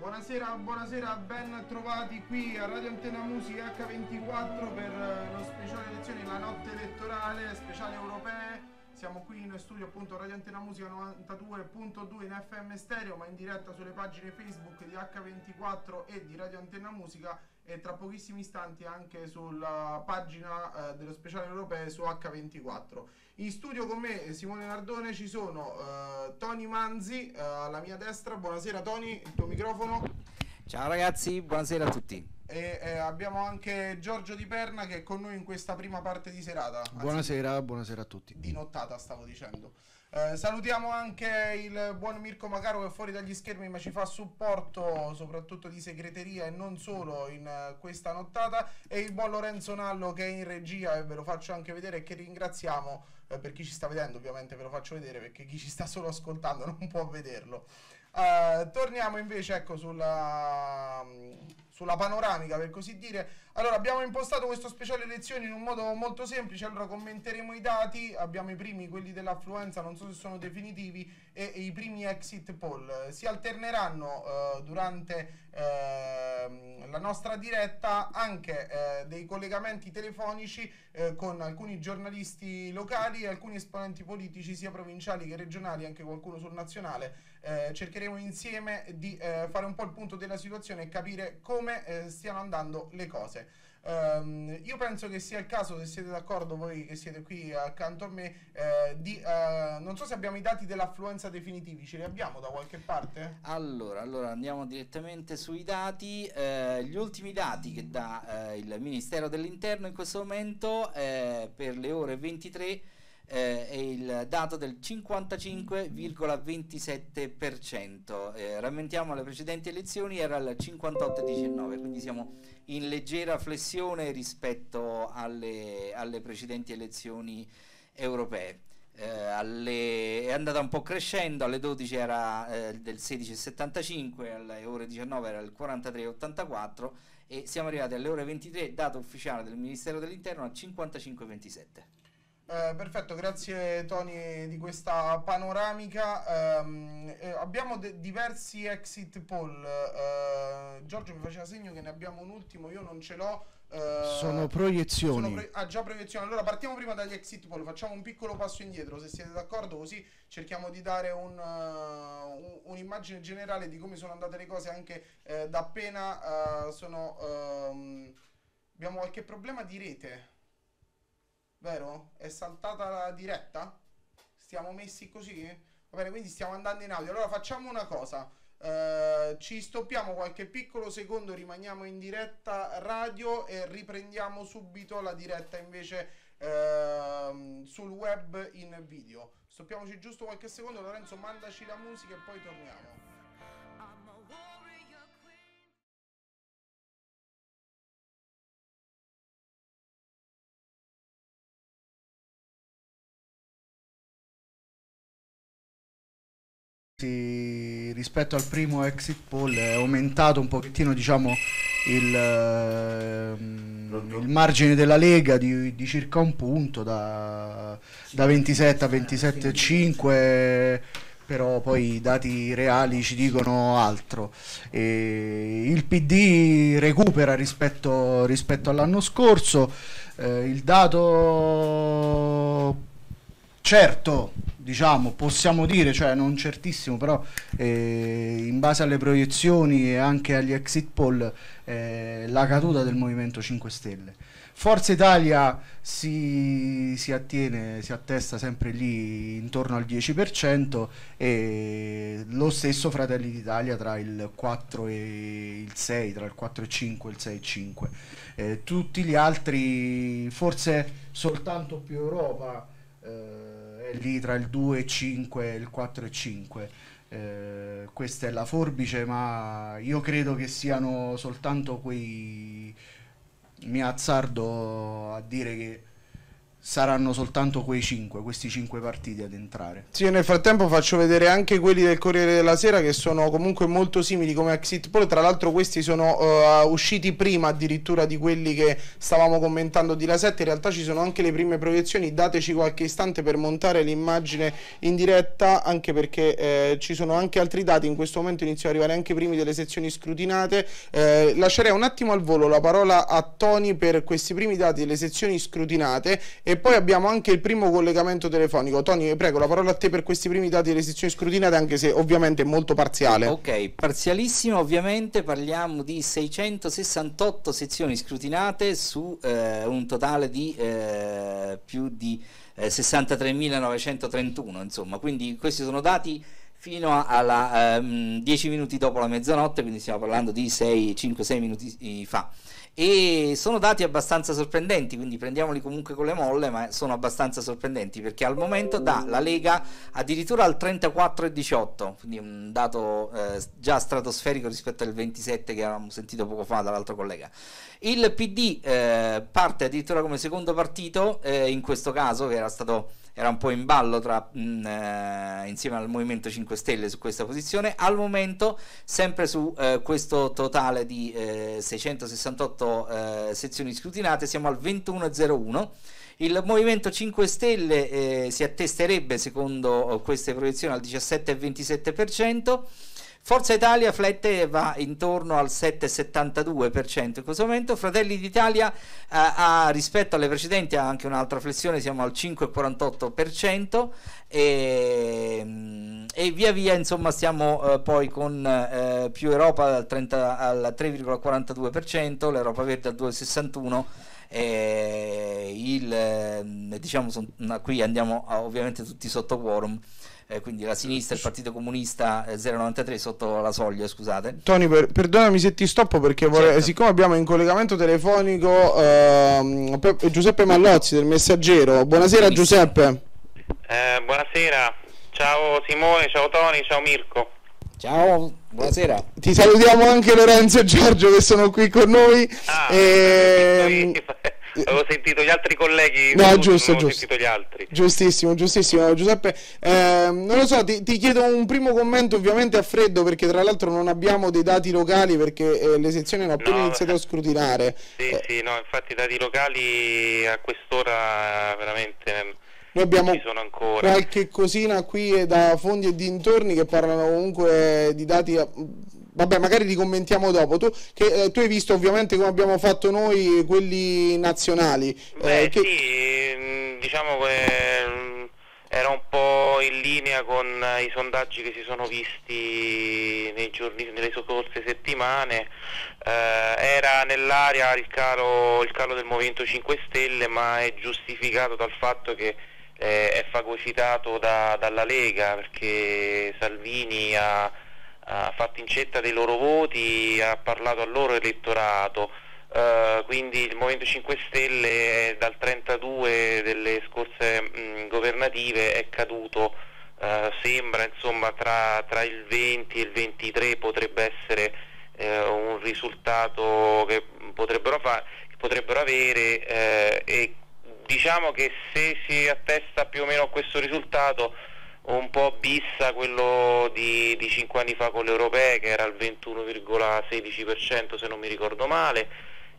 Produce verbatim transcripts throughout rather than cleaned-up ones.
Buonasera, buonasera, ben trovati qui a Radio Antenna Musica acca ventiquattro per lo speciale elezioni, la notte elettorale, speciale europee. Siamo qui in studio appunto Radio Antenna Musica novantadue punto due in F M stereo, ma in diretta sulle pagine Facebook di acca ventiquattro e di Radio Antenna Musica, e tra pochissimi istanti anche sulla pagina eh, dello speciale europeo su acca ventiquattro. In studio con me Simone Nardone ci sono uh, Tony Manzi uh, alla mia destra. Buonasera Tony, il tuo microfono. Ciao ragazzi, buonasera a tutti. E eh, abbiamo anche Giorgio Di Perna che è con noi in questa prima parte di serata. Buonasera, anzi, buonasera a tutti. Di nottata stavo dicendo. Eh, salutiamo anche il buon Mirko Macaro che è fuori dagli schermi ma ci fa supporto soprattutto di segreteria e non solo in uh, questa nottata, e il buon Lorenzo Nallo che è in regia e ve lo faccio anche vedere, e che ringraziamo. Eh, per chi ci sta vedendo ovviamente ve lo faccio vedere, perché chi ci sta solo ascoltando non può vederlo. Uh, torniamo invece ecco sulla, sulla panoramica, per così dire. Allora, abbiamo impostato questo speciale elezioni in un modo molto semplice. Allora, commenteremo i dati. Abbiamo i primi, quelli dell'affluenza, non so se sono definitivi, e, e i primi exit poll. Si alterneranno uh, durante uh, la nostra diretta anche uh, dei collegamenti telefonici uh, con alcuni giornalisti locali e alcuni esponenti politici sia provinciali che regionali, anche qualcuno sul nazionale. Uh, cercheremo insieme di uh, fare un po' il punto della situazione e capire come uh, stiano andando le cose. Um, io penso che sia il caso, se siete d'accordo voi che siete qui accanto a me, eh, di, uh, non so se abbiamo i dati dell'affluenza definitivi, ce li abbiamo da qualche parte? Allora, allora andiamo direttamente sui dati. Eh, gli ultimi dati che dà eh, il Ministero dell'Interno in questo momento, eh, per le ore ventitré, Eh, è il dato del cinquantacinque virgola ventisette per cento. Eh, rammentiamo, alle precedenti elezioni era il cinquantotto virgola diciannove, quindi siamo in leggera flessione rispetto alle, alle precedenti elezioni europee. Eh, alle, è andata un po' crescendo, alle dodici era eh, del sedici virgola settantacinque, alle ore diciannove era il quarantatré virgola ottantaquattro e siamo arrivati alle ore ventitré, dato ufficiale del Ministero dell'Interno, al cinquantacinque virgola ventisette. Eh, perfetto, grazie Tony di questa panoramica. Um, eh, abbiamo diversi exit poll. Uh, Giorgio mi faceva segno che ne abbiamo un ultimo, io non ce l'ho. Uh, sono proiezioni. Sono pro ah, già proiezioni. Allora partiamo prima dagli exit poll, facciamo un piccolo passo indietro se siete d'accordo, così cerchiamo di dare un'immagine un, un generale di come sono andate le cose anche eh, da appena. Uh, sono, um, abbiamo qualche problema di rete. Vero? È saltata la diretta? Stiamo messi così? Va bene, quindi stiamo andando in audio. Allora facciamo una cosa, uh, ci stoppiamo qualche piccolo secondo, rimaniamo in diretta radio e riprendiamo subito la diretta invece uh, sul web in video. Stoppiamoci giusto qualche secondo. Lorenzo, mandaci la musica e poi torniamo. Rispetto al primo exit poll è aumentato un pochettino, diciamo, il, il margine della Lega di, di circa un punto, da, da ventisette a ventisette virgola cinque, però poi i dati reali ci dicono altro. E il P D recupera rispetto, rispetto all'anno scorso. Eh, il dato certo, diciamo, possiamo dire, cioè non certissimo, però eh, in base alle proiezioni e anche agli exit poll, eh, la caduta del Movimento cinque Stelle. Forza Italia si, si attiene, si attesta sempre lì intorno al dieci per cento, e lo stesso Fratelli d'Italia tra il quattro e il sei, tra il quattro e cinque e il sei e cinque. Eh, tutti gli altri, forse soltanto Più Europa, eh, è lì tra il due e cinque e il quattro e cinque. Eh, questa è la forbice, ma io credo che siano soltanto quei, mi azzardo a dire che saranno soltanto quei cinque, questi cinque partiti ad entrare. Sì, nel frattempo faccio vedere anche quelli del Corriere della Sera, che sono comunque molto simili come exit poll. Tra l'altro questi sono uh, usciti prima addirittura di quelli che stavamo commentando di La sette. In realtà ci sono anche le prime proiezioni, dateci qualche istante per montare l'immagine in diretta, anche perché eh, ci sono anche altri dati. In questo momento iniziano ad arrivare anche i primi delle sezioni scrutinate. Eh, lascerei un attimo al volo la parola a Tony per questi primi dati delle sezioni scrutinate, e poi abbiamo anche il primo collegamento telefonico. Tony, prego, la parola a te per questi primi dati delle sezioni scrutinate, anche se ovviamente è molto parziale. Ok, parzialissimo ovviamente, parliamo di seicentosessantotto sezioni scrutinate su eh, un totale di eh, più di eh, sessantatremilanovecentotrentuno, insomma, quindi questi sono dati fino a, alla um, dieci minuti dopo la mezzanotte, quindi stiamo parlando di cinque sei minuti fa. E sono dati abbastanza sorprendenti, quindi prendiamoli comunque con le molle, ma sono abbastanza sorprendenti, perché al momento dà la Lega addirittura al trentaquattro virgola diciotto, quindi un dato eh, già stratosferico rispetto al ventisette che avevamo sentito poco fa dall'altro collega. Il P D eh, parte addirittura come secondo partito, eh, in questo caso, che era stato era un po' in ballo tra, mh, eh, insieme al Movimento cinque Stelle su questa posizione. Al momento, sempre su eh, questo totale di eh, seicentosessantotto eh, sezioni scrutinate, siamo al ventuno virgola zero uno. Il Movimento cinque Stelle eh, si attesterebbe, secondo queste proiezioni, al diciassette virgola ventisette per cento. Forza Italia flette va intorno al sette virgola settantadue per cento in questo momento. Fratelli d'Italia eh, ha, rispetto alle precedenti, ha anche un'altra flessione, siamo al cinque virgola quarantotto per cento, e, e via via insomma stiamo eh, poi con eh, più Europa al, trenta, al tre virgola quarantadue per cento, l'Europa Verde al due virgola sessantuno per cento. Eh, il, eh, diciamo son, qui andiamo a, ovviamente tutti sotto quorum. Eh, quindi la sinistra, il Partito Comunista eh, zero virgola novantatré sotto la soglia, scusate. Tony, per, perdonami se ti stoppo, perché vorrei, certo. siccome abbiamo in collegamento telefonico eh, Giuseppe Mallozzi del Messaggero. Buonasera Giuseppe. Eh, buonasera, ciao Simone, ciao Tony, ciao Mirko. Ciao, buonasera. Ti salutiamo anche Lorenzo e Giorgio che sono qui con noi. Ah, e... avevo sentito gli altri colleghi. No, tutti, giusto, non avevo giusto. sentito gli altri. Giustissimo, giustissimo Giuseppe. Eh, non lo so, ti, ti chiedo un primo commento ovviamente a freddo, perché tra l'altro non abbiamo dei dati locali, perché eh, le sezioni hanno appena no, iniziato a scrutinare. Sì, eh. sì, no, infatti i dati locali a quest'ora veramente Noi abbiamo ci sono ancora. qualche cosina qui da Fondi e dintorni che parlano comunque di dati. Vabbè, magari li commentiamo dopo. Tu, che, eh, tu hai visto ovviamente come abbiamo fatto noi quelli nazionali. Beh, eh, che... sì, diciamo che era un po' in linea con i sondaggi che si sono visti nei giorni, nelle scorse settimane. Eh, era nell'aria il calo, il calo del Movimento cinque Stelle, ma è giustificato dal fatto che eh, è fagocitato da, dalla Lega, perché Salvini ha ha fatto incetta dei loro voti, ha parlato al loro elettorato, uh, quindi il Movimento cinque Stelle dal trentadue delle scorse mh, governative è caduto, uh, sembra insomma tra, tra il venti e il ventitré potrebbe essere uh, un risultato che potrebbero, fa- che potrebbero avere, uh, e diciamo che se si attesta più o meno a questo risultato, un po' bissa quello di, di cinque anni fa con le europee, che era il ventuno virgola sedici per cento se non mi ricordo male.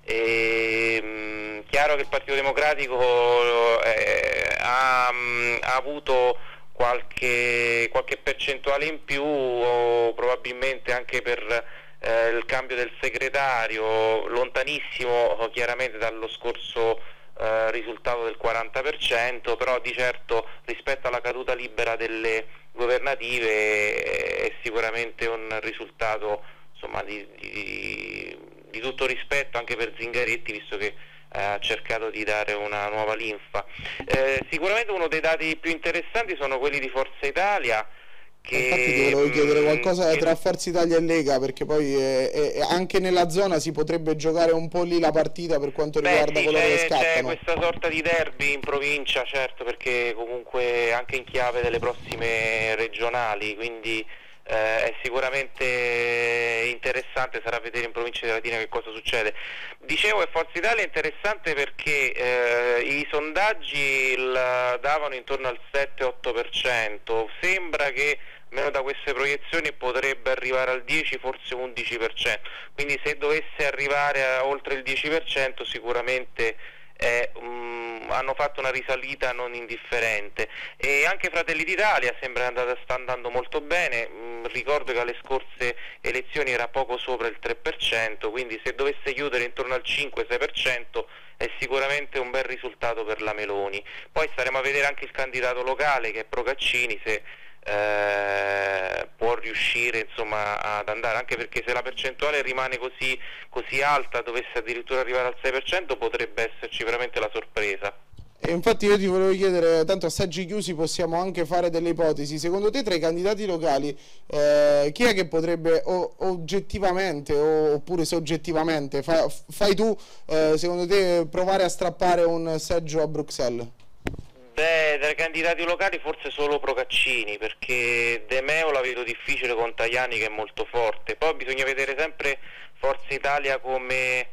E, mh, chiaro che il Partito Democratico eh, ha, mh, ha avuto qualche, qualche percentuale in più, o probabilmente anche per eh, il cambio del segretario, lontanissimo chiaramente dallo scorso Uh, risultato del quaranta per cento, però di certo rispetto alla caduta libera delle governative è sicuramente un risultato insomma di, di, di tutto rispetto anche per Zingaretti, visto che uh, ha cercato di dare una nuova linfa. Uh, sicuramente uno dei dati più interessanti sono quelli di Forza Italia. Che, Infatti ti volevo chiedere qualcosa che... tra Forza Italia e Lega, perché poi eh, eh, anche nella zona si potrebbe giocare un po' lì la partita per quanto riguarda Beh, sì, coloro che scattano. c'è questa sorta di derby in provincia, certo, perché comunque anche in chiave delle prossime regionali, quindi eh, è sicuramente interessante, sarà vedere in provincia di Latina che cosa succede. Dicevo che Forza Italia è interessante perché eh, i sondaggi la davano intorno al sette otto per cento, sembra che meno da queste proiezioni potrebbe arrivare al dieci, forse undici per cento, quindi se dovesse arrivare a oltre il dieci per cento sicuramente eh, um, hanno fatto una risalita non indifferente. E anche Fratelli d'Italia sembra andata, sta andando molto bene, mm, ricordo che alle scorse elezioni era poco sopra il tre per cento, quindi se dovesse chiudere intorno al cinque sei per cento è sicuramente un bel risultato per la Meloni. Poi staremo a vedere anche il candidato locale che è Procaccini, se Eh, può riuscire insomma ad andare, anche perché se la percentuale rimane così, così alta, dovesse addirittura arrivare al sei per cento, potrebbe esserci veramente la sorpresa. E infatti io ti volevo chiedere, tanto a saggi chiusi possiamo anche fare delle ipotesi, secondo te tra i candidati locali eh, chi è che potrebbe o, oggettivamente o, oppure soggettivamente, fa, fai tu eh, secondo te provare a strappare un seggio a Bruxelles? Beh, dai candidati locali forse solo Procaccini, perché De Meo la vedo difficile con Tajani che è molto forte. Poi bisogna vedere sempre Forza Italia come,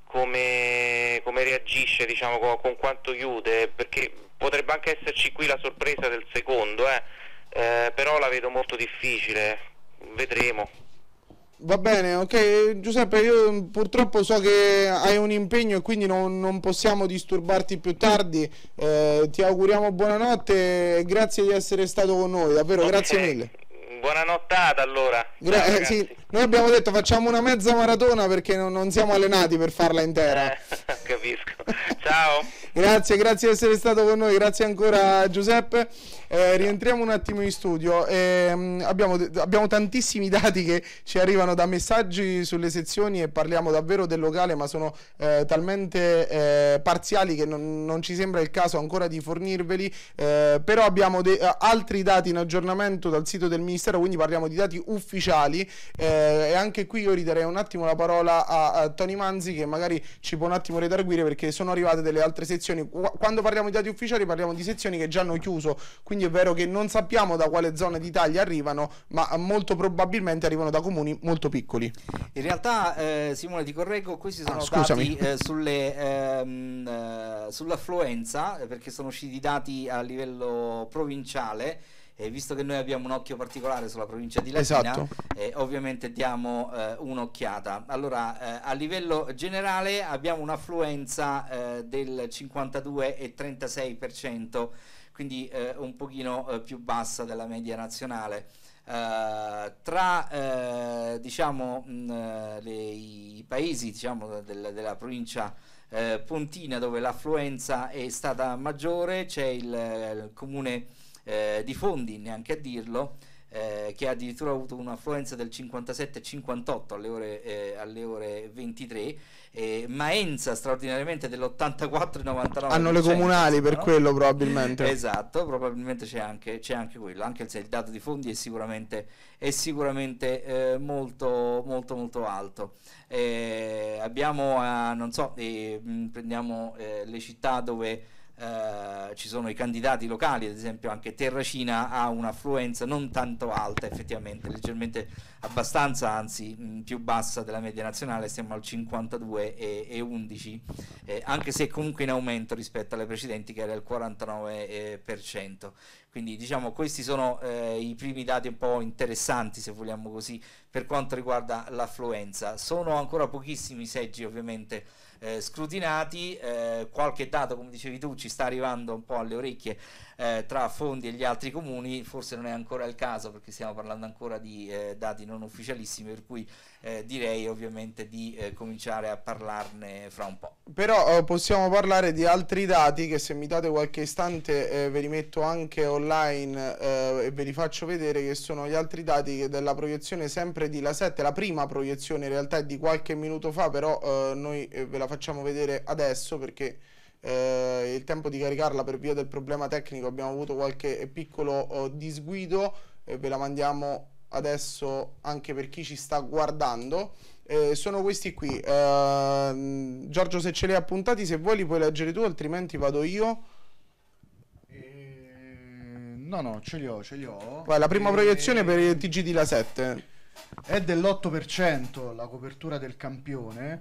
come, come reagisce, diciamo, con, con quanto chiude, perché potrebbe anche esserci qui la sorpresa del secondo, eh. Eh, però la vedo molto difficile, vedremo. Va bene, ok Giuseppe, io purtroppo so che hai un impegno e quindi non, non possiamo disturbarti più tardi, eh, ti auguriamo buonanotte e grazie di essere stato con noi, davvero, okay. Grazie mille. Buonanottata allora. Gra Ciao, eh, sì, noi abbiamo detto facciamo una mezza maratona perché non, non siamo allenati per farla intera. Eh, capisco. Ciao. Grazie, grazie di essere stato con noi, grazie ancora Giuseppe. Eh, rientriamo un attimo in studio. Eh, abbiamo, abbiamo tantissimi dati che ci arrivano da messaggi sulle sezioni e parliamo davvero del locale, ma sono eh, talmente eh, parziali che non, non ci sembra il caso ancora di fornirveli. Eh, però abbiamo altri dati in aggiornamento dal sito del Ministero, quindi parliamo di dati ufficiali. Eh, e anche qui io ridarei un attimo la parola a, a Tony Manzi, che magari ci può un attimo redarguire perché sono arrivate delle altre sezioni. Quando parliamo di dati ufficiali parliamo di sezioni che già hanno chiuso, quindi è vero che non sappiamo da quale zona d'Italia arrivano, ma molto probabilmente arrivano da comuni molto piccoli. In realtà eh, Simone ti correggo, questi sono ah, dati eh, sulle, ehm, eh, sull'affluenza, perché sono usciti dati a livello provinciale. E visto che noi abbiamo un occhio particolare sulla provincia di Latina, esatto. eh, ovviamente diamo eh, un'occhiata. Allora, eh, a livello generale abbiamo un'affluenza eh, del cinquantadue virgola trentasei per cento, quindi eh, un pochino eh, più bassa della media nazionale. Uh, tra uh, diciamo mh, le, i paesi diciamo, del, della provincia uh, pontina, dove l'affluenza è stata maggiore, c'è il, il comune uh, di Fondi, neanche a dirlo, uh, che ha addirittura avuto un'affluenza del cinquantasette cinquantotto alle ore, uh, alle ore ventitré. Eh, Maenza straordinariamente dell'ottantaquattro novantanove. Hanno le comunali per no? quello probabilmente. Esatto, probabilmente c'è anche, c'è anche quello, anche se il dato di Fondi è sicuramente, è sicuramente eh, molto molto molto alto. Eh, abbiamo, eh, non so, eh, prendiamo eh, le città dove Uh, ci sono i candidati locali, ad esempio anche Terracina ha un'affluenza non tanto alta, effettivamente leggermente abbastanza, anzi mh, più bassa della media nazionale, siamo al cinquantadue e undici, eh, anche se comunque in aumento rispetto alle precedenti che era il quarantanove per cento. Quindi diciamo questi sono eh, i primi dati un po' interessanti, se vogliamo così, per quanto riguarda l'affluenza. Sono ancora pochissimi seggi ovviamente Eh, scrutinati, eh, qualche dato, come dicevi tu, ci sta arrivando un po' alle orecchie eh, tra Fondi e gli altri comuni, forse non è ancora il caso perché stiamo parlando ancora di eh, dati non ufficialissimi, per cui eh, direi ovviamente di eh, cominciare a parlarne fra un po'. Però eh, possiamo parlare di altri dati che, se mi date qualche istante, eh, ve li metto anche online eh, e ve li faccio vedere, che sono gli altri dati che della proiezione sempre di La sette. La prima proiezione in realtà è di qualche minuto fa, però eh, noi eh, ve la facciamo vedere adesso perché eh, il tempo di caricarla per via del problema tecnico abbiamo avuto qualche piccolo oh, disguido e ve la mandiamo adesso anche per chi ci sta guardando. Eh, sono questi qui. eh, Giorgio, se ce li hai appuntati, se vuoi li puoi leggere tu, altrimenti vado io. Eh, no, no, ce li ho, ce li ho. Vai, la prima e... proiezione per il T G D La sette. È dell'otto per cento la copertura del campione.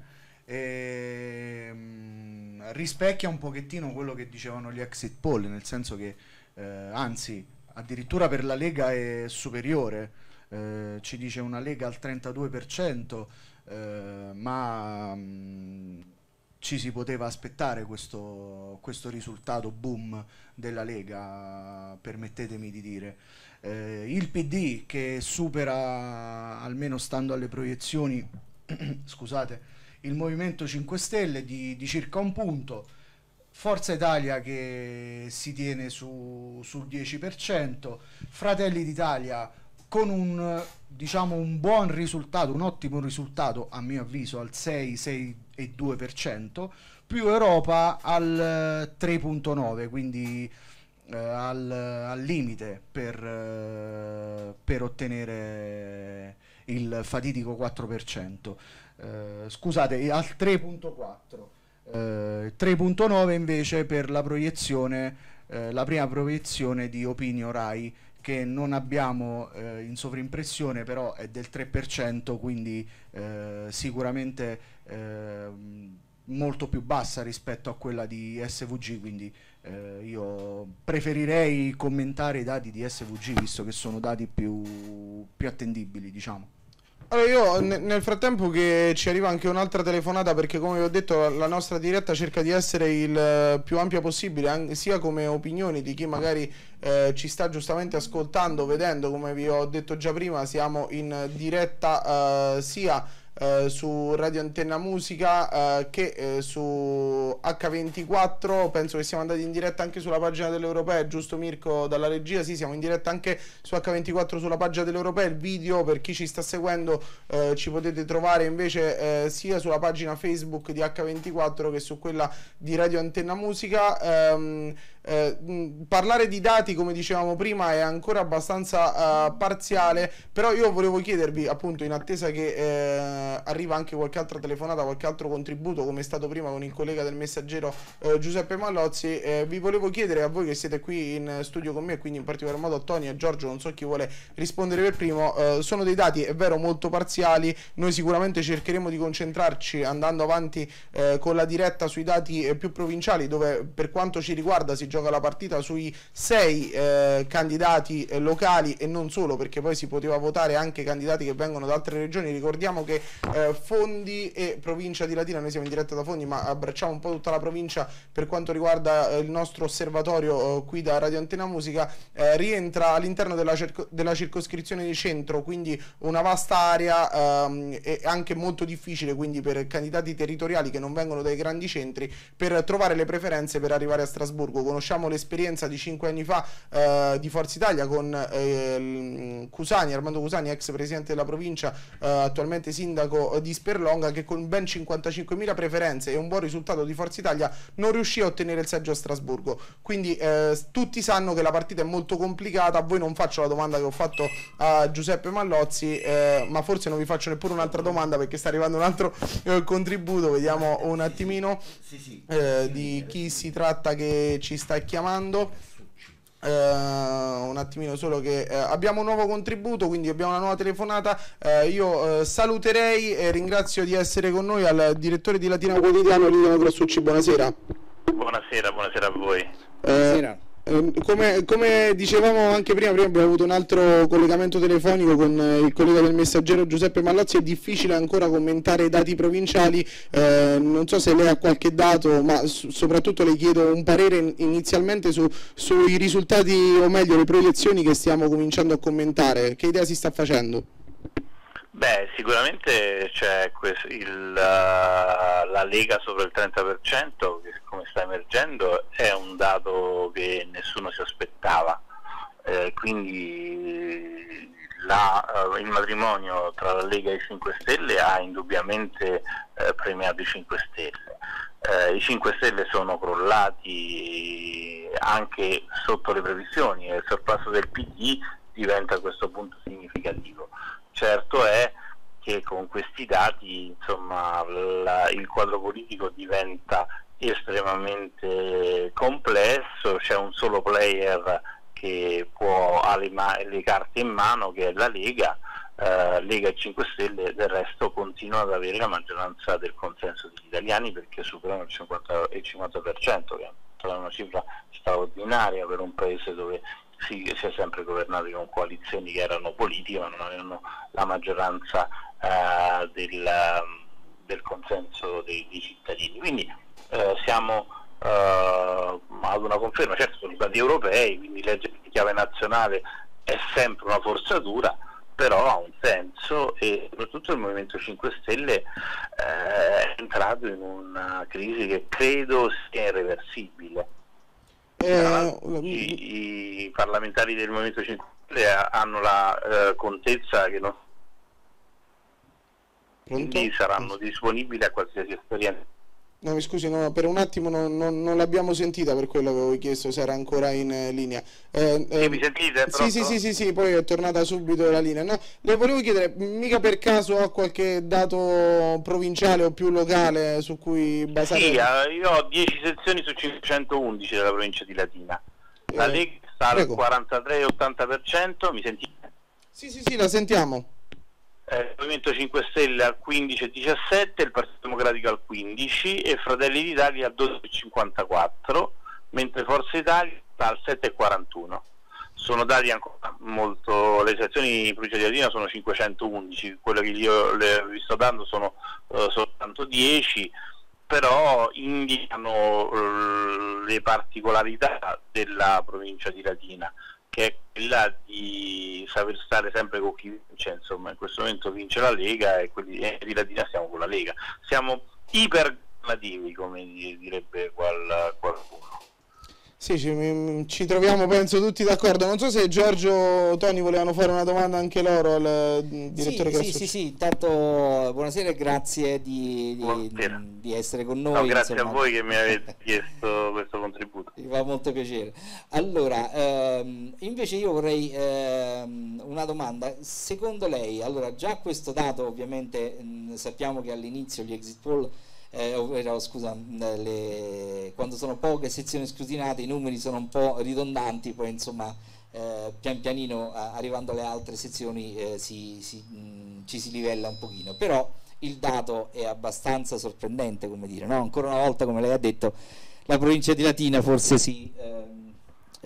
E... mh, rispecchia un pochettino quello che dicevano gli exit poll, nel senso che, eh, anzi, addirittura per la Lega è superiore. Eh, ci dice una Lega al trentadue per cento, eh, ma... mh, ci si poteva aspettare questo, questo risultato boom della Lega, permettetemi di dire. Eh, il P D che supera, almeno stando alle proiezioni, scusate, il Movimento cinque Stelle di, di circa un punto, Forza Italia che si tiene su, sul dieci per cento, Fratelli d'Italia con un, diciamo, un buon risultato, un ottimo risultato a mio avviso al sei, sei e due per cento, più Europa al tre virgola nove, quindi eh, al, al limite per, eh, per ottenere il fatidico quattro per cento. Eh, scusate, al tre virgola quattro. Eh, tre virgola nove invece per la proiezione, eh, la prima proiezione di Opinio Rai, che non abbiamo eh, in sovrimpressione, però è del tre per cento, quindi eh, sicuramente eh, molto più bassa rispetto a quella di S V G, quindi eh, io preferirei commentare i dati di S V G, visto che sono dati più, più attendibili, diciamo. Allora io nel frattempo che ci arriva anche un'altra telefonata, perché come vi ho detto la nostra diretta cerca di essere il più ampia possibile, anche, sia come opinioni di chi magari eh, ci sta giustamente ascoltando, vedendo, come vi ho detto già prima, siamo in diretta eh, sia Uh, su Radio Antenna Musica uh, che uh, su acca ventiquattro. Penso che siamo andati in diretta anche sulla pagina dell'Europea, giusto Mirko dalla regia? Sì, siamo in diretta anche su acca ventiquattro sulla pagina dell'Europea. Il video, per chi ci sta seguendo, uh, ci potete trovare invece uh, sia sulla pagina Facebook di acca ventiquattro che su quella di Radio Antenna Musica. Um, Eh, mh, parlare di dati, come dicevamo prima, è ancora abbastanza uh, parziale, però io volevo chiedervi, appunto, in attesa che eh, arriva anche qualche altra telefonata, qualche altro contributo, come è stato prima con il collega del Messaggero eh, Giuseppe Mallozzi, eh, vi volevo chiedere a voi che siete qui in studio con me, quindi in particolar modo a Tony e Giorgio, non so chi vuole rispondere per primo. Eh, sono dei dati, è vero, molto parziali. Noi sicuramente cercheremo di concentrarci, andando avanti eh, con la diretta, sui dati eh, più provinciali, dove per quanto ci riguarda si gioca la partita sui sei eh, candidati eh, locali, e non solo, perché poi si poteva votare anche candidati che vengono da altre regioni. Ricordiamo che eh, Fondi e provincia di Latina, noi siamo in diretta da Fondi, ma abbracciamo un po' tutta la provincia per quanto riguarda eh, il nostro osservatorio eh, qui da Radio Antenna Musica, eh, rientra all'interno della, della circoscrizione di centro, quindi una vasta area ehm, e anche molto difficile, quindi per candidati territoriali che non vengono dai grandi centri, per trovare le preferenze per arrivare a Strasburgo. Conosciamo l'esperienza di cinque anni fa eh, di Forza Italia con eh, Cusani, Armando Cusani, ex presidente della provincia, eh, attualmente sindaco di Sperlonga, che con ben cinquantacinquemila preferenze e un buon risultato di Forza Italia non riuscì a ottenere il seggio a Strasburgo. Quindi eh, tutti sanno che la partita è molto complicata. A voi non faccio la domanda che ho fatto a Giuseppe Mallozzi, eh, ma forse non vi faccio neppure un'altra domanda, perché sta arrivando un altro eh, contributo. Vediamo un attimino eh, di chi si tratta che ci sta chiamando. Uh, un attimino solo che uh, abbiamo un nuovo contributo, quindi abbiamo una nuova telefonata. Uh, io uh, saluterei e ringrazio di essere con noi al direttore di Latina Quotidiano, Liliano Grossucci. Buonasera. Buonasera, buonasera a voi. Uh, buonasera. Come, come dicevamo anche prima, prima abbiamo avuto un altro collegamento telefonico con il collega del Messaggero Giuseppe Mallozzi. È difficile ancora commentare i dati provinciali, eh, non so se lei ha qualche dato, ma soprattutto le chiedo un parere inizialmente su, sui risultati, o meglio le proiezioni che stiamo cominciando a commentare. Che idea si sta facendo? Beh, sicuramente c'è il, la Lega sopra il trenta per cento, che come sta emergendo è un dato che nessuno si aspettava, eh, quindi la, il matrimonio tra la Lega e i cinque Stelle ha indubbiamente eh, premiato i cinque Stelle. Eh, i cinque Stelle sono crollati anche sotto le previsioni, e il sorpasso del P D diventa a questo punto significativo. Certo è che con questi dati, insomma, la, il quadro politico diventa estremamente complesso. C'è un solo player che che può ha le, le carte in mano, che è la Lega. Uh, Lega e cinque Stelle del resto continuano ad avere la maggioranza del consenso degli italiani, perché superano il cinquanta, il cinquanta per cento, che è una cifra straordinaria per un paese dove si, si è sempre governato con coalizioni che erano politiche ma non avevano la maggioranza uh, del, del consenso dei, dei cittadini. Quindi uh, siamo uh, ad una conferma. Certo, sono stati europei, quindi leggere in chiave nazionale è sempre una forzatura, però ha un senso, e soprattutto il Movimento cinque Stelle eh, è entrato in una crisi che credo sia irreversibile. Eh, i, I parlamentari del Movimento cinque Stelle hanno la eh, contezza che non quindi saranno disponibili a qualsiasi esperienza. No, mi scusi, no, per un attimo non, non, non l'abbiamo sentita, per quello avevo chiesto se era ancora in eh, linea. Eh, eh, sì, mi sentite? Sì, sì, sì, sì, sì, poi è tornata subito la linea. No, le volevo chiedere, mica per caso ha qualche dato provinciale o più locale su cui basare? Sì, io ho dieci sezioni su cinquecentoundici della provincia di Latina. La eh, Lega sta al quarantatré virgola ottanta per cento, mi sentite? Sì, sì, sì, la sentiamo. Eh, il Movimento cinque Stelle al quindici virgola diciassette, il Partito Democratico al quindici e Fratelli d'Italia al dodici virgola cinquantaquattro, mentre Forza Italia sta al sette virgola quarantuno. Sono dati ancora molto, le sezioni in provincia di Latina sono cinquecentoundici, quello che io le, vi sto dando sono uh, soltanto dieci, però indicano uh, le particolarità della provincia di Latina, che è quella di saper stare sempre con chi vince. Insomma, in questo momento vince la Lega e quelli di Latina stiamo con la Lega. Siamo ipergovernativi, come direbbe qual, qualcuno. Sì, ci, ci troviamo penso tutti d'accordo. Non so se Giorgio o Toni volevano fare una domanda anche loro al direttore. Sì, sì, sì, sì, intanto buonasera e grazie di, di, di essere con noi. No, grazie insomma. A voi che mi avete chiesto questo contributo. Mi fa molto piacere. Allora, ehm, invece io vorrei ehm, una domanda. Secondo lei, allora già questo dato ovviamente mh, sappiamo che all'inizio gli exit poll Eh, ovvero, scusa, le, quando sono poche sezioni scrutinate i numeri sono un po' ridondanti, poi insomma eh, pian pianino arrivando alle altre sezioni eh, si, si, mh, ci si livella un pochino, però il dato è abbastanza sorprendente, come dire, no? Ancora una volta, come lei ha detto, la provincia di Latina forse si ehm,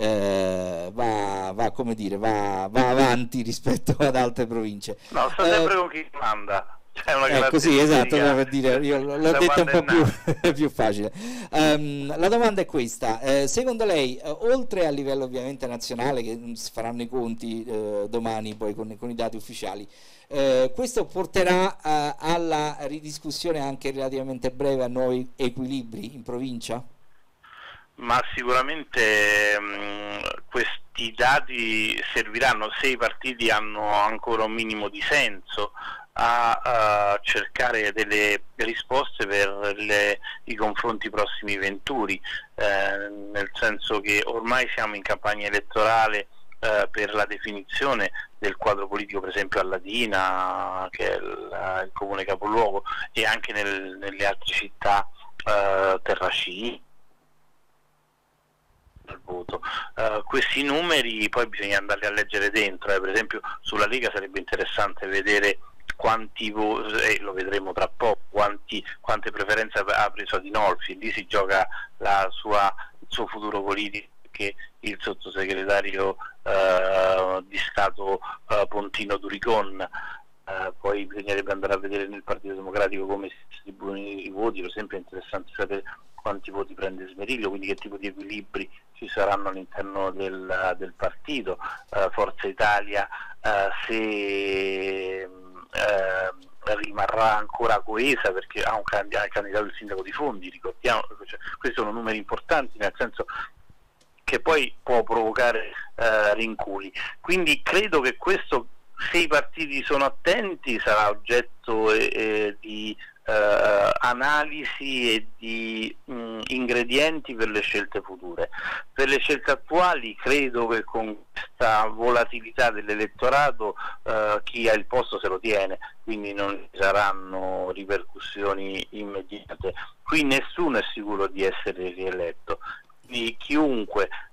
eh, va, va, come dire, va, va avanti rispetto ad altre province. No, sto sempre eh, con chi manda. Ecco, sì, esatto, per dire, io l'ho detto un po' più, più facile. Um, la domanda è questa, eh, secondo lei, eh, oltre a livello ovviamente nazionale, che si faranno i conti eh, domani poi con, con i dati ufficiali, eh, questo porterà eh, alla ridiscussione anche relativamente breve a nuovi equilibri in provincia? Ma sicuramente mh, questi dati serviranno, se i partiti hanno ancora un minimo di senso, a, a cercare delle risposte per le, i confronti prossimi venturi, eh, nel senso che ormai siamo in campagna elettorale eh, per la definizione del quadro politico, per esempio a Latina, che è il, il comune capoluogo, e anche nel, nelle altre città eh, Terracini. Voto. Uh, questi numeri poi bisogna andarli a leggere dentro, eh. Per esempio sulla Lega sarebbe interessante vedere quanti voti, eh, lo vedremo tra poco, quanti, quante preferenze ha preso Adinolfi. Lì si gioca la sua, il suo futuro politico, che il sottosegretario uh, di Stato uh, Pontino Duricon. Uh, poi bisognerebbe andare a vedere nel Partito Democratico come si distribuiscono i voti. È sempre interessante sapere quanti voti prende Smeriglio, quindi che tipo di equilibri ci saranno all'interno del, del partito. Uh, Forza Italia uh, se uh, rimarrà ancora coesa, perché ha un candidato il sindaco di Fondi, ricordiamo, cioè, questi sono numeri importanti, nel senso che poi può provocare uh, rinculi. Quindi credo che questo, se i partiti sono attenti, sarà oggetto eh, di eh, analisi e di mh, ingredienti per le scelte future. Per le scelte attuali credo che con questa volatilità dell'elettorato eh, chi ha il posto se lo tiene, quindi non ci saranno ripercussioni immediate. Qui nessuno è sicuro di essere rieletto. Quindi chiunque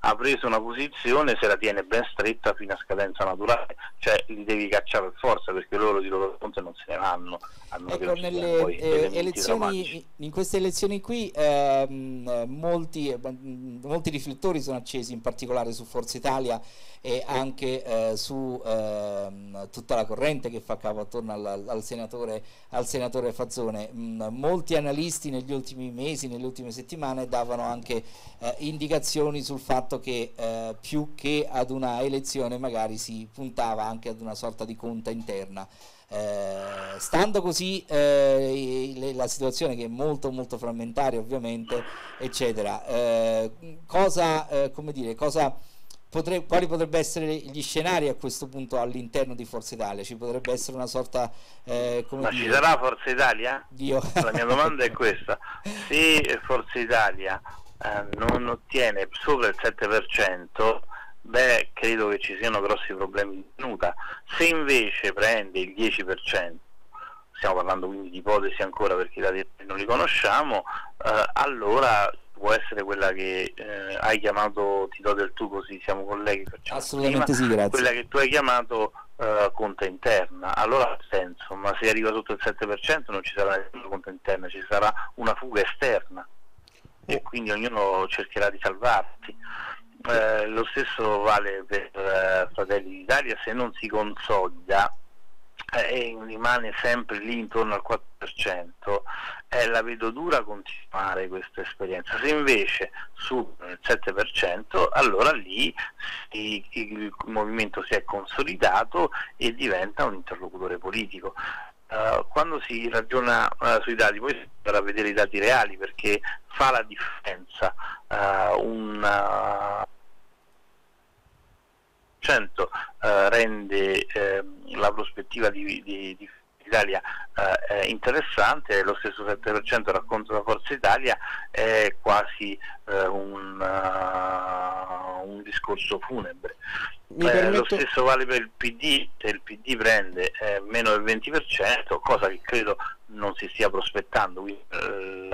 ha preso una posizione, se la tiene ben stretta fino a scadenza naturale, cioè li devi cacciare per forza, perché loro di loro conto non se ne vanno. Ecco, nelle eh, elezioni, in queste elezioni qui ehm, molti, eh, molti riflettori sono accesi, in particolare su Forza Italia e anche eh, su eh, tutta la corrente che fa capo attorno al, al, senatore, al senatore Fazzone. Mm, molti analisti negli ultimi mesi, nelle ultime settimane davano anche eh, indicazioni sul fatto che eh, più che ad una elezione magari si puntava anche ad una sorta di conta interna. Eh, stando così eh, le, la situazione, che è molto molto frammentaria ovviamente, eccetera, eh, cosa eh, come dire, cosa potre, quali potrebbero essere gli scenari a questo punto all'interno di Forza Italia? Ci potrebbe essere una sorta eh, come ma dire, ci sarà Forza Italia? Dio. La mia domanda è questa: se Forza Italia eh, non ottiene sopra il sette per cento, beh, credo che ci siano grossi problemi di tenuta. Se invece prende il dieci per cento, stiamo parlando quindi di ipotesi ancora perché i dati non li conosciamo, eh, allora può essere quella che eh, hai chiamato, ti do del tu così siamo colleghi, facciamo assolutamente prima, sì, grazie. Quella che tu hai chiamato eh, conta interna, allora ha senso, ma se arriva sotto il sette per cento non ci sarà nessuna conta interna, ci sarà una fuga esterna e quindi ognuno cercherà di salvarsi. Eh, lo stesso vale per eh, Fratelli d'Italia, se non si consolida eh, e rimane sempre lì intorno al quattro per cento, eh, la vedo dura continuare questa esperienza. Se invece supera il sette per cento, allora lì si, il movimento si è consolidato e diventa un interlocutore politico. Uh, quando si ragiona uh, sui dati, poi si dovrà vedere i dati reali, perché fa la differenza uh, un uh, cento uh, rende uh, la prospettiva di, di, di Italia uh, interessante, e lo stesso sette per cento racconto da Forza Italia è quasi uh, un, uh, un discorso funebre. Eh, permetto... Lo stesso vale per il P D, se il P D prende eh, meno del venti per cento, cosa che credo non si stia prospettando, quindi eh,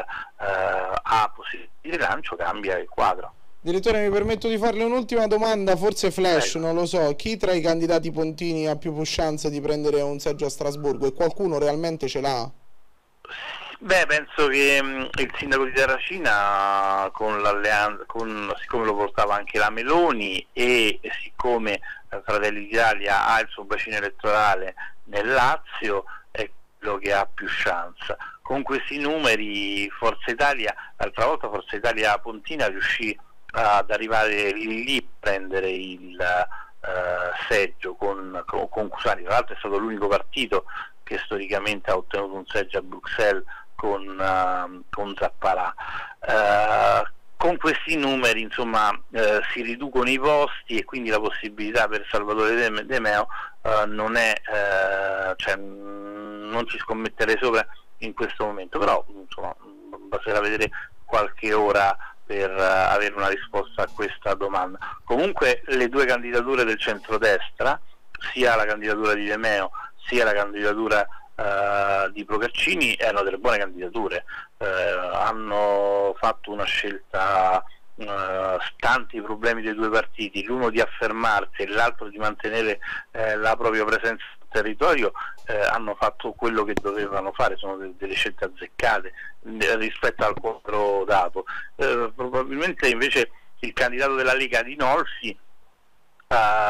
ha possibilità di rilancio, cambia il quadro. Direttore, mi permetto di farle un'ultima domanda, forse flash, Prego. Non lo so, chi tra i candidati pontini ha più chance di prendere un seggio a Strasburgo, e qualcuno realmente ce l'ha? Beh, penso che mh, il sindaco di Terracina, con l'alleanza, con, siccome lo portava anche la Meloni e, e siccome eh, Fratelli d'Italia ha il suo bacino elettorale nel Lazio, è quello che ha più chance. Con questi numeri Forza Italia, l'altra volta Forza Italia Pontina riuscì ad arrivare lì a prendere il uh, seggio con, con, con Cusani. Tra l'altro è stato l'unico partito che storicamente ha ottenuto un seggio a Bruxelles con, uh, con Zappalà. Uh, con questi numeri insomma uh, si riducono i posti, e quindi la possibilità per Salvatore De, De Meo uh, non è, uh, cioè, non ci scommetterei sopra in questo momento, però insomma basterà vedere qualche ora per uh, avere una risposta a questa domanda. Comunque le due candidature del centrodestra, sia la candidatura di De Meo sia la candidatura uh, di Procaccini, erano delle buone candidature, uh, hanno fatto una scelta uh, stanti i problemi dei due partiti, l'uno di affermarsi e l'altro di mantenere uh, la propria presenza sul territorio. Uh, hanno fatto quello che dovevano fare, sono de delle scelte azzeccate eh, rispetto al quadro dato. Uh, probabilmente invece il candidato della Lega Adinolfi Uh,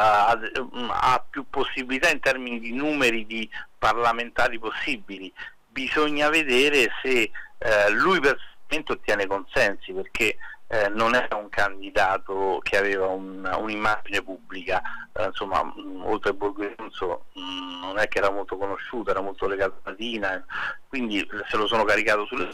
ha più possibilità in termini di numeri di parlamentari possibili. Bisogna vedere se uh, lui personalmente ottiene consensi, perché uh, non era un candidato che aveva un'immagine un pubblica, uh, insomma mh, oltre a Borgo Enzo mh, non è che era molto conosciuto, era molto legato a Latina, quindi se lo sono caricato sulle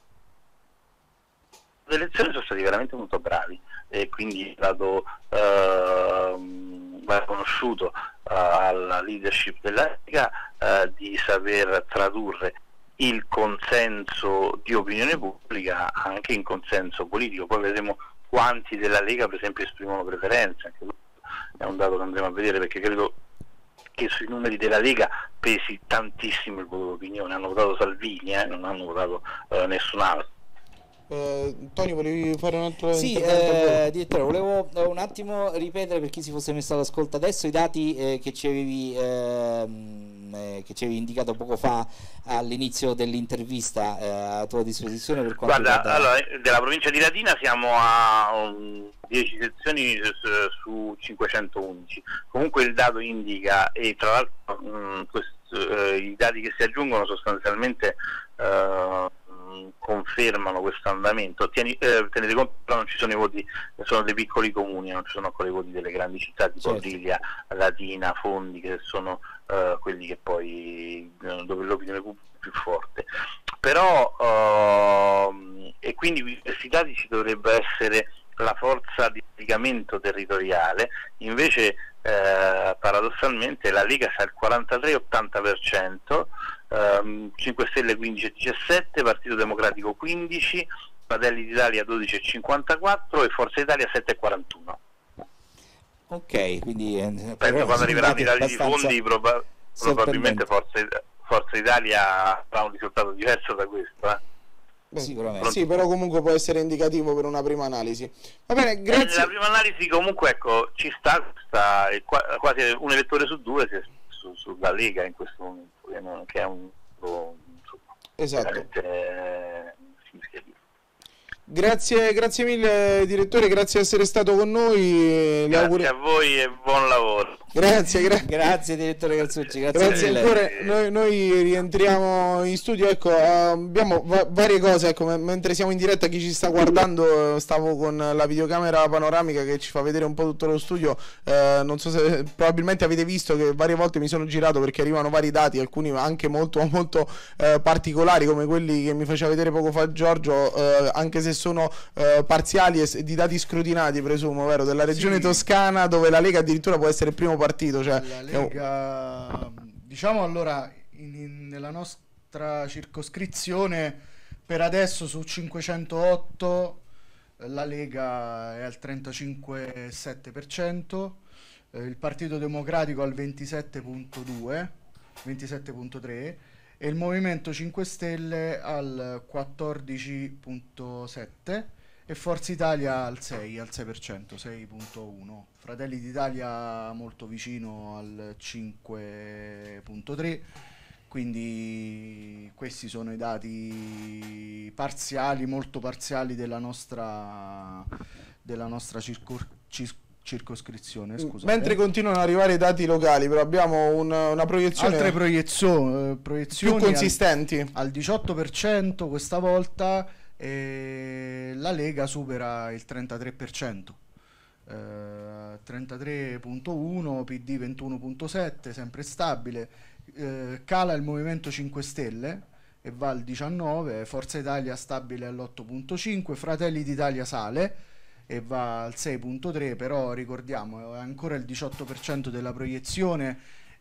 le elezioni. Sono stati veramente molto bravi e quindi è stato uh, conosciuto uh, alla leadership della Lega uh, di saper tradurre il consenso di opinione pubblica anche in consenso politico. Poi vedremo quanti della Lega per esempio esprimono preferenze, anche questo è un dato che andremo a vedere, perché credo che sui numeri della Lega pesi tantissimo il voto d'opinione. Hanno votato Salvini, eh, non hanno votato uh, nessun altro. Eh, Tony, volevi fare un altro sì, intervento? Eh, direttore, volevo un attimo ripetere per chi si fosse messo all'ascolto adesso i dati eh, che ci avevi ehm, eh, che ci avevi indicato poco fa all'inizio dell'intervista eh, a tua disposizione per quanto Guarda, riguarda... allora, della provincia di Latina siamo a um, dieci sezioni su, su cinquecentoundici. Comunque il dato indica, e tra l'altro um, questo, eh, i dati che si aggiungono sostanzialmente uh, confermano questo andamento. Tieni, eh, tenete conto che non ci sono i voti, sono dei piccoli comuni, non ci sono ancora i voti delle grandi città tipo certo. Ordiglia, Latina, Fondi, che sono uh, quelli che poi uh, dove l'opinione pubblica è più forte. Però uh, e quindi questi dati ci dovrebbe essere la forza di caricamento territoriale, invece eh, paradossalmente la Lega sa il quarantatré ottanta per cento, ehm, cinque Stelle quindici e diciassette, Partito Democratico quindici, Fratelli d'Italia dodici e cinquantaquattro e Forza Italia sette e quarantuno. Ok, quindi eh, Penso quando arriveranno i dati di Fondi proba probabilmente Forza, Forza Italia avrà un risultato diverso da questo. Eh. Beh, sicuramente. Sì, però comunque può essere indicativo per una prima analisi. Va bene, grazie. La prima analisi comunque, ecco, ci sta, sta quasi un elettore su due su, sulla Lega in questo momento, che è un... un esatto. Eh, grazie, grazie mille direttore, grazie di essere stato con noi. Grazie auguri... a voi e buon lavoro. Grazie, gra grazie direttore Grazzucci, grazie, grazie ancora. Noi, noi rientriamo in studio, ecco, uh, abbiamo va varie cose, ecco, mentre siamo in diretta, chi ci sta guardando, stavo con la videocamera panoramica che ci fa vedere un po' tutto lo studio, uh, non so se probabilmente avete visto che varie volte mi sono girato perché arrivano vari dati, alcuni anche molto molto uh, particolari come quelli che mi faceva vedere poco fa Giorgio, uh, anche se sono uh, parziali e di dati scrutinati, presumo, vero, della regione sì. Toscana, dove la Lega addirittura può essere il primo partito, cioè la Lega, diciamo, allora in, in, nella nostra circoscrizione per adesso su cinquecentootto la Lega è al trentacinque virgola sette per cento, eh, il Partito Democratico al ventisette virgola due, ventisette virgola tre e il Movimento cinque Stelle al quattordici virgola sette e Forza Italia al sei, al sei per cento, sei virgola uno. Fratelli d'Italia molto vicino al cinque virgola tre, quindi questi sono i dati parziali, molto parziali della nostra, della nostra circor circoscrizione. Scusate. Mentre continuano ad arrivare i dati locali, però abbiamo un, una proiezione, altre proiezioni, proiezioni più consistenti, al, al diciotto per cento questa volta, e la Lega supera il trentatré per cento. Uh, trentatré virgola uno, P D ventuno virgola sette, sempre stabile, uh, cala il Movimento cinque Stelle e va al diciannove, Forza Italia stabile all'otto virgola cinque, Fratelli d'Italia sale e va al sei virgola tre, però ricordiamo è ancora il diciotto per cento della proiezione,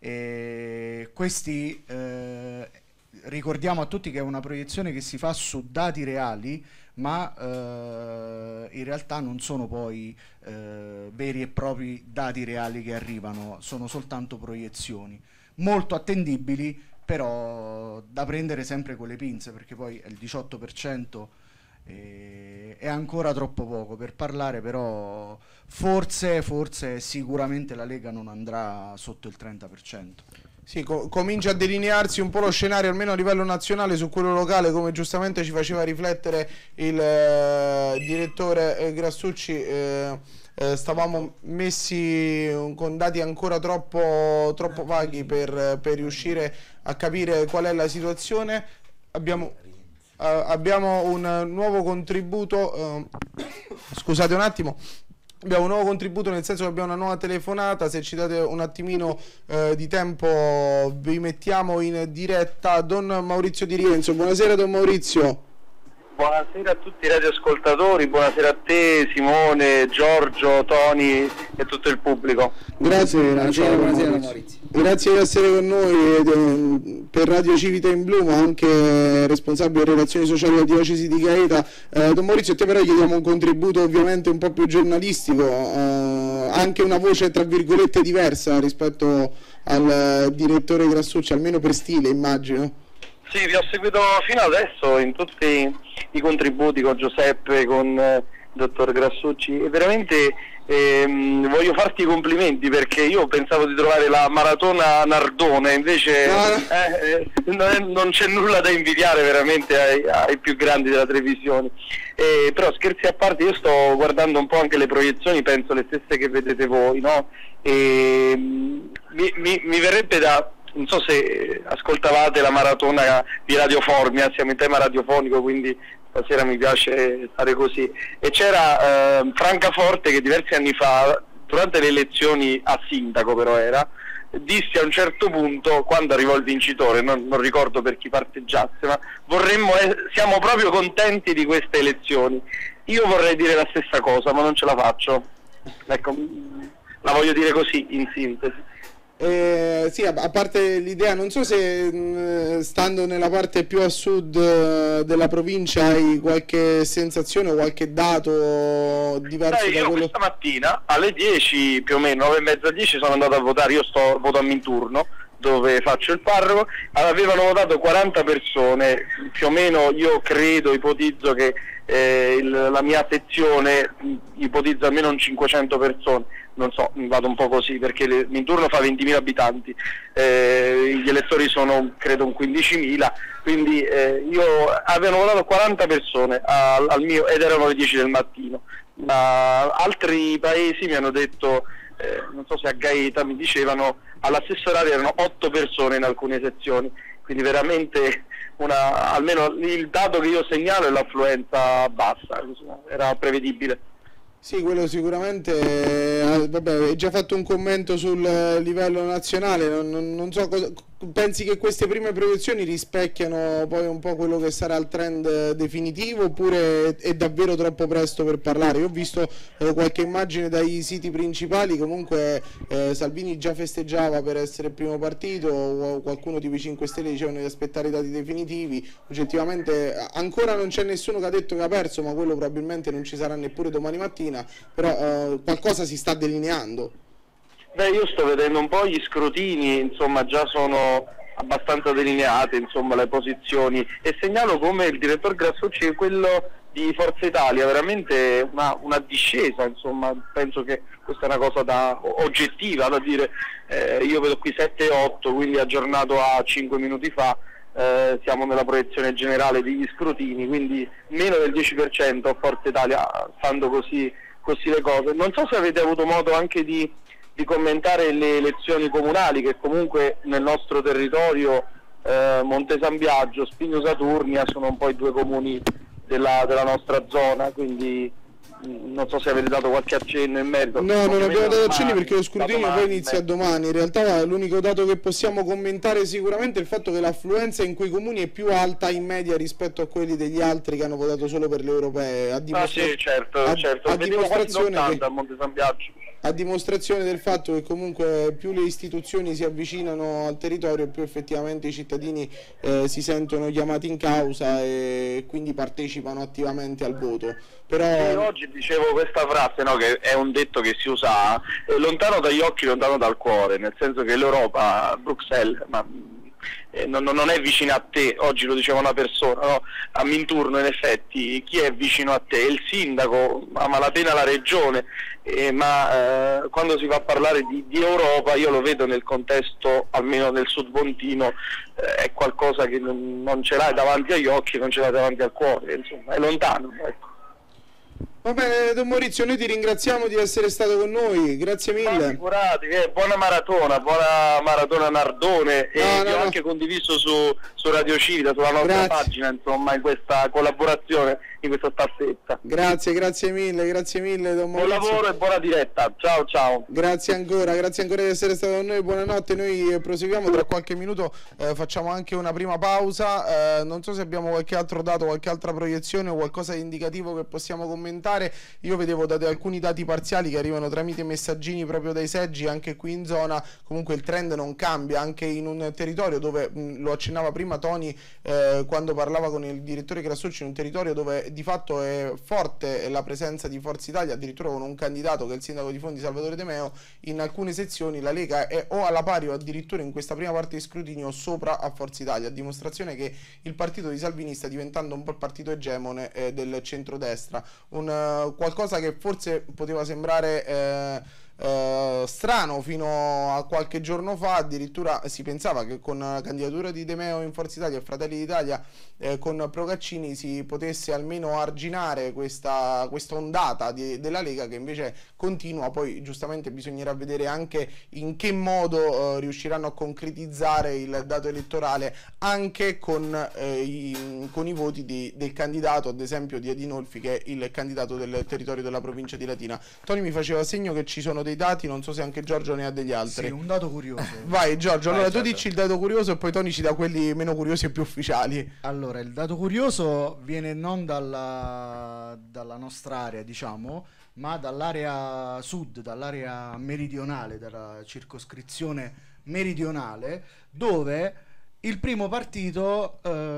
e questi uh, ricordiamo a tutti che è una proiezione che si fa su dati reali, ma eh, in realtà non sono poi eh, veri e propri dati reali che arrivano, sono soltanto proiezioni molto attendibili, però da prendere sempre con le pinze, perché poi è il diciotto per cento, e è ancora troppo poco per parlare, però forse, forse sicuramente la Lega non andrà sotto il trenta per cento. Sì, co comincia a delinearsi un po' lo scenario, almeno a livello nazionale. Su quello locale, come giustamente ci faceva riflettere il eh, direttore eh, Grazzucci, eh, eh, stavamo messi con dati ancora troppo, troppo vaghi per, per riuscire a capire qual è la situazione. Abbiamo, eh, abbiamo un nuovo contributo, eh, scusate un attimo. Abbiamo un nuovo contributo, nel senso che abbiamo una nuova telefonata. Se ci date un attimino eh, di tempo vi mettiamo in diretta. Don Maurizio Di Rienzo, buonasera don Maurizio. Buonasera a tutti i radioascoltatori, buonasera a te Simone, Giorgio, Tony e tutto il pubblico. Grazie, buonasera, buonasera Maurizio. Grazie di essere con noi per Radio Civita in Blu, ma anche responsabile delle relazioni sociali della diocesi di Gaeta. Eh, don Maurizio, a te però chiediamo un contributo ovviamente un po' più giornalistico, eh, anche una voce tra virgolette diversa rispetto al direttore Grazzucci, almeno per stile immagino. Sì, vi ho seguito fino adesso in tutti i contributi con Giuseppe, con il dottor Grassucci, e veramente ehm, voglio farti i complimenti, perché io pensavo di trovare la maratona Nardone, invece eh, eh, non, è, non c'è nulla da invidiare veramente ai, ai più grandi della televisione. Eh, però scherzi a parte, io sto guardando un po' anche le proiezioni, penso le stesse che vedete voi, no? E, mi, mi, mi verrebbe da... non so se ascoltavate la maratona di Radio Formia, siamo in tema radiofonico, quindi stasera mi piace stare così, e c'era eh, Francaforte che diversi anni fa, durante le elezioni a sindaco però era, disse a un certo punto, quando arrivò il vincitore, non, non ricordo per chi parteggiasse, ma vorremmo, eh, siamo proprio contenti di queste elezioni. Io vorrei dire la stessa cosa, ma non ce la faccio, ecco, la voglio dire così in sintesi. Eh, sì, a, a parte l'idea, non so se mh, stando nella parte più a sud uh, della provincia hai qualche sensazione o qualche dato diverso. Dai, da io quello... questa mattina alle dieci, più o meno nove e mezza, dieci, sono andato a votare. Io sto voto a Minturno, dove faccio il parroco. Avevano votato quaranta persone, più o meno. Io credo, ipotizzo che eh, il, la mia sezione ipotizza almeno un cinquecento persone, non so, vado un po' così, perché le, Minturno fa ventimila abitanti, eh, gli elettori sono credo un quindicimila, quindi eh, io avevano votato quaranta persone al, al mio, ed erano le dieci del mattino. Ma altri paesi mi hanno detto, eh, non so se a Gaeta mi dicevano, alla stessa orario erano otto persone in alcune sezioni, quindi veramente una, almeno il dato che io segnalo è l'affluenza bassa, era prevedibile. Sì, quello sicuramente, eh, vabbè, hai già fatto un commento sul livello nazionale, non, non, non so cosa, pensi che queste prime proiezioni rispecchiano poi un po' quello che sarà il trend definitivo, oppure è davvero troppo presto per parlare? Io ho visto eh, qualche immagine dai siti principali, comunque eh, Salvini già festeggiava per essere il primo partito, o qualcuno tipo i cinque Stelle dicevano di aspettare i dati definitivi. Oggettivamente ancora non c'è nessuno che ha detto che ha perso, ma quello probabilmente non ci sarà neppure domani mattina. Però eh, qualcosa si sta delineando. Beh, io sto vedendo un po' gli scrutini, insomma già sono abbastanza delineate, insomma, le posizioni, e segnalo come il direttore Grassucci e quello di Forza Italia veramente una, una discesa, insomma, penso che questa è una cosa da, oggettiva da dire. Eh, io vedo qui sette otto, quindi aggiornato a cinque minuti fa. Eh, siamo nella proiezione generale degli scrutini, quindi meno del dieci per cento a Forza Italia, stando così, così le cose. Non so se avete avuto modo anche di, di commentare le elezioni comunali, che comunque nel nostro territorio, eh, Monte San Biagio, Spigno Saturnia sono un po' i due comuni della, della nostra zona, quindi non so se avete dato qualche accenno in merito. No, non abbiamo dato accenni perché lo scrutinio poi inizia domani. In realtà l'unico dato che possiamo commentare sicuramente è il fatto che l'affluenza in quei comuni è più alta in media rispetto a quelli degli altri che hanno votato solo per le europee. A dimostra... Ah sì, certo, a, certo. A dimostrazione che... a Monte San Biagio. A dimostrazione del fatto che comunque più le istituzioni si avvicinano al territorio, più effettivamente i cittadini eh, si sentono chiamati in causa e quindi partecipano attivamente al voto. Però... Sì, oggi dicevo questa frase, no, che è un detto che si usa, eh, lontano dagli occhi, lontano dal cuore, nel senso che l'Europa, Bruxelles, ma eh, non, non è vicina a te. Oggi lo diceva una persona, no? A Minturno in effetti chi è vicino a te? Il sindaco, a malapena la regione, eh, ma eh, quando si va a parlare di, di Europa, io lo vedo nel contesto, almeno nel Sud Pontino, eh, è qualcosa che non, non ce l'hai davanti agli occhi, non ce l'hai davanti al cuore, insomma, è lontano, ecco. Va bene, Don Maurizio, noi ti ringraziamo di essere stato con noi, grazie mille. Figurati, eh, buona maratona, buona maratona Nardone, e no, vi no, ho no. anche condiviso su, su Radio Civita, sulla nostra grazie. pagina, insomma, in questa collaborazione, in questa staffetta. Grazie, grazie mille, grazie mille Don Maurizio. Buon lavoro e buona diretta, ciao ciao. Grazie ancora, grazie ancora di essere stato con noi, buonanotte, noi proseguiamo, tra qualche minuto eh, facciamo anche una prima pausa, eh, non so se abbiamo qualche altro dato, qualche altra proiezione o qualcosa di indicativo che possiamo commentare. commentare. Io vedevo da alcuni dati parziali che arrivano tramite messaggini proprio dai seggi anche qui in zona. Comunque il trend non cambia anche in un territorio dove, mh, lo accennava prima Tony eh, quando parlava con il direttore Grassucci, in un territorio dove di fatto è forte la presenza di Forza Italia, addirittura con un candidato che è il sindaco di Fondi Salvatore De Meo. In alcune sezioni la Lega è o alla pari o addirittura in questa prima parte di scrutinio sopra a Forza Italia, a dimostrazione che il partito di Salvini sta diventando un po' il partito egemone eh, del centrodestra, un, uh, qualcosa che forse poteva sembrare eh, Uh, strano fino a qualche giorno fa. Addirittura si pensava che con la candidatura di De Meo in Forza Italia e Fratelli d'Italia eh, con Procaccini si potesse almeno arginare questa, questa ondata di, della Lega, che invece continua. Poi giustamente bisognerà vedere anche in che modo uh, riusciranno a concretizzare il dato elettorale anche con, eh, i, con i voti di, del candidato, ad esempio di Adinolfi, che è il candidato del territorio della provincia di Latina. Tony mi faceva segno che ci sono dei dati, non so se anche Giorgio ne ha degli altri. Sì, un dato curioso. Vai Giorgio, Vai, allora Giorgio. tu dici il dato curioso e poi Tony ci dà quelli meno curiosi e più ufficiali. Allora, il dato curioso viene non dalla, dalla nostra area, diciamo, ma dall'area sud, dall'area meridionale, dalla circoscrizione meridionale, dove il primo partito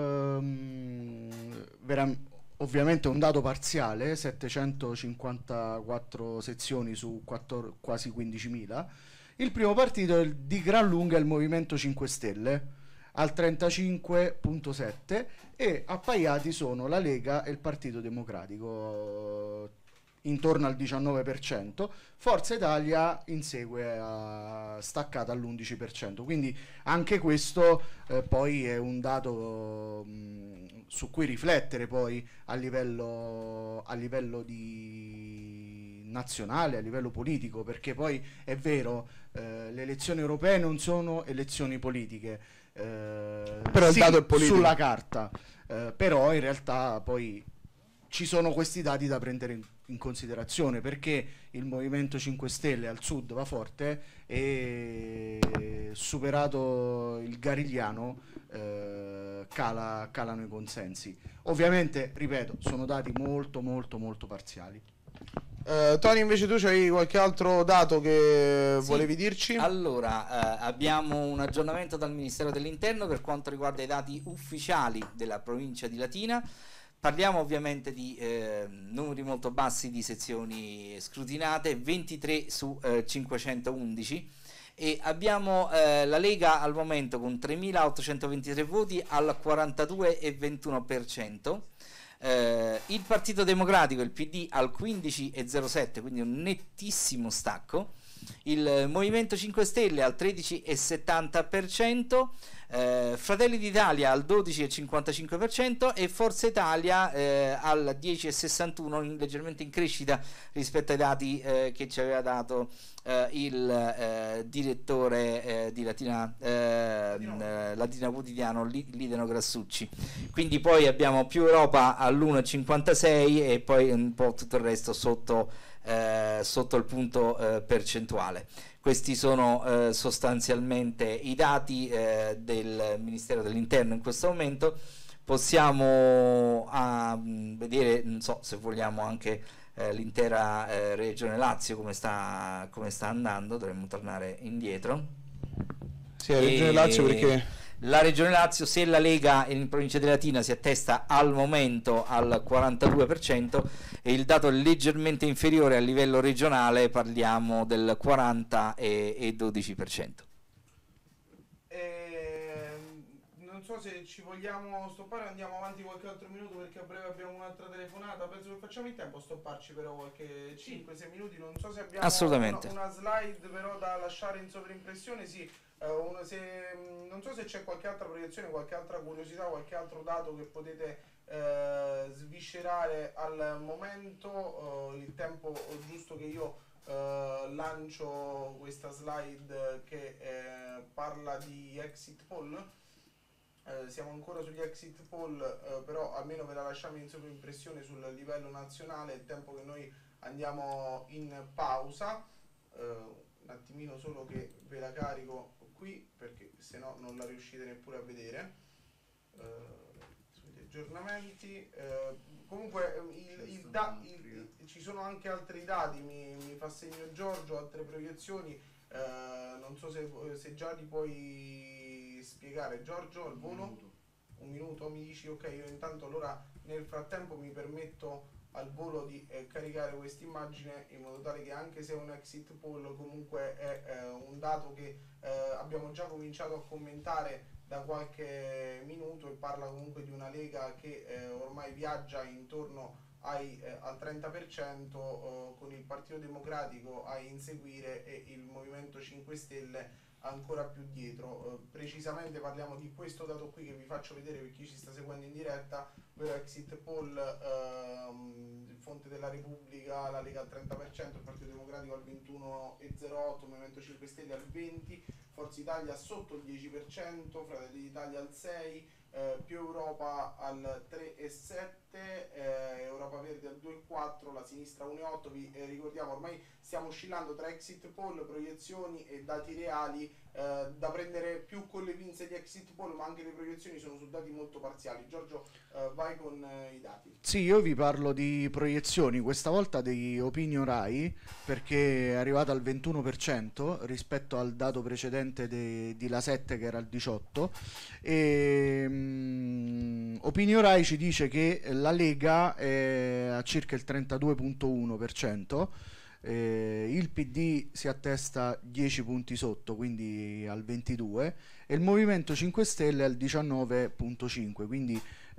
ehm, vera- ovviamente un dato parziale, settecentocinquantaquattro sezioni su quattordici, quasi quindicimila. Il primo partito è il, di gran lunga il Movimento cinque Stelle al trentacinque virgola sette e appaiati sono la Lega e il Partito Democratico intorno al diciannove per cento. Forza Italia insegue a, staccata all'undici per cento, quindi anche questo eh, poi è un dato mh, su cui riflettere poi a livello, a livello di nazionale, a livello politico, perché poi è vero, eh, le elezioni europee non sono elezioni politiche, eh, Però il sì, dato è politico sulla carta, eh, però in realtà poi ci sono questi dati da prendere in, in considerazione, perché il Movimento cinque Stelle al sud va forte e superato il Garigliano eh, cala, calano i consensi. Ovviamente, ripeto, sono dati molto molto molto parziali. Uh, Tony, invece tu c'hai qualche altro dato che Sì. volevi dirci? Allora, eh, abbiamo un aggiornamento dal Ministero dell'Interno per quanto riguarda i dati ufficiali della provincia di Latina. Parliamo ovviamente di eh, numeri molto bassi di sezioni scrutinate, ventitré su eh, cinquecentoundici, e abbiamo eh, la Lega al momento con tremilaottocentoventitré voti al quarantadue virgola ventuno per cento, eh, il Partito Democratico, il P D, al quindici virgola zero sette, quindi un nettissimo stacco, il Movimento cinque Stelle al tredici virgola settanta per cento, eh, Fratelli d'Italia al dodici virgola cinquantacinque per cento e Forza Italia eh, al dieci virgola sessantuno per cento, leggermente in crescita rispetto ai dati eh, che ci aveva dato eh, il eh, direttore eh, di Latina, eh, eh, Latina Quotidiano, Lideno Grassucci. Quindi poi abbiamo più Europa all'uno virgola cinquantasei e poi un po' tutto il resto sotto Eh, sotto il punto eh, percentuale. Questi sono eh, sostanzialmente i dati eh, del Ministero dell'Interno in questo momento. Possiamo a, mh, vedere, non so se vogliamo, anche eh, l'intera eh, regione Lazio come sta, come sta andando. Dovremmo tornare indietro. Sì, la regione Lazio, perché la regione Lazio, se la Lega in provincia di Latina si attesta al momento al quarantadue per cento e il dato è leggermente inferiore a livello regionale, parliamo del quaranta e dodici per cento. Eh, non so se ci vogliamo stoppare, andiamo avanti qualche altro minuto perché a breve abbiamo un'altra telefonata. Penso che facciamo in tempo a stopparci però qualche cinque sei minuti. Non so se abbiamo Assolutamente. Una, una slide però da lasciare in sovraimpressione. Sì, eh, una, se, non so se c'è qualche altra proiezione, qualche altra curiosità, qualche altro dato che potete eh, sviscerare al momento. Eh, il tempo giusto che io eh, lancio questa slide che eh, parla di exit poll. Eh, siamo ancora sugli exit poll, eh, però almeno ve la lasciamo in sovraimpressione sul livello nazionale, il tempo che noi andiamo in pausa. Eh, un attimino solo che ve la carico qui perché se no non la riuscite neppure a vedere. Eh, sugli aggiornamenti, eh, comunque il, il, da, il, ci sono anche altri dati, mi, mi fa segno Giorgio, altre proiezioni, eh, non so se, se già li puoi spiegare. Giorgio, al volo? Un minuto. Un minuto, mi dici? Ok, io intanto allora nel frattempo mi permetto al volo di eh, caricare questa immagine in modo tale che anche se è un exit poll comunque è eh, un dato che eh, abbiamo già cominciato a commentare da qualche minuto e parla comunque di una Lega che eh, ormai viaggia intorno ai, eh, al trenta per cento eh, con il Partito Democratico a inseguire e il Movimento cinque Stelle ancora più dietro. Eh, precisamente parliamo di questo dato qui che vi faccio vedere per chi ci sta seguendo in diretta, ovvero exit poll, ehm, Fonte della Repubblica, la Lega al trenta per cento, il Partito Democratico al ventuno virgola zero otto, il Movimento cinque Stelle al venti per cento, Forza Italia sotto il dieci per cento, Fratelli d'Italia al sei per cento, eh, più Europa al tre virgola sette per cento, eh, Europa Verde al due virgola quattro per cento, la sinistra uno virgola otto per cento. Vi eh, ricordiamo, ormai stiamo oscillando tra exit poll, proiezioni e dati reali, eh, da prendere più con le pinze di exit poll, ma anche le proiezioni sono su dati molto parziali. Giorgio, eh, vai con eh, i dati. Sì, io vi parlo di proiezioni, questa volta di Opinion Rai, perché è arrivata al ventuno per cento rispetto al dato precedente de, di La sette che era al diciotto per cento, e um, Opinion Rai ci dice che la Lega è a circa il trentadue virgola uno per cento, eh, il P D si attesta dieci punti sotto, quindi al ventidue, e il Movimento cinque Stelle al diciannove virgola cinque, quindi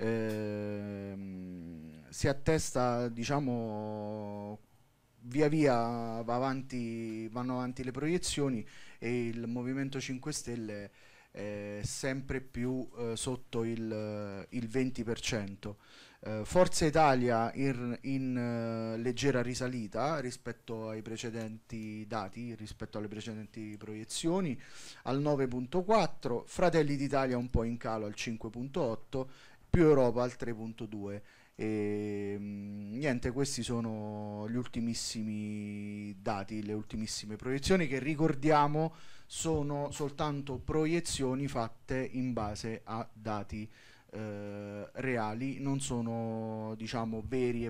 ehm, si attesta, diciamo, via via va avanti, vanno avanti le proiezioni, e il Movimento cinque Stelle è sempre più eh, sotto il, il venti per cento. Uh, Forza Italia in, in uh, leggera risalita rispetto ai precedenti dati, rispetto alle precedenti proiezioni, al nove virgola quattro, Fratelli d'Italia un po' in calo al cinque virgola otto, più Europa al tre virgola due. E mh, niente, questi sono gli ultimissimi dati, le ultimissime proiezioni, che ricordiamo sono soltanto proiezioni fatte in base a dati Eh, reali, non sono, diciamo, veri e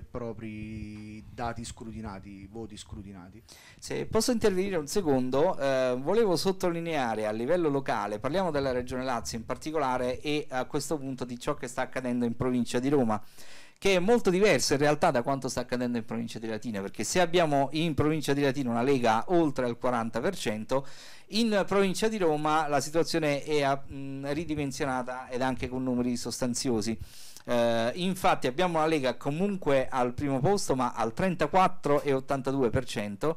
propri dati scrutinati, voti scrutinati. Se posso intervenire un secondo, eh, volevo sottolineare a livello locale, parliamo della Regione Lazio in particolare, e a questo punto di ciò che sta accadendo in provincia di Roma, che è molto diverso in realtà da quanto sta accadendo in provincia di Latina, perché se abbiamo in provincia di Latina una Lega oltre al quaranta per cento, in provincia di Roma la situazione è mh, ridimensionata ed anche con numeri sostanziosi. Eh, infatti abbiamo una Lega comunque al primo posto, ma al trentaquattro virgola ottantadue per cento,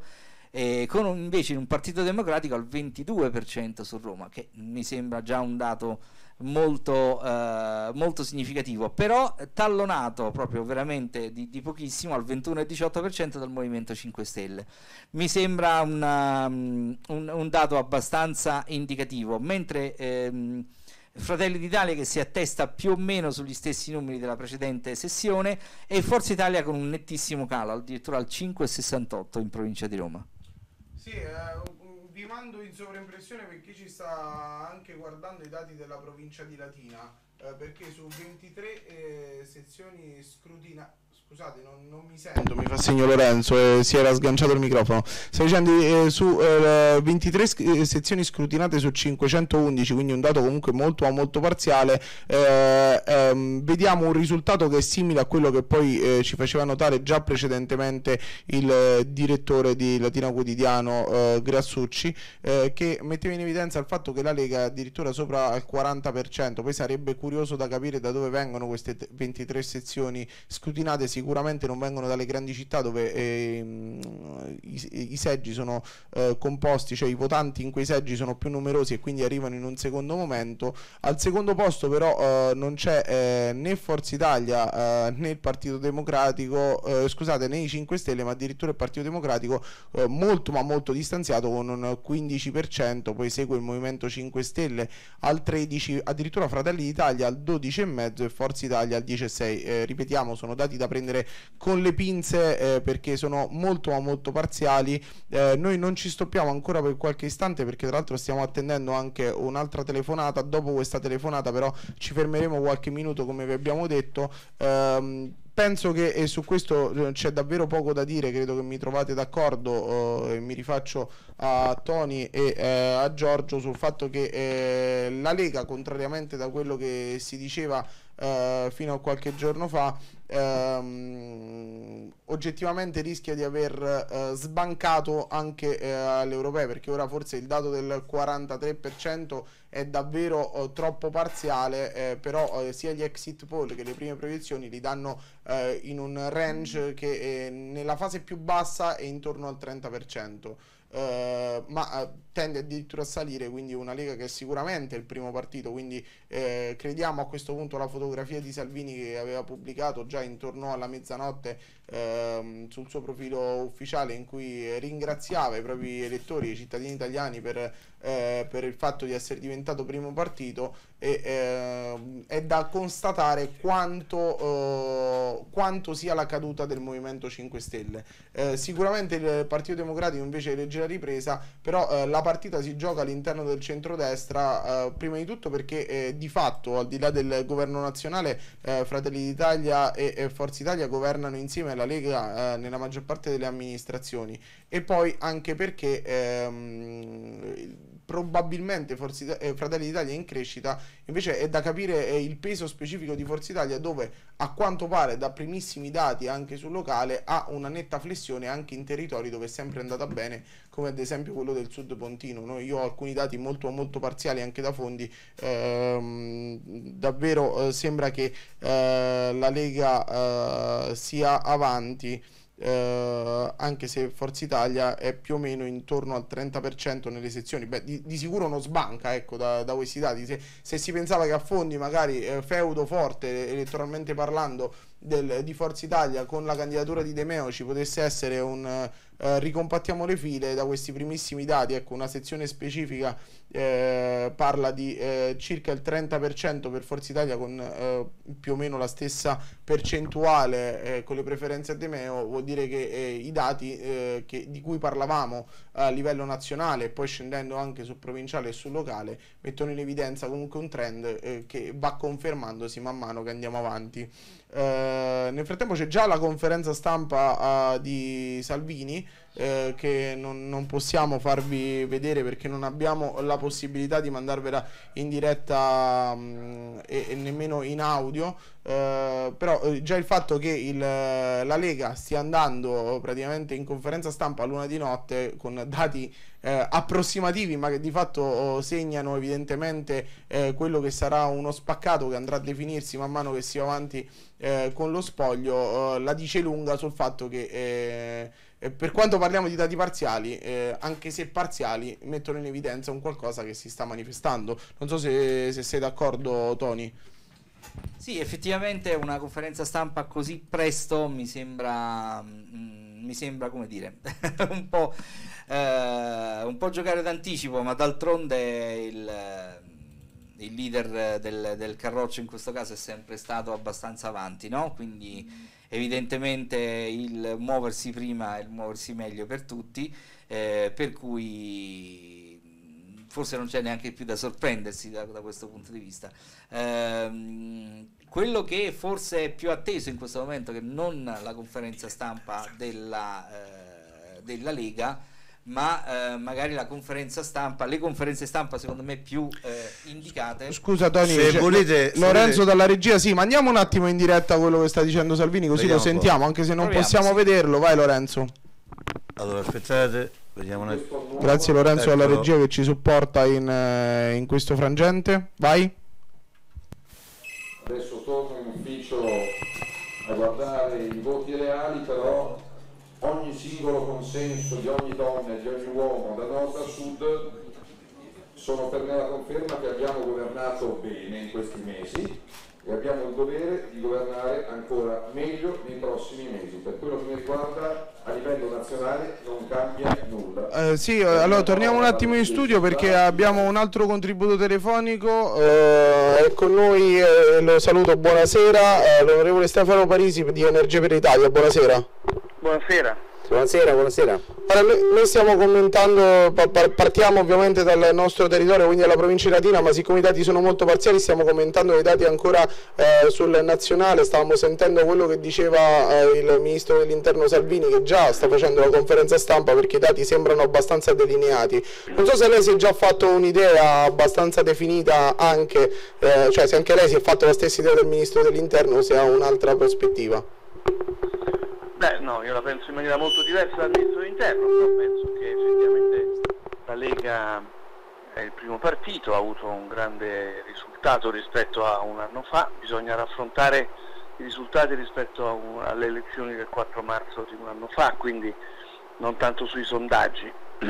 e con un, invece in un Partito Democratico al ventidue per cento su Roma, che mi sembra già un dato molto, eh, molto significativo, però tallonato proprio veramente di, di pochissimo al ventuno virgola diciotto per cento dal Movimento cinque Stelle. Mi sembra una, um, un, un dato abbastanza indicativo, mentre ehm, Fratelli d'Italia che si attesta più o meno sugli stessi numeri della precedente sessione, e Forza Italia con un nettissimo calo, addirittura al cinque virgola sessantotto in provincia di Roma. Sì, eh, vi mando in sovraimpressione per chi ci sta anche guardando i dati della provincia di Latina, eh, perché su ventitré eh, sezioni scrutinate, scusate, non, non mi sento, mi fa segno Lorenzo, eh, si era sganciato il microfono. Sto dicendo eh, su eh, ventitré sc- sezioni scrutinate su cinquecentoundici, quindi un dato comunque molto molto parziale, eh, ehm, vediamo un risultato che è simile a quello che poi eh, ci faceva notare già precedentemente il eh, direttore di Latina Quotidiano eh, Grassucci, eh, che metteva in evidenza il fatto che la Lega è addirittura sopra al quaranta per cento. Poi sarebbe curioso da capire da dove vengono queste t- ventitré sezioni scrutinate. Sicuramente non vengono dalle grandi città dove eh, i, i seggi sono eh, composti, cioè i votanti in quei seggi sono più numerosi e quindi arrivano in un secondo momento. Al secondo posto però eh, non c'è eh, né Forza Italia eh, né il Partito Democratico, eh, scusate, né i cinque Stelle, ma addirittura il Partito Democratico, eh, molto ma molto distanziato con un quindici per cento, poi segue il Movimento cinque Stelle al tredici per cento, addirittura Fratelli d'Italia al dodici virgola cinque per cento e Forza Italia al dieci virgola sei per cento. Eh, ripetiamo, sono dati da prendere prendere con le pinze eh, perché sono molto ma molto parziali. Eh, noi non ci stoppiamo ancora per qualche istante perché tra l'altro stiamo attendendo anche un'altra telefonata. Dopo questa telefonata però ci fermeremo qualche minuto come vi abbiamo detto. Ehm, Penso che e su questo c'è davvero poco da dire, credo che mi trovate d'accordo, eh, mi rifaccio a Tony e eh, a Giorgio sul fatto che eh, la Lega, contrariamente da quello che si diceva eh, fino a qualche giorno fa, ehm, oggettivamente rischia di aver eh, sbancato anche eh, alle europee, perché ora forse il dato del quarantatré per cento è davvero eh, troppo parziale, eh, però eh, sia gli exit poll che le prime proiezioni li danno eh, in un range che eh, nella fase più bassa è intorno al trenta per cento. Uh, ma uh, tende addirittura a salire, quindi una Lega che è sicuramente il primo partito, quindi eh, crediamo a questo punto la fotografia di Salvini che aveva pubblicato già intorno alla mezzanotte eh, sul suo profilo ufficiale, in cui ringraziava i propri elettori, i cittadini italiani per, eh, per il fatto di essere diventato primo partito, e eh, è da constatare quanto, eh, quanto sia la caduta del Movimento cinque Stelle. Eh, sicuramente il Partito Democratico invece legge la ripresa, però eh, la partita si gioca all'interno del centrodestra, eh, prima di tutto perché eh, di fatto, al di là del governo nazionale, eh, Fratelli d'Italia e, e Forza Italia governano insieme alla Lega eh, nella maggior parte delle amministrazioni, e poi anche perché ehm, probabilmente Forza Italia, eh, Fratelli d'Italia è in crescita. Invece è da capire eh, il peso specifico di Forza Italia, dove a quanto pare da primissimi dati anche sul locale ha una netta flessione anche in territori dove è sempre andata bene, come ad esempio quello del Sud Pontino. No? Io ho alcuni dati molto molto parziali anche da fondi, ehm, davvero eh, sembra che eh, la Lega eh, sia avanti. Uh, anche se Forza Italia è più o meno intorno al trenta per cento nelle sezioni. Beh, di, di sicuro non sbanca, ecco, da, da questi dati. Se, se si pensava che a Fondi magari eh, feudo forte elettoralmente parlando del, di Forza Italia con la candidatura di De Meo ci potesse essere un uh, ricompattiamo le file, da questi primissimi dati, ecco, una sezione specifica eh, parla di eh, circa il trenta per cento per Forza Italia, con eh, più o meno la stessa percentuale eh, con le preferenze a De Meo. Vuol dire che eh, i dati eh, che, di cui parlavamo a livello nazionale e poi scendendo anche sul provinciale e sul locale mettono in evidenza comunque un trend eh, che va confermandosi man mano che andiamo avanti. Uh, nel frattempo c'è già la conferenza stampa uh, di Salvini uh, che non, non possiamo farvi vedere perché non abbiamo la possibilità di mandarvela in diretta um, e, e nemmeno in audio, uh, però uh, già il fatto che il, la Lega stia andando praticamente in conferenza stampa a luna di notte con dati Eh, approssimativi, ma che di fatto oh, segnano evidentemente eh, quello che sarà uno spaccato che andrà a definirsi man mano che si va avanti eh, con lo spoglio, eh, la dice lunga sul fatto che eh, eh, per quanto parliamo di dati parziali, eh, anche se parziali, mettono in evidenza un qualcosa che si sta manifestando. Non so se, se sei d'accordo, Tony. Sì, effettivamente una conferenza stampa così presto mi sembra mm, mi sembra, come dire, un po' eh, un po' giocare d'anticipo, ma d'altronde il, il leader del, del carroccio in questo caso è sempre stato abbastanza avanti, no? Quindi evidentemente il muoversi prima e il muoversi meglio per tutti, eh, per cui forse non c'è neanche più da sorprendersi da, da questo punto di vista. Ehm, quello che forse è più atteso in questo momento che non la conferenza stampa della, eh, della Lega, ma eh, magari la conferenza stampa, le conferenze stampa secondo me più eh, indicate. Scusa Tony, se cioè, volete, se Lorenzo volete... dalla regia, sì, mandiamo un attimo in diretta quello che sta dicendo Salvini, così Vediamo lo sentiamo, anche se non Proviamo, possiamo sì. vederlo. Vai Lorenzo. Allora aspettate, vediamo un attimo. Grazie Lorenzo Eccolo. dalla regia che ci supporta in, eh, in questo frangente. Vai. Adesso torno in ufficio a guardare i voti reali, però ogni singolo consenso di ogni donna e di ogni uomo da nord a sud sono per me la conferma che abbiamo governato bene in questi mesi e abbiamo il dovere di governare ancora meglio nei prossimi mesi. Per quello che mi riguarda, a livello nazionale non cambia nulla. Eh, sì, allora torniamo un attimo in studio perché abbiamo un altro contributo telefonico. Eh, è con noi, eh, lo saluto, buonasera, eh, l'onorevole Stefano Parisi di Energia per l'Italia. Buonasera. Buonasera. Buonasera, buonasera. Allora, noi, noi stiamo commentando, partiamo ovviamente dal nostro territorio, quindi dalla provincia di Latina, ma siccome i dati sono molto parziali stiamo commentando i dati ancora eh, sul nazionale. Stavamo sentendo quello che diceva eh, il ministro dell'interno Salvini, che già sta facendo la conferenza stampa perché i dati sembrano abbastanza delineati. Non so se lei si è già fatto un'idea abbastanza definita anche, eh, cioè se anche lei si è fatto la stessa idea del ministro dell'interno o se ha un'altra prospettiva. Beh, no, io la penso in maniera molto diversa dal ministro dell'interno, però penso che effettivamente la Lega è il primo partito, ha avuto un grande risultato rispetto a un anno fa, bisogna raffrontare i risultati rispetto a un, alle elezioni del quattro marzo di un anno fa, quindi non tanto sui sondaggi.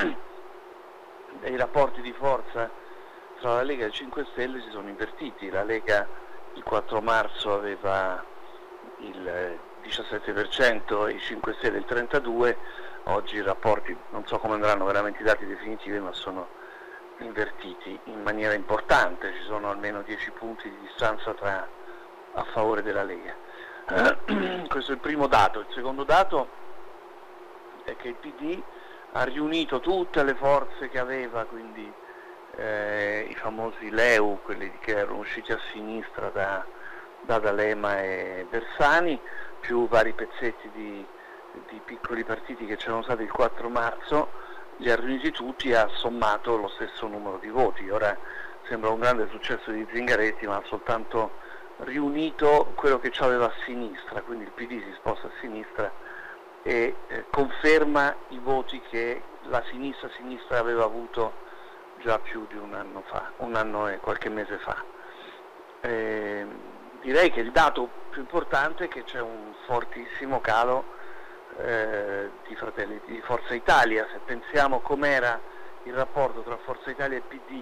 E i rapporti di forza tra la Lega e il cinque Stelle si sono invertiti. La Lega il quattro marzo aveva il diciassette per cento e i cinque Stelle il trentadue per cento, oggi i rapporti, non so come andranno veramente i dati definitivi, ma sono invertiti in maniera importante, ci sono almeno dieci punti di distanza tra, a favore della Lega. Eh, questo è il primo dato. Il secondo dato è che il P D ha riunito tutte le forze che aveva, quindi eh, i famosi L E U, quelli che erano usciti a sinistra da, da D'Alema e Bersani, più vari pezzetti di, di piccoli partiti che c'erano stati il quattro marzo, li ha riuniti tutti e ha sommato lo stesso numero di voti. Ora sembra un grande successo di Zingaretti, ma ha soltanto riunito quello che c'aveva a sinistra, quindi il P D si sposta a sinistra e eh, conferma i voti che la sinistra sinistra aveva avuto già più di un anno fa, un anno e qualche mese fa. Eh, direi che il dato più importante è che c'è un fortissimo calo eh, di, Fratelli, di Forza Italia. Se pensiamo com'era il rapporto tra Forza Italia e P D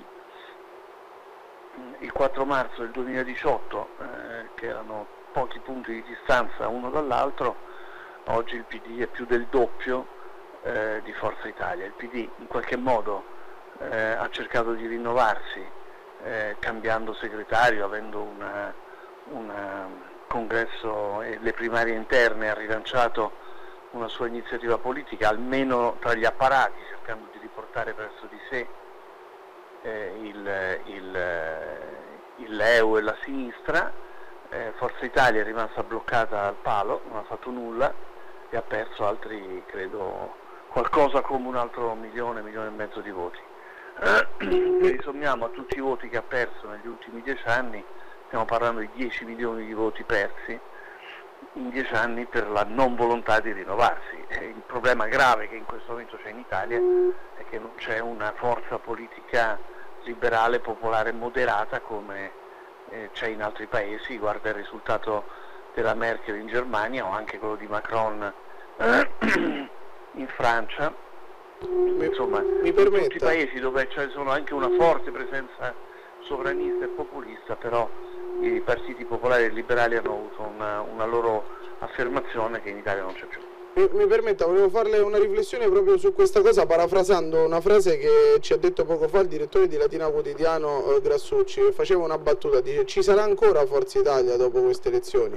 il quattro marzo del duemiladiciotto, eh, che erano pochi punti di distanza uno dall'altro, oggi il P D è più del doppio eh, di Forza Italia. Il P D in qualche modo eh, ha cercato di rinnovarsi eh, cambiando segretario, avendo una, una congresso e le primarie interne, ha rilanciato una sua iniziativa politica, almeno tra gli apparati, cercando di riportare verso di sé eh, il, il, il L E U e la sinistra. eh, Forza Italia è rimasta bloccata al palo, non ha fatto nulla e ha perso altri, credo, qualcosa come un altro milione, milione e mezzo di voti. Se li sommiamo a tutti i voti che ha perso negli ultimi dieci anni, stiamo parlando di dieci milioni di voti persi in dieci anni per la non volontà di rinnovarsi. E il problema grave che in questo momento c'è in Italia è che non c'è una forza politica liberale, popolare, moderata come eh, c'è in altri paesi. Guarda il risultato della Merkel in Germania o anche quello di Macron eh, in Francia. Insomma, mi in permetta. tutti i paesi dove ci sono anche una forte presenza sovranista e populista, però i partiti popolari e liberali hanno avuto una, una loro affermazione che in Italia non c'è più. Mi, mi permetta, volevo farle una riflessione proprio su questa cosa, parafrasando una frase che ci ha detto poco fa il direttore di Latina Quotidiano eh, Grassucci, che faceva una battuta, dice: ci sarà ancora Forza Italia dopo queste elezioni?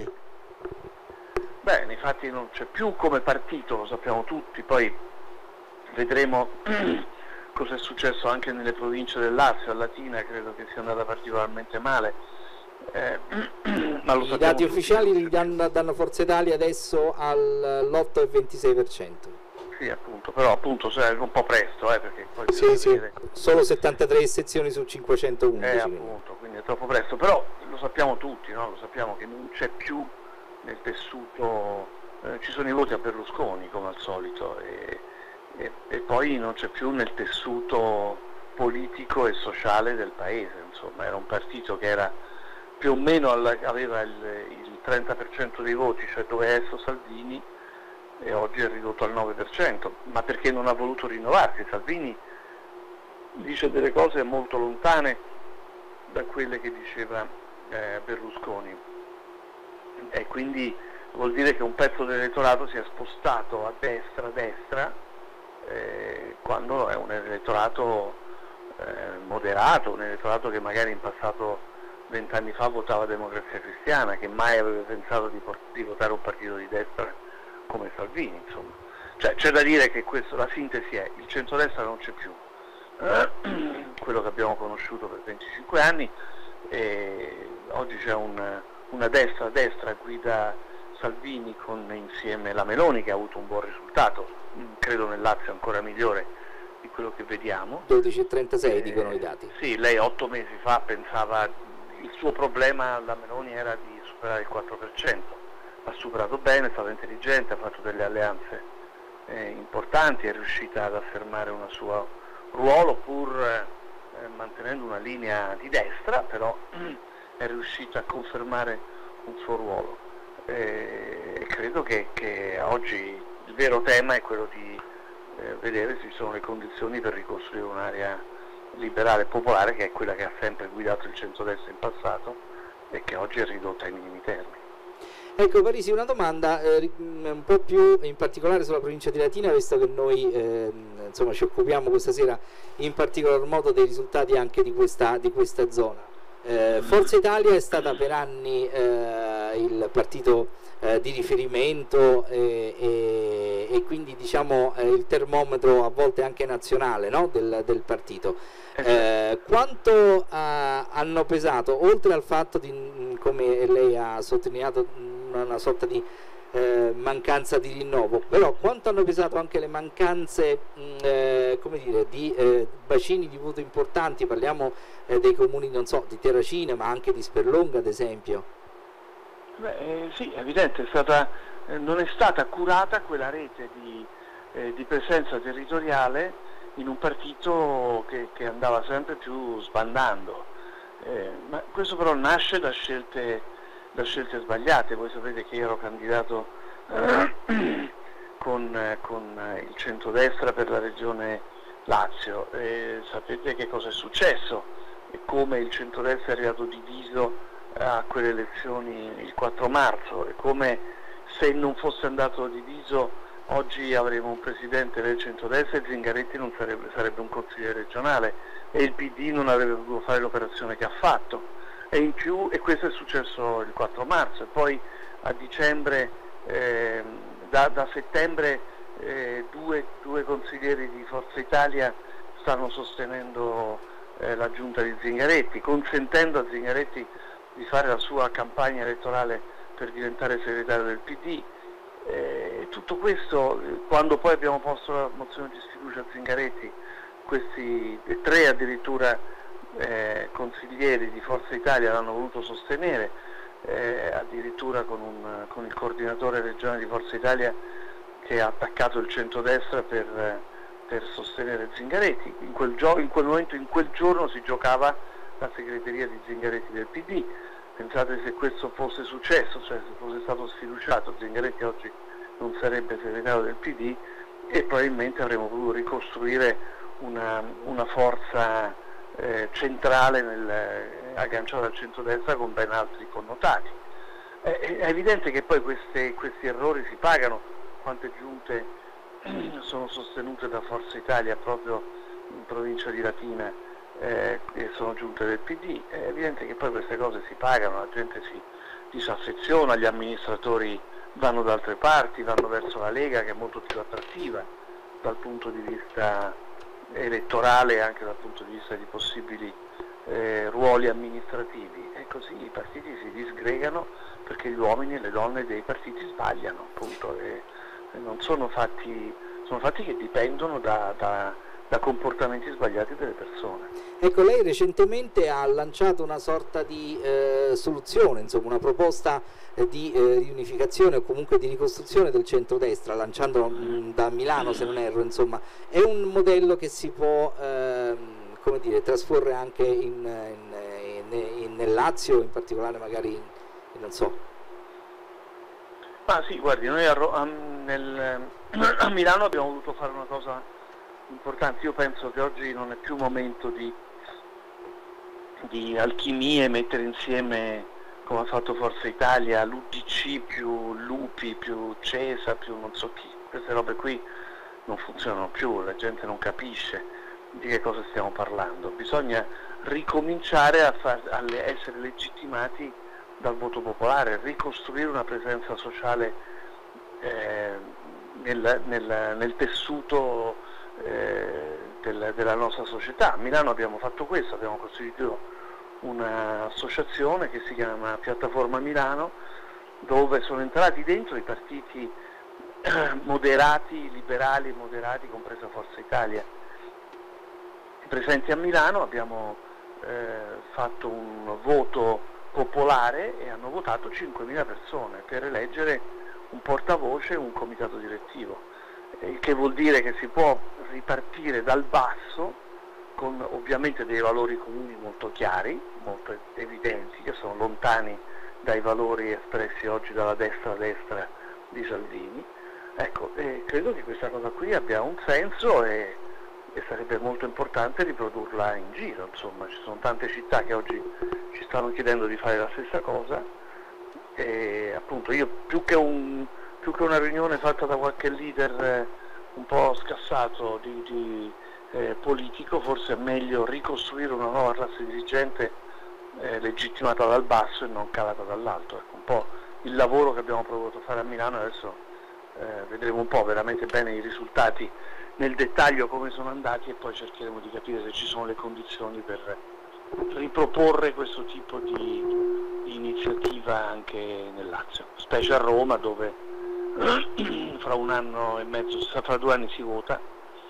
Beh, infatti non c'è più come partito, lo sappiamo tutti, poi vedremo cosa è successo anche nelle province del Lazio. A Latina credo che sia andata particolarmente male. Eh, ma lo I dati ufficiali li danno, danno Forza Italia adesso all'otto virgola ventisei per cento. Sì, appunto, però appunto è un po' presto, eh, perché poi sì, sì. vedere... solo settantatré sezioni su cinquecentoundici. Eh, appunto, quindi è troppo presto, però lo sappiamo tutti, no? Lo sappiamo che non c'è più nel tessuto, eh, ci sono i voti a Berlusconi come al solito e, e, e poi non c'è più nel tessuto politico e sociale del paese. Insomma, era un partito che era più o meno alla, aveva il, il trenta per cento dei voti, cioè dove esso Salvini, e oggi è ridotto al nove per cento, ma perché non ha voluto rinnovarsi. Salvini dice delle cose molto lontane da quelle che diceva eh, Berlusconi, e quindi vuol dire che un pezzo dell'elettorato si è spostato a destra, a destra, eh, quando è un elettorato eh, moderato, un elettorato che magari in passato, vent'anni fa, votava Democrazia Cristiana, che mai aveva pensato di, di votare un partito di destra come Salvini, insomma. Cioè, c'è da dire che questo, la sintesi è: il centrodestra non c'è più, eh, quello che abbiamo conosciuto per venticinque anni, e oggi c'è un, una destra a destra guida Salvini con insieme la Meloni, che ha avuto un buon risultato, credo nel Lazio ancora migliore di quello che vediamo. dodici virgola trentasei eh, dicono i dati. Sì, lei otto mesi fa pensava, il suo problema, la Meloni, era di superare il quattro per cento, ha superato bene, è stata intelligente, ha fatto delle alleanze eh, importanti, è riuscita ad affermare un suo ruolo pur eh, mantenendo una linea di destra, però è riuscita a confermare un suo ruolo. E credo che, che oggi il vero tema è quello di eh, vedere se ci sono le condizioni per ricostruire un'area liberale e popolare, che è quella che ha sempre guidato il centrodestra in passato e che oggi è ridotta ai minimi termini. Ecco Parisi, una domanda eh, un po' più in particolare sulla provincia di Latina, visto che noi eh, insomma, ci occupiamo questa sera in particolar modo dei risultati anche di questa, di questa zona. Eh, Forza Italia è stata per anni eh, il partito eh, di riferimento eh, e, e quindi diciamo eh, il termometro a volte anche nazionale, no? del, del partito. Eh, quanto eh, hanno pesato, oltre al fatto di, come lei ha sottolineato, una, una sorta di eh, mancanza di rinnovo, però quanto hanno pesato anche le mancanze mh, eh, come dire, di eh, bacini di voto importanti? Parliamo eh, dei comuni, non so, di Terracina, ma anche di Sperlonga ad esempio. Beh, eh, sì, è evidente, è stata, eh, non è stata curata quella rete di, eh, di presenza territoriale in un partito che, che andava sempre più sbandando, eh, ma questo però nasce da scelte, da scelte sbagliate. Voi sapete che io ero candidato eh, con, eh, con il centrodestra per la regione Lazio, e sapete che cosa è successo e come il centrodestra è arrivato diviso a quelle elezioni il quattro marzo, e come, se non fosse andato diviso, oggi avremo un presidente del centrodestra e Zingaretti non sarebbe, sarebbe un consigliere regionale, e il P D non avrebbe potuto fare l'operazione che ha fatto. E in più, e questo è successo il quattro marzo, e poi a dicembre, eh, da, da settembre eh, due, due consiglieri di Forza Italia stanno sostenendo eh, la giunta di Zingaretti, consentendo a Zingaretti di fare la sua campagna elettorale per diventare segretario del P D. Eh, tutto questo, quando poi abbiamo posto la mozione di sfiducia a Zingaretti, questi tre addirittura eh, consiglieri di Forza Italia l'hanno voluto sostenere, eh, addirittura con, un, con il coordinatore regionale di Forza Italia che ha attaccato il centrodestra per, per sostenere Zingaretti. In quel, gio- in quel momento, in quel giorno si giocava la segreteria di Zingaretti del P D. Pensate se questo fosse successo, cioè se fosse stato sfiduciato, Zingaretti oggi non sarebbe segretario del P D e probabilmente avremmo potuto ricostruire una, una forza eh, centrale nel, eh, agganciata al centrodestra con ben altri connotati. È, è evidente che poi queste, questi errori si pagano. Quante giunte sono sostenute da Forza Italia proprio in provincia di Latina, Eh, che sono giunte del P D. È evidente che poi queste cose si pagano, la gente si disaffeziona, gli amministratori vanno da altre parti, vanno verso la Lega, che è molto più attrattiva dal punto di vista elettorale e anche dal punto di vista di possibili eh, ruoli amministrativi, e così i partiti si disgregano perché gli uomini e le donne dei partiti sbagliano, appunto, e, e non sono fatti, sono fatti che dipendono da, da da comportamenti sbagliati delle persone. Ecco, lei recentemente ha lanciato una sorta di eh, soluzione, insomma una proposta eh, di eh, riunificazione o comunque di ricostruzione del centrodestra, lanciandolo mh, da Milano se non erro, insomma è un modello che si può eh, come dire, trasporre anche in, in, in, in, nel Lazio, in particolare magari in, in, non so. Ma sì, guardi, noi a, a, nel, a Milano abbiamo voluto fare una cosa importante. Io penso che oggi non è più momento di di alchimie, mettere insieme, come ha fatto Forza Italia, l'U D C più Lupi, più Cesa, più non so chi. Queste robe qui non funzionano più, la gente non capisce di che cosa stiamo parlando. Bisogna ricominciare a, far, a essere legittimati dal voto popolare, ricostruire una presenza sociale eh, nel, nel, nel tessuto eh, del, della nostra società. A Milano abbiamo fatto questo, abbiamo costituito un'associazione che si chiama Piattaforma Milano, dove sono entrati dentro i partiti moderati, liberali e moderati, compresa Forza Italia, presenti a Milano. Abbiamo eh, fatto un voto popolare e hanno votato cinquemila persone per eleggere un portavoce e un comitato direttivo, il che vuol dire che si può ripartire dal basso con ovviamente dei valori comuni molto chiari, molto evidenti, che sono lontani dai valori espressi oggi dalla destra destra di Salvini. Ecco, e credo che questa cosa qui abbia un senso e, e sarebbe molto importante riprodurla in giro. Insomma, ci sono tante città che oggi ci stanno chiedendo di fare la stessa cosa e appunto io più che, un, più che una riunione fatta da qualche leader eh, un po' scassato di, di eh, politico, forse è meglio ricostruire una nuova classe dirigente eh, legittimata dal basso e non calata dall'alto. Ecco, un po' il lavoro che abbiamo provato a fare a Milano. Adesso Eh, vedremo un po' veramente bene i risultati nel dettaglio come sono andati e poi cercheremo di capire se ci sono le condizioni per riproporre questo tipo di, di iniziativa anche nel Lazio, specie a Roma dove fra un anno e mezzo, fra due anni si vota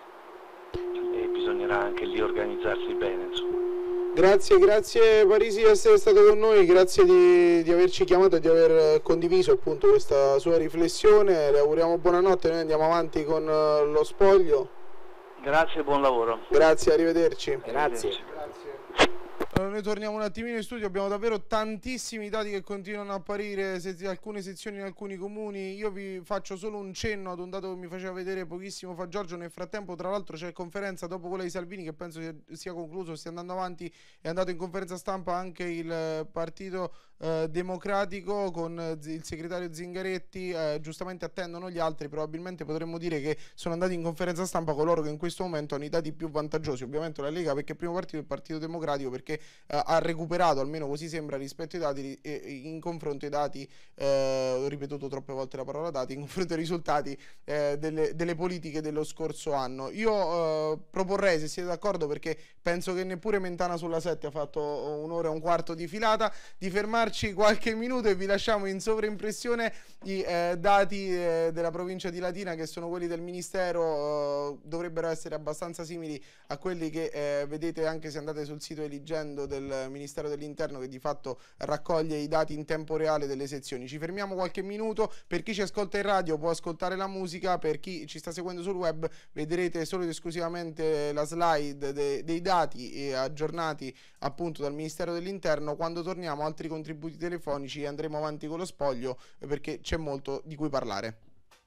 e bisognerà anche lì organizzarsi bene, insomma. Grazie, grazie Parisi di essere stato con noi, grazie di, di averci chiamato e di aver condiviso appunto questa sua riflessione. Le auguriamo buonanotte, noi andiamo avanti con lo spoglio. Grazie e buon lavoro. Grazie, arrivederci. Grazie. Grazie. Allora, noi torniamo un attimino in studio, abbiamo davvero tantissimi dati che continuano a apparire, se, alcune sezioni in alcuni comuni. Io vi faccio solo un cenno ad un dato che mi faceva vedere pochissimo fa Giorgio. Nel frattempo tra l'altro c'è conferenza dopo quella di Salvini che penso sia concluso, stia andando avanti, è andato in conferenza stampa anche il partito eh, democratico con eh, il segretario Zingaretti, eh, giustamente attendono gli altri, probabilmente potremmo dire che sono andati in conferenza stampa coloro che in questo momento hanno i dati più vantaggiosi, ovviamente la Lega perché è primo partito, il Partito Democratico perché Uh, ha recuperato, almeno così sembra, rispetto ai dati eh, in confronto ai dati, eh, ho ripetuto troppe volte la parola dati, in confronto ai risultati eh, delle, delle politiche dello scorso anno. Io uh, proporrei, se siete d'accordo, perché penso che neppure Mentana sulla sette ha fatto un'ora e un quarto di filata, di fermarci qualche minuto e vi lasciamo in sovraimpressione i eh, dati eh, della provincia di Latina, che sono quelli del Ministero, uh, dovrebbero essere abbastanza simili a quelli che eh, vedete anche se andate sul sito Eligendo del Ministero dell'Interno, che di fatto raccoglie i dati in tempo reale delle sezioni. Ci fermiamo qualche minuto, per chi ci ascolta in radio può ascoltare la musica, per chi ci sta seguendo sul web vedrete solo ed esclusivamente la slide de dei dati e aggiornati appunto dal Ministero dell'Interno. Quando torniamo altri contributi telefonici e andremo avanti con lo spoglio perché c'è molto di cui parlare.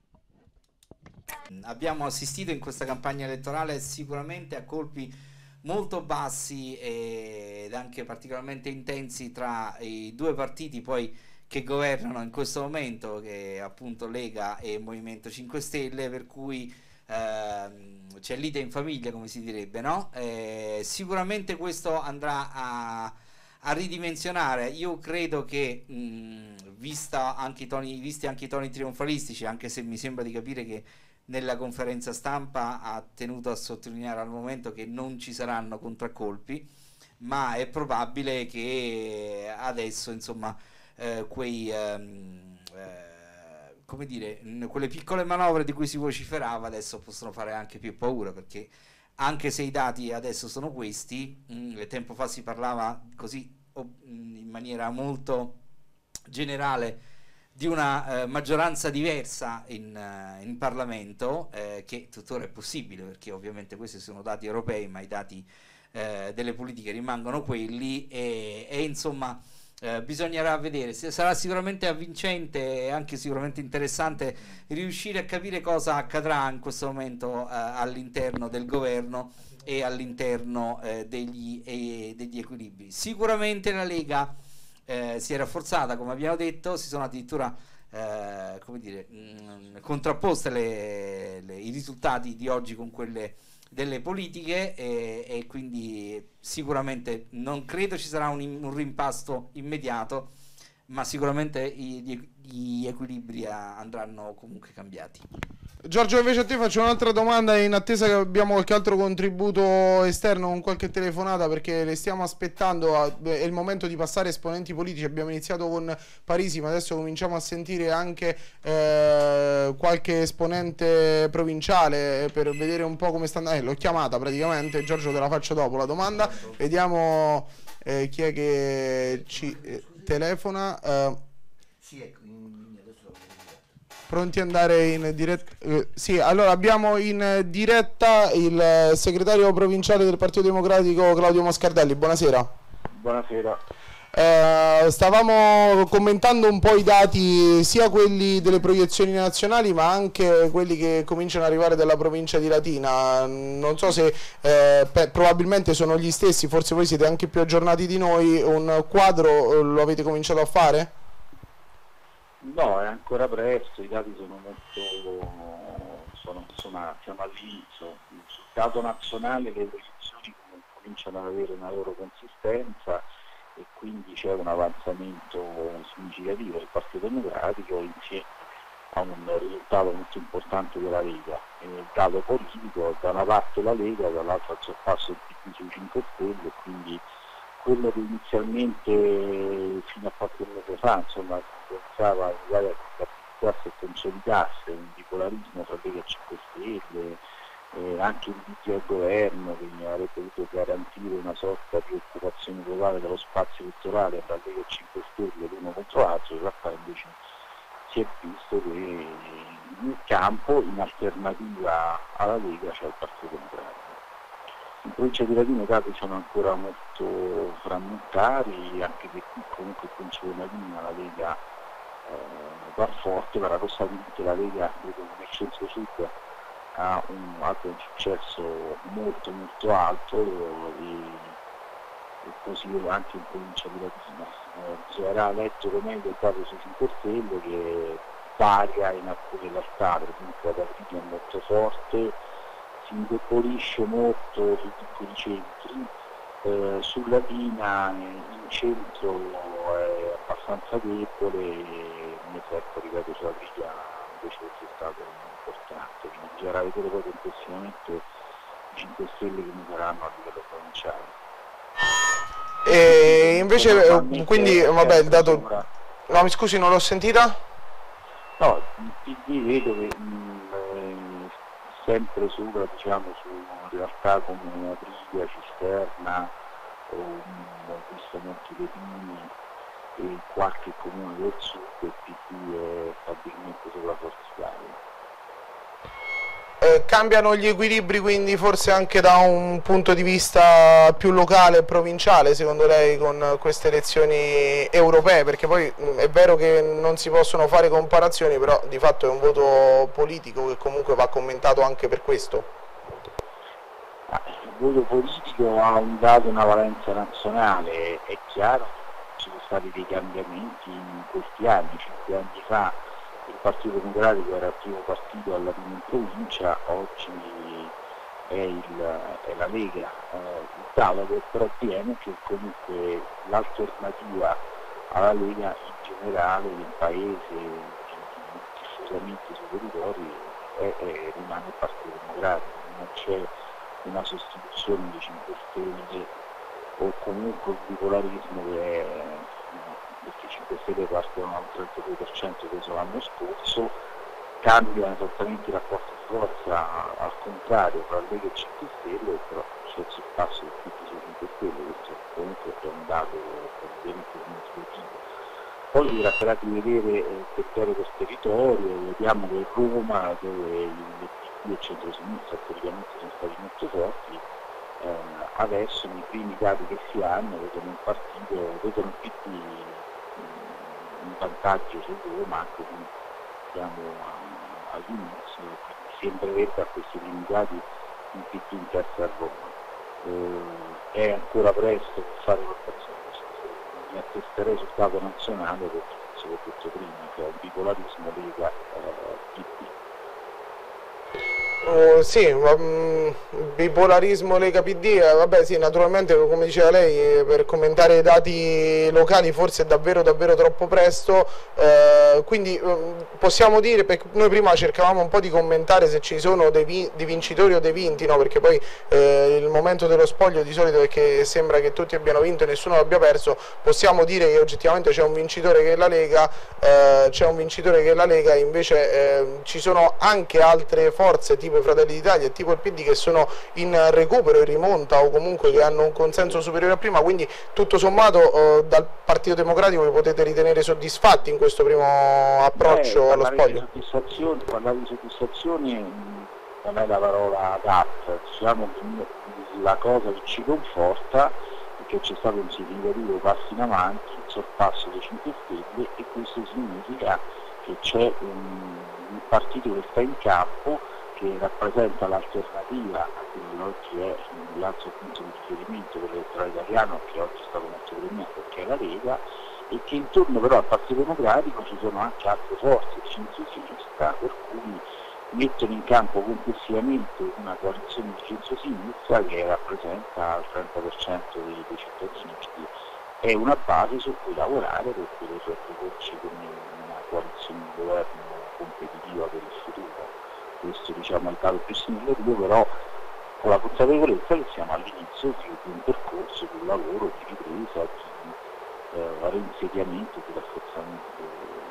Abbiamo assistito in questa campagna elettorale sicuramente a colpi molto bassi ed anche particolarmente intensi tra i due partiti poi che governano in questo momento, che è appunto Lega e Movimento cinque Stelle, per cui ehm, c'è lite in famiglia, come si direbbe, no? Eh, sicuramente questo andrà a, a ridimensionare. Io credo che mh, vista anche i toni, visti anche i toni trionfalistici, anche se mi sembra di capire che nella conferenza stampa ha tenuto a sottolineare al momento che non ci saranno contraccolpi, ma è probabile che adesso insomma eh, quei ehm, eh, come dire, quelle piccole manovre di cui si vociferava adesso possono fare anche più paura, perché anche se i dati adesso sono questi, mh, tempo fa si parlava così oh, in maniera molto generale di una eh, maggioranza diversa in, uh, in Parlamento, eh, che tuttora è possibile, perché ovviamente questi sono dati europei, ma i dati eh, delle politiche rimangono quelli, e, e insomma Eh, bisognerà vedere, sarà sicuramente avvincente e anche sicuramente interessante riuscire a capire cosa accadrà in questo momento eh, all'interno del governo e all'interno eh, degli, eh, degli equilibri. Sicuramente la Lega eh, si è rafforzata, come abbiamo detto, si sono addirittura eh, come dire, mh, contrapposte le, le, i risultati di oggi con quelle delle politiche e, e quindi sicuramente non credo ci sarà un, un rimpasto immediato, ma sicuramente i, gli, gli equilibri a, andranno comunque cambiati. Giorgio, invece a te faccio un'altra domanda in attesa che abbiamo qualche altro contributo esterno con qualche telefonata, perché le stiamo aspettando. È il momento di passare esponenti politici. Abbiamo iniziato con Parisi, ma adesso cominciamo a sentire anche eh, qualche esponente provinciale per vedere un po' come sta andando. Eh, l'ho chiamata praticamente, Giorgio, te la faccio dopo la domanda. Vediamo eh, chi è che ci eh, telefona. Eh. Sì, ecco. Pronti ad andare in diretta? Eh, sì, allora abbiamo in diretta il segretario provinciale del Partito Democratico Claudio Moscardelli. Buonasera. Buonasera. Eh, stavamo commentando un po' i dati, sia quelli delle proiezioni nazionali ma anche quelli che cominciano ad arrivare dalla provincia di Latina. Non so se eh, per, probabilmente sono gli stessi, forse voi siete anche più aggiornati di noi. Un quadro lo avete cominciato a fare? No, è ancora presto, i dati sono molto, sono, insomma, siamo all'inizio. Sul dato nazionale le proiezioni cominciano ad avere una loro consistenza e quindi c'è un avanzamento significativo del Partito Democratico insieme a un risultato molto importante della Lega. E il dato politico, da una parte la Lega, dall'altra il sorpasso del P D sui cinque Stelle, quindi quello che inizialmente fino a qualche mese fa insomma pensava che l'Italia si stabilizzasse e consolidasse un bipolarismo tra Lega e cinque Stelle, eh, anche il diritto al governo che avrebbe potuto garantire una sorta di occupazione totale dello spazio elettorale tra Lega e cinque Stelle l'uno contro l'altro. In realtà invece si è visto che in campo, in alternativa alla Lega, c'è il Partito Democratico. In provincia di Latina i dati sono ancora molto frammentari, anche se qui comunque in provincia di Latina la Lega eh, va forte. Paradossalmente la Lega, vedo nel centro-sud, ha un, ha un successo molto molto alto e, e così anche in provincia di Latina. Eh, bisognerà leggere meglio il dato sui cinque Stelle che varia in alcune realtà, per esempio la Parigi è molto forte, si indebolisce molto sui piccoli centri, eh, su Latina in centro è abbastanza debole e nel secco, ripeto, sulla Riga invece è stato importante, quindi bisognerà vedere poi complessivamente i cinque Stelle che ne saranno a livello provinciale. E invece quindi vabbè il dato sopra... no mi scusi, non l'ho sentita? No, il P D vedo che mh, sempre sopra, diciamo, su realtà come Aprilia, Cisterna, o, ho visto Montelepini e qualche comune del sud, il P D è stabilmente sopra Forza Italia. Eh, cambiano gli equilibri quindi forse anche da un punto di vista più locale e provinciale secondo lei con queste elezioni europee, perché poi mh, è vero che non si possono fare comparazioni, però di fatto è un voto politico che comunque va commentato anche per questo. Il voto politico ha un dato, una valenza nazionale, è chiaro che ci sono stati dei cambiamenti in questi anni. Cinque anni fa il Partito Democratico era il primo partito alla prima in provincia, oggi è, il, è la Lega. Eh, il dato che però tiene che comunque l'alternativa alla Lega in generale nel paese, diffusamente sui territori, è, è, rimane il Partito Democratico, non c'è una sostituzione dei cinque Stelle o comunque il bipolarismo che è, perché i cinque Stelle partono al trentadue per cento preso l'anno scorso, cambiano esattamente i rapporti di forza al contrario tra Lega e cinque Stelle, però c'è il sorpasso del P D sui cinque Stelle, questo comunque è un dato ovviamente significativo. Poi si tratterà di vedere il territorio per territorio, vediamo che Roma, dove il P D e il centro-sinistra storicamente sono stati molto forti, eh, adesso nei primi dati che si hanno vedono un partito, vedono il P D in vantaggio su due, ma anche siamo all'inizio, quindi sembrerebbe a questi primi dati un P D in testa a Roma. Eh, è ancora presto per fare valutazione, mi attesterei sul dato nazionale perché se l'ho detto prima, che è un bipolarismo Lega eh, P D. Uh, sì, um, bipolarismo Lega P D, eh, vabbè sì, naturalmente come diceva lei, eh, per commentare i dati locali forse è davvero davvero troppo presto, eh, quindi um, possiamo dire, perché noi prima cercavamo un po' di commentare se ci sono dei, vi dei vincitori o dei vinti, no? Perché poi eh, il momento dello spoglio di solito è che sembra che tutti abbiano vinto e nessuno abbia perso. Possiamo dire che oggettivamente c'è un vincitore che è la Lega, eh, c'è un vincitore che è la Lega, invece eh, ci sono anche altre forze tipo i Fratelli d'Italia e tipo il P D che sono in recupero, in rimonta o comunque che hanno un consenso superiore a prima, quindi tutto sommato eh, dal Partito Democratico vi potete ritenere soddisfatti in questo primo approccio Beh, allo spoglio? Di soddisfazione, parlare di soddisfazione non è la parola adatta, diciamo che la cosa che ci conforta è che c'è stato un significativo passo in avanti, il sorpasso dei cinque Stelle, e questo significa che c'è un, un partito che sta in campo, che rappresenta l'alternativa a quello che è l'altro punto di riferimento dell'elettorato italiano, che oggi è stato molto premiato, che è la Lega, e che intorno però al Partito Democratico ci sono anche altre forze di centro-sinistra, per cui mettono in campo complessivamente una coalizione di centro-sinistra che rappresenta il trenta per cento dei, dei cittadini, quindi è una base su cui lavorare per poter proporci come una coalizione di governo competitiva per il futuro. Questo diciamo è il dato più significativo, però con la consapevolezza che siamo all'inizio di un percorso, di un lavoro di ripresa, di eh, reinsediamento, di rafforzamento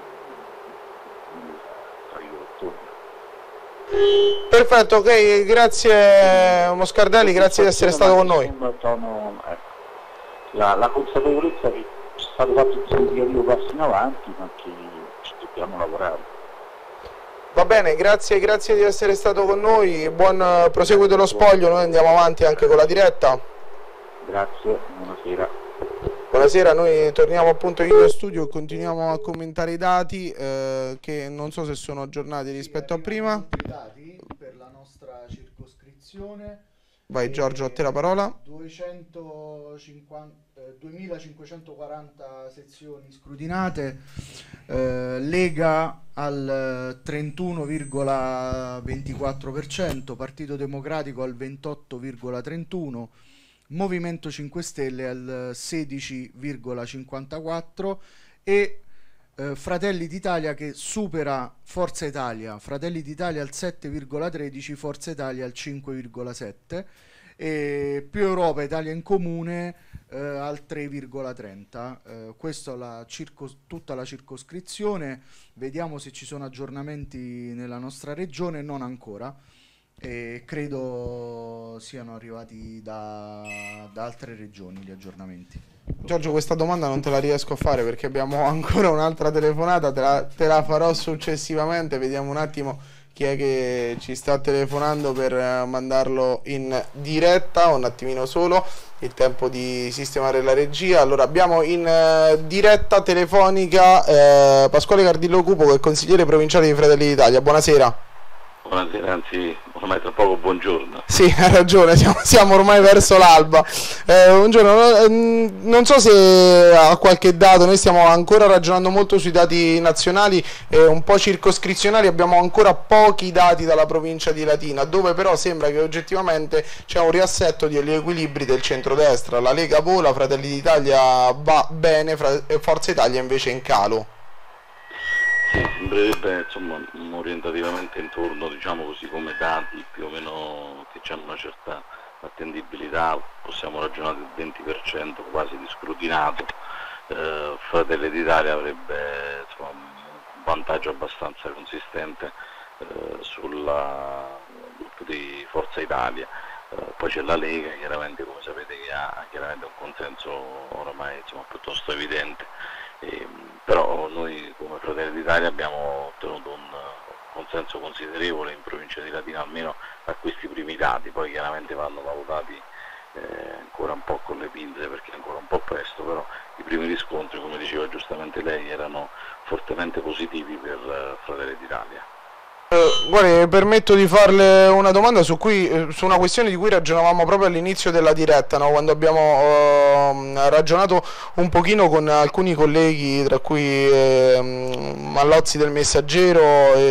tra i elettori. Perfetto, ok, grazie Moscardelli, grazie di essere stato con noi. La, la consapevolezza che c'è stato fatto un significativo passo in avanti, ma che ci dobbiamo lavorare. Va bene, grazie, grazie di essere stato con noi, buon proseguo dello spoglio, noi andiamo avanti anche con la diretta. Grazie, buonasera. Buonasera, noi torniamo appunto in studio e continuiamo a commentare i dati eh, che non so se sono aggiornati rispetto a prima. I dati per la nostra circoscrizione. Vai Giorgio, a te la parola. duecentocinquanta, eh, duemilacinquecentoquaranta sezioni scrutinate, eh, Lega al trentuno virgola ventiquattro per cento, Partito Democratico al ventotto virgola trentuno per cento, Movimento cinque Stelle al sedici virgola cinquantaquattro per cento e eh, Fratelli d'Italia che supera Forza Italia, Fratelli d'Italia al sette virgola tredici per cento, Forza Italia al cinque virgola sette per cento e Più Europa Italia in Comune eh, al tre virgola trenta per cento. Eh, questa è la tutta la circoscrizione. Vediamo se ci sono aggiornamenti nella nostra regione, non ancora. E credo siano arrivati da, da altre regioni gli aggiornamenti. Giorgio, questa domanda non te la riesco a fare perché abbiamo ancora un'altra telefonata, te la, te la farò successivamente. Vediamo un attimo chi è che ci sta telefonando per mandarlo in diretta. Un attimino solo, il tempo di sistemare la regia. Allora abbiamo in uh, diretta telefonica uh, Pasquale Cardillo Cupo, che è consigliere provinciale di Fratelli d'Italia. Buonasera. Buonasera, anzi ormai tra poco buongiorno. Sì, hai ragione, siamo, siamo ormai verso l'alba. Eh, buongiorno, non so se ha qualche dato, noi stiamo ancora ragionando molto sui dati nazionali e un po' circoscrizionali, abbiamo ancora pochi dati dalla provincia di Latina, dove però sembra che oggettivamente c'è un riassetto degli equilibri del centrodestra. La Lega vola, Fratelli d'Italia va bene, Forza Italia invece in calo. Sì, sembrerebbe insomma orientativamente intorno, diciamo così, come dati più o meno che hanno una certa attendibilità, possiamo ragionare del venti per cento quasi di scrutinato. eh, Fratelli d'Italia avrebbe insomma, un vantaggio abbastanza consistente eh, sul gruppo di Forza Italia. Eh, poi c'è la Lega, chiaramente, come sapete, che ha chiaramente un consenso oramai insomma, piuttosto evidente. E, però noi come Fratelli d'Italia abbiamo ottenuto un consenso considerevole in provincia di Latina, almeno a questi primi dati, poi chiaramente vanno valutati eh, ancora un po' con le pinze perché è ancora un po' presto, però i primi riscontri, come diceva giustamente lei, erano fortemente positivi per uh, Fratelli d'Italia. Uh, guardi, mi permetto di farle una domanda su, cui, su una questione di cui ragionavamo proprio all'inizio della diretta, no? Quando abbiamo uh, ragionato un pochino con alcuni colleghi, tra cui eh, Mallozzi del Messaggero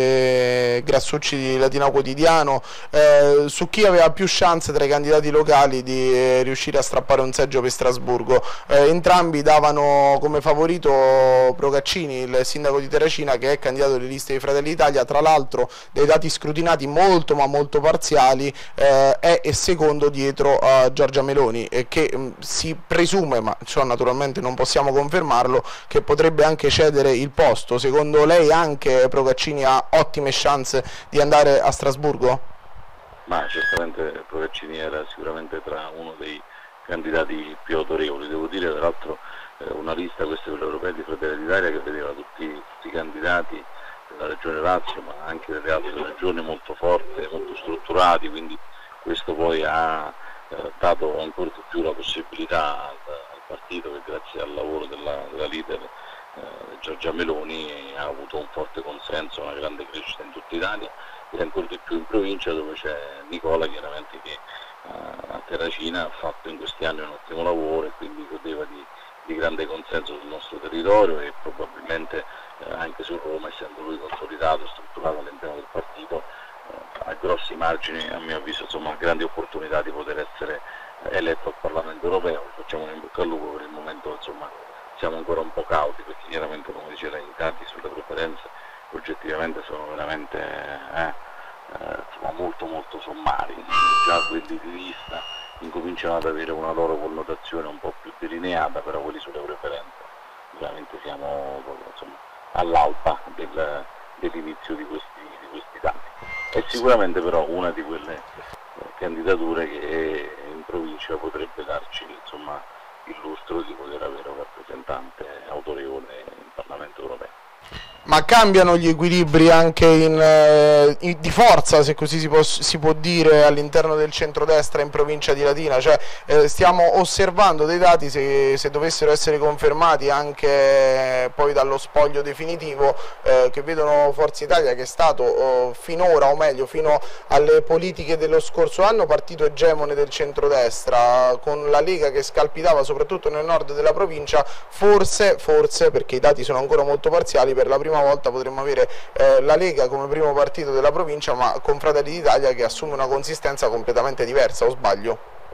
e Grassucci di Latina Quotidiano, eh, su chi aveva più chance tra i candidati locali di eh, riuscire a strappare un seggio per Strasburgo. Eh, entrambi davano come favorito Procaccini, il sindaco di Terracina, che è candidato alle liste di Fratelli d'Italia, tra l'altro dei dati scrutinati molto ma molto parziali, eh, è e secondo dietro a Giorgia Meloni, e che mh, si presume, ma ciò naturalmente non possiamo confermarlo, che potrebbe anche cedere il posto. Secondo lei anche Procaccini ha ottime chance di andare a Strasburgo? Ma certamente Procaccini era sicuramente tra uno dei candidati più autorevoli, devo dire tra l'altro eh, una lista, questa per l'Europea di Fratelli d'Italia, che vedeva tutti, tutti i candidati della regione Lazio, ma anche delle altre regioni molto forti, molto strutturati, quindi questo poi ha eh, dato ancora di più la possibilità al, al partito, che grazie al lavoro della, della leader eh, Giorgia Meloni ha avuto un forte consenso, una grande crescita in tutta Italia e ancora di più in provincia, dove c'è Nicola chiaramente che eh, a Terracina ha fatto in questi anni un ottimo lavoro e quindi godeva di, di grande consenso sul nostro territorio, e probabilmente eh, anche su Roma, essendo lui consolidato e strutturato all'interno del partito, eh, ha grossi margini, a mio avviso, insomma, grandi opportunità di poter essere eh, eletto al Parlamento europeo. Facciamo un in bocca al lupo. Per il momento, insomma, siamo ancora un po' cauti, perché chiaramente, come diceva, i dati sulle preferenze oggettivamente sono veramente eh, eh, insomma, molto molto sommari. Già quelli di lista incominciano ad avere una loro connotazione un po' più delineata, però quelli sulle preferenze veramente siamo, insomma, all'alba del, dell'inizio di questi, di questi dati. È sicuramente però una di quelle eh, candidature che in provincia potrebbe darci, insomma, il lustro di poter avere un rappresentante autorevole in Parlamento europeo. Ma cambiano gli equilibri anche in, eh, in, di forza, se così si può, si può dire, all'interno del centrodestra in provincia di Latina? Cioè, eh, stiamo osservando dei dati, se, se dovessero essere confermati anche poi dallo spoglio definitivo, eh, che vedono Forza Italia, che è stato oh, finora, o meglio fino alle politiche dello scorso anno, partito egemone del centrodestra, con la Lega che scalpitava soprattutto nel nord della provincia. Forse, forse, perché i dati sono ancora molto parziali, per la prima volta potremmo avere eh, la Lega come primo partito della provincia, ma con Fratelli d'Italia che assume una consistenza completamente diversa, o sbaglio?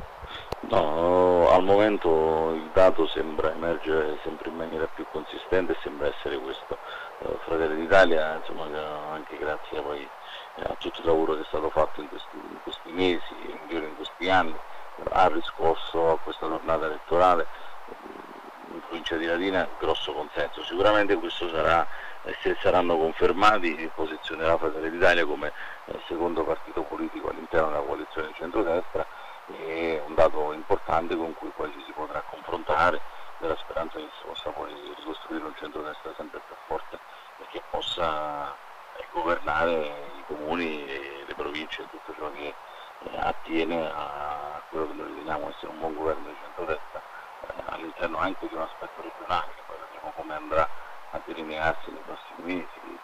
No, al momento il dato sembra emergere sempre in maniera più consistente e sembra essere questo. Uh, Fratelli d'Italia, insomma, anche grazie poi a tutto il lavoro che è stato fatto in questi, in questi mesi, in questi anni, ha riscosso a questa tornata elettorale in provincia di Latina grosso consenso. Sicuramente questo sarà, se saranno confermati, posizionerà Fratelli d'Italia come eh, secondo partito politico all'interno della coalizione di centrodestra, e un dato importante con cui poi ci si potrà confrontare, nella speranza che si possa poi ricostruire un centrodestra sempre più forte e che possa eh, governare i comuni e le province e tutto ciò che eh, attiene a quello che noi riteniamo essere un buon governo di centrodestra eh, all'interno anche di un aspetto regionale, che poi vedremo come andrà a delinearsi nei prossimi mesi.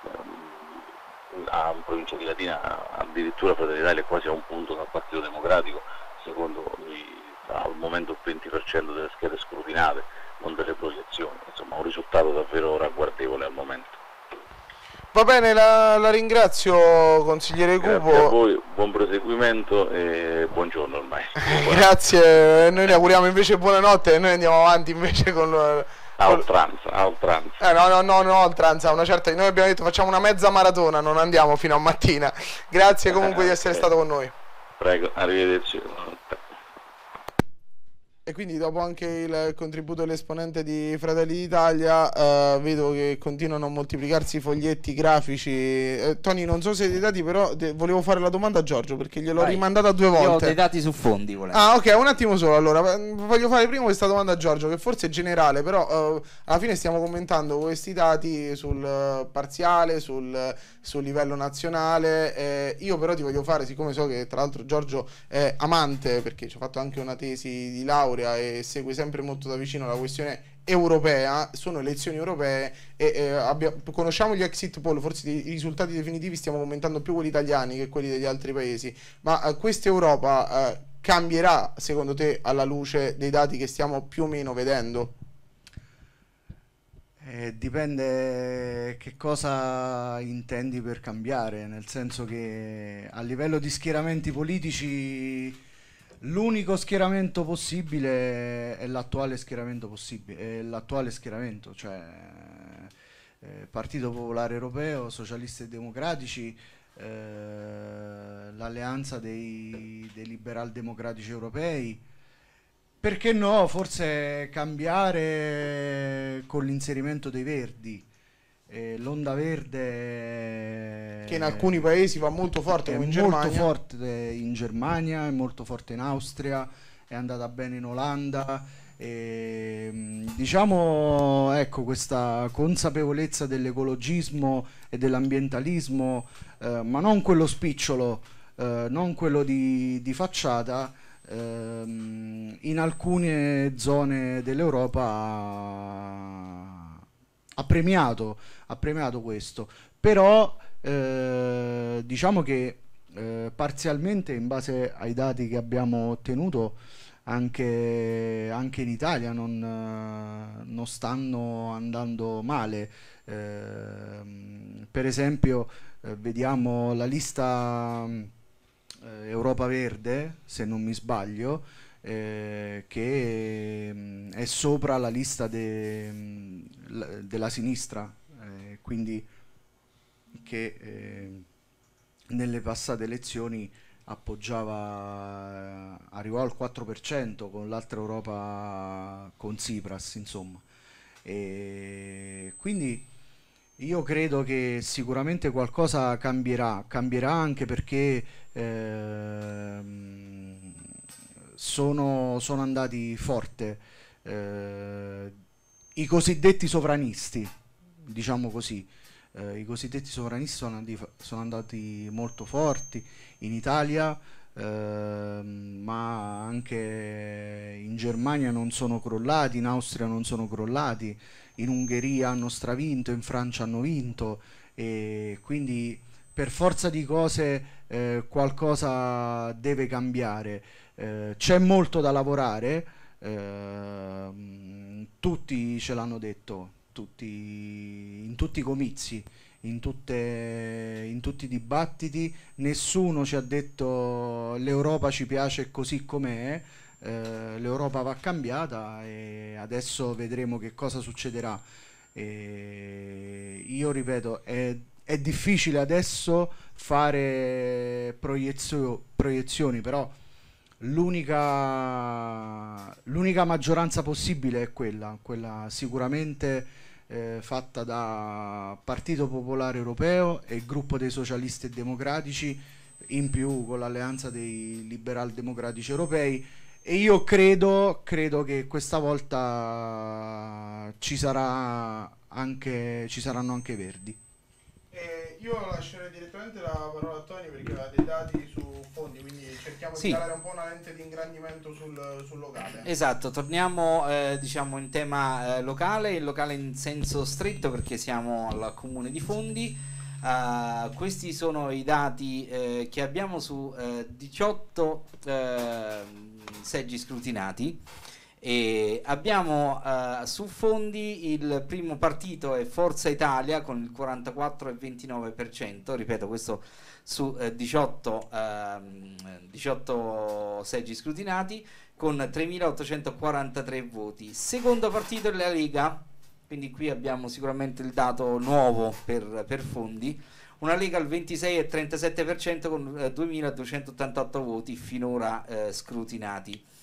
A provincia di Latina addirittura Fratelli d'Italia è quasi a un punto dal Partito Democratico, secondo lui al momento il venti per cento delle schede scrutinate, non delle proiezioni. Insomma, un risultato davvero ragguardevole al momento. Va bene, la, la ringrazio, consigliere Cupo. Grazie a voi, buon proseguimento e buongiorno ormai. Grazie, noi le auguriamo invece buonanotte e noi andiamo avanti invece con... A oltranza, a oltranza. Eh, no, no, no, no, oltranza, una certa... Noi abbiamo detto facciamo una mezza maratona, non andiamo fino a mattina. Grazie comunque eh, di essere okay. stato con noi. Prego, arrivederci. E quindi dopo anche il contributo dell'esponente di Fratelli d'Italia, eh, vedo che continuano a moltiplicarsi i foglietti grafici. Eh, Tony, non so se hai dei dati, però de- volevo fare la domanda a Giorgio perché gliel'ho Vai. rimandata due volte. Io ho dei dati su fondi, volendo. Ah, ok, un attimo solo. Allora, voglio fare prima questa domanda a Giorgio, che forse è generale, però eh, alla fine stiamo commentando questi dati sul eh, parziale, sul, sul livello nazionale. Eh, io però ti voglio fare, siccome so che tra l'altro Giorgio è amante, perché ci ha fatto anche una tesi di laurea e segue sempre molto da vicino la questione europea, sono elezioni europee e eh, abbia, conosciamo gli exit poll, forse i risultati definitivi stiamo commentando più quelli italiani che quelli degli altri paesi, ma eh, questa Europa eh, cambierà secondo te alla luce dei dati che stiamo più o meno vedendo? Eh, dipende che cosa intendi per cambiare, nel senso che a livello di schieramenti politici l'unico schieramento possibile è l'attuale schieramento possibile, è l'attuale schieramento, cioè eh, Partito Popolare Europeo, Socialisti e Democratici, eh, l'alleanza dei, dei liberal democratici europei. Perché no, forse cambiare con l'inserimento dei verdi, eh, l'onda verde che in alcuni paesi va molto forte, come in molto Germania. forte in Germania, è molto forte in Austria, è andata bene in Olanda. E, diciamo, ecco, questa consapevolezza dell'ecologismo e dell'ambientalismo, eh, ma non quello spicciolo, eh, non quello di, di facciata, in alcune zone dell'Europa ha, ha premiato ha premiato questo, però eh, diciamo che eh, parzialmente, in base ai dati che abbiamo ottenuto, anche, anche in Italia non, non stanno andando male. Eh, per esempio eh, vediamo la lista Europa Verde, se non mi sbaglio, eh, che mh, è sopra la lista de, mh, l- della sinistra, eh, quindi che eh, nelle passate elezioni appoggiava, eh, arrivò al quattro per cento con l'altra Europa, con Tsipras, insomma. E quindi io credo che sicuramente qualcosa cambierà, cambierà anche perché ehm, sono, sono andati forte eh, i cosiddetti sovranisti, diciamo così, eh, i cosiddetti sovranisti sono andati, sono andati molto forti in Italia, ehm, ma anche in Germania non sono crollati, in Austria non sono crollati, in Ungheria hanno stravinto, in Francia hanno vinto, e quindi per forza di cose eh, qualcosa deve cambiare. Eh, c'è molto da lavorare, eh, tutti ce l'hanno detto, tutti, in tutti i comizi, in, tutte, in tutti i dibattiti, nessuno ci ha detto l'Europa ci piace così com'è. Uh, l'Europa va cambiata e adesso vedremo che cosa succederà. E io ripeto, è, è difficile adesso fare proiezio, proiezioni, però l'unica l'unica maggioranza possibile è quella, quella sicuramente eh, fatta da Partito Popolare Europeo e il gruppo dei Socialisti e Democratici, in più con l'alleanza dei liberal democratici europei. E io credo, credo che questa volta ci sarà anche, ci saranno anche Verdi. Eh, io lascerei direttamente la parola a Tony perché ha dei dati su fondi, quindi cerchiamo Sì. di dare un po' una lente di ingrandimento sul, sul locale. Esatto, torniamo eh, diciamo in tema eh, locale, il locale in senso stretto perché siamo al comune di Fondi. Uh, questi sono i dati eh, che abbiamo su uh, diciotto uh, seggi scrutinati e abbiamo uh, su Fondi il primo partito è Forza Italia con il quarantaquattro virgola ventinove per cento, ripeto questo su uh, diciotto, uh, diciotto seggi scrutinati con tremilaottocentoquarantatré voti. Secondo partito è la Lega, quindi qui abbiamo sicuramente il dato nuovo per, per Fondi, una Lega al ventisei virgola trentasette per cento con eh, duemiladuecentottantotto voti finora eh, scrutinati. Uh,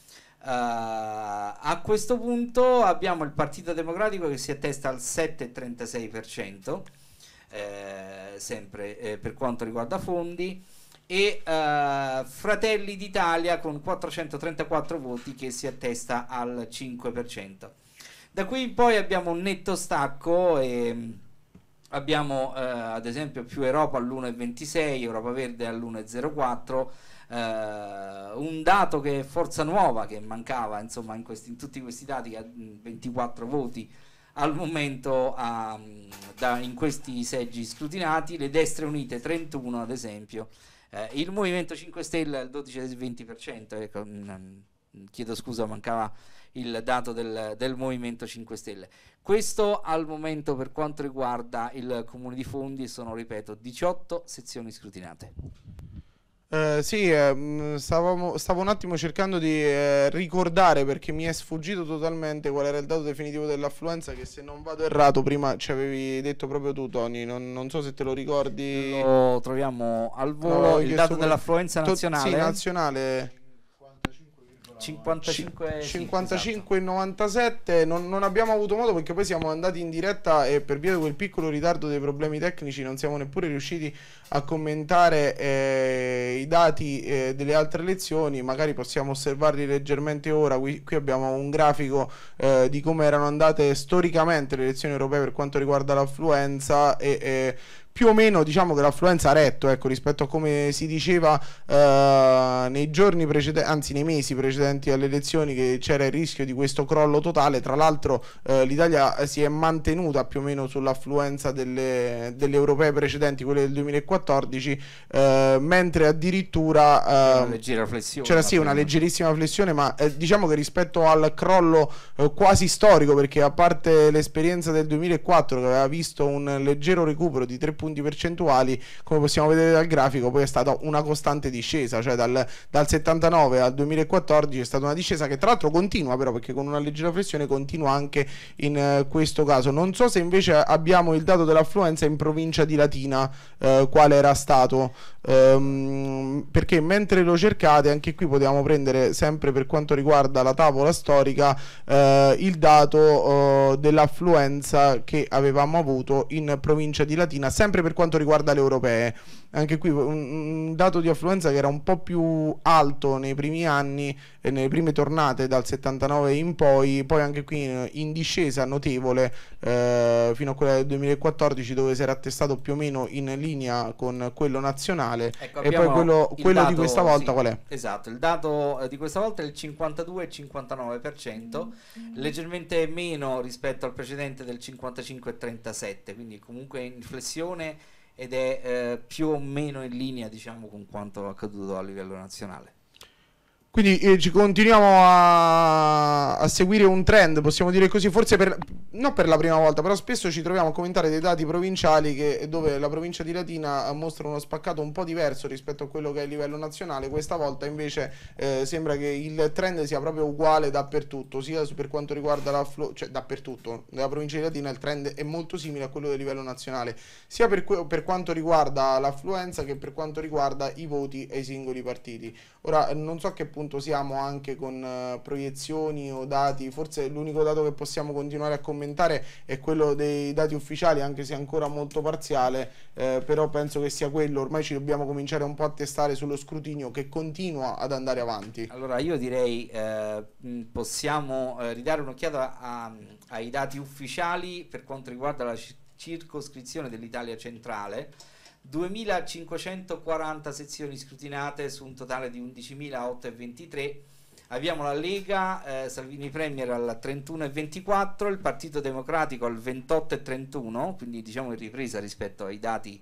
a questo punto abbiamo il Partito Democratico che si attesta al sette virgola trentasei per cento, eh, sempre eh, per quanto riguarda fondi, e uh, Fratelli d'Italia con quattrocentotrentaquattro voti che si attesta al cinque per cento. Da qui in poi abbiamo un netto stacco e abbiamo uh, ad esempio Più Europa all'uno virgola ventisei, Europa Verde all'uno virgola zero quattro, uh, un dato che è Forza Nuova, che mancava insomma in, questi, in tutti questi dati, che ha ventiquattro voti al momento a, da, in questi seggi scrutinati, le Destre Unite trentuno ad esempio. Eh, il Movimento cinque Stelle al dodici venti per cento, ecco, mh, chiedo scusa, mancava il dato del, del Movimento cinque Stelle. Questo al momento per quanto riguarda il Comune di Fondi, sono, ripeto, diciotto sezioni scrutinate. Eh, sì, eh, stavamo, stavo un attimo cercando di eh, ricordare, perché mi è sfuggito totalmente qual era il dato definitivo dell'affluenza, che se non vado errato prima ci avevi detto proprio tu, Tony, non, non so se te lo ricordi. Lo troviamo al volo, no, il dato dell'affluenza nazionale. Sì, nazionale. cinquantacinque cinquantacinque e novantasette. non, non abbiamo avuto modo, perché poi siamo andati in diretta e per via di quel piccolo ritardo dei problemi tecnici non siamo neppure riusciti a commentare eh, i dati eh, delle altre elezioni. Magari possiamo osservarli leggermente ora. Qui, qui abbiamo un grafico eh, di come erano andate storicamente le elezioni europee per quanto riguarda l'affluenza e eh, più o meno diciamo che l'affluenza ha retto, ecco, rispetto a come si diceva eh, nei giorni precedenti, anzi nei mesi precedenti alle elezioni, che c'era il rischio di questo crollo totale. Tra l'altro eh, l'Italia si è mantenuta più o meno sull'affluenza delle, delle europee precedenti, quelle del duemilaquattordici, eh, mentre addirittura eh, una leggera flessione, c'era sì una leggerissima flessione, ma eh, diciamo che rispetto al crollo eh, quasi storico, perché a parte l'esperienza del duemilaquattro che aveva visto un leggero recupero di tre punti percentuali, come possiamo vedere dal grafico, poi è stata una costante discesa, cioè dal, dal settantanove al duemilaquattordici è stata una discesa che tra l'altro continua, però, perché con una leggera flessione continua anche in eh, questo caso. Non so se invece abbiamo il dato dell'affluenza in provincia di Latina, eh, quale era stato, ehm, perché mentre lo cercate anche qui potevamo prendere, sempre per quanto riguarda la tavola storica, eh, il dato eh, dell'affluenza che avevamo avuto in provincia di Latina, sempre per quanto riguarda le europee. Anche qui un, un dato di affluenza che era un po' più alto nei primi anni e nelle prime tornate dal settantanove in poi, poi anche qui in, in discesa notevole eh, fino a quella del duemilaquattordici, dove si era attestato più o meno in linea con quello nazionale. Ecco, e poi quello, quello dato, di questa volta sì, qual è? Esatto, il dato di questa volta è il cinquantadue e cinquantanove per cento, leggermente meno rispetto al precedente del cinquantacinque e trentasette, quindi comunque in flessione, ed è eh, più o meno in linea, diciamo, con quanto accaduto a livello nazionale. Quindi eh, ci continuiamo a, a seguire un trend, possiamo dire così, forse per, non per la prima volta, però spesso ci troviamo a commentare dei dati provinciali che, dove la provincia di Latina mostra uno spaccato un po' diverso rispetto a quello che è il livello nazionale. Questa volta invece eh, sembra che il trend sia proprio uguale dappertutto, sia per quanto riguarda la cioè dappertutto, nella provincia di Latina il trend è molto simile a quello del livello nazionale, sia per, per quanto riguarda l'affluenza che per quanto riguarda i voti ai singoli partiti. Ora non so a che punto siamo anche con uh, proiezioni o dati, forse l'unico dato che possiamo continuare a commentare è quello dei dati ufficiali, anche se ancora molto parziale, eh, però penso che sia quello. Ormai ci dobbiamo cominciare un po' a testare sullo scrutinio che continua ad andare avanti. Allora io direi eh, possiamo eh, ridare un'occhiata a, ai dati ufficiali per quanto riguarda la circoscrizione dell'Italia centrale. duemilacinquecentoquaranta sezioni scrutinate su un totale di undicimilaottocentoventitré. Abbiamo la Lega, eh, Salvini Premier al trentuno e ventiquattro, il Partito Democratico al ventotto e trentuno, quindi diciamo in ripresa rispetto ai dati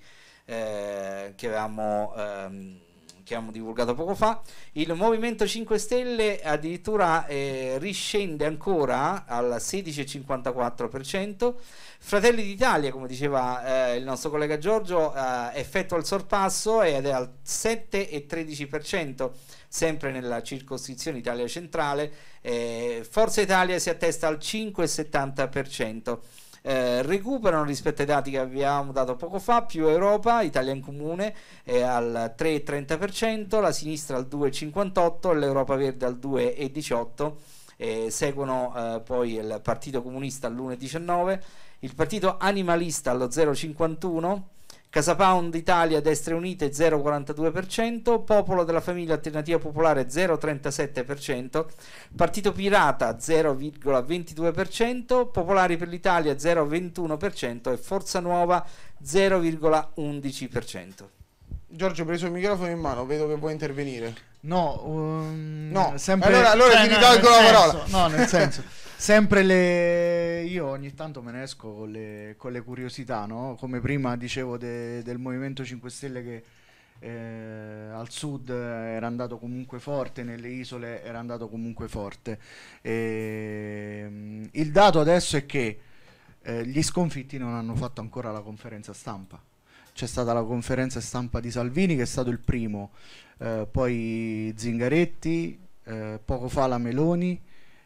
eh, che avevamo ehm, che abbiamo divulgato poco fa. Il Movimento cinque Stelle addirittura eh, riscende ancora al sedici e cinquantaquattro per cento. Fratelli d'Italia, come diceva eh, il nostro collega Giorgio, eh, effettua il sorpasso ed è al sette e tredici per cento, sempre nella circoscrizione Italia centrale. eh, Forza Italia si attesta al cinque e settanta per cento. eh, recuperano rispetto ai dati che abbiamo dato poco fa. Più Europa, Italia in Comune è al tre virgola trenta per cento, la sinistra al due virgola cinquantotto per cento e l'Europa Verde al due virgola diciotto per cento. Eh, seguono eh, poi il Partito Comunista all'uno virgola diciannove per cento, il Partito Animalista allo zero virgola cinquantuno per cento, Casa Pound Italia Destre Unite zero virgola quarantadue per cento, Popolo della Famiglia Alternativa Popolare zero virgola trentasette per cento, Partito Pirata zero virgola ventidue per cento, Popolari per l'Italia zero virgola ventuno per cento e Forza Nuova zero virgola undici per cento. Giorgio, hai preso il microfono in mano, vedo che vuoi intervenire. No, um, no. Sempre... allora, allora cioè, ti no, ritolgo la parola. Senso, no, nel senso, sempre le... io ogni tanto me ne esco con le, con le curiosità, no? Come prima dicevo de, del Movimento cinque Stelle che eh, al sud era andato comunque forte, nelle isole era andato comunque forte. E, il dato adesso è che eh, gli sconfitti non hanno fatto ancora la conferenza stampa. C'è stata la conferenza stampa di Salvini che è stato il primo, eh, poi Zingaretti, eh, poco fa la Meloni,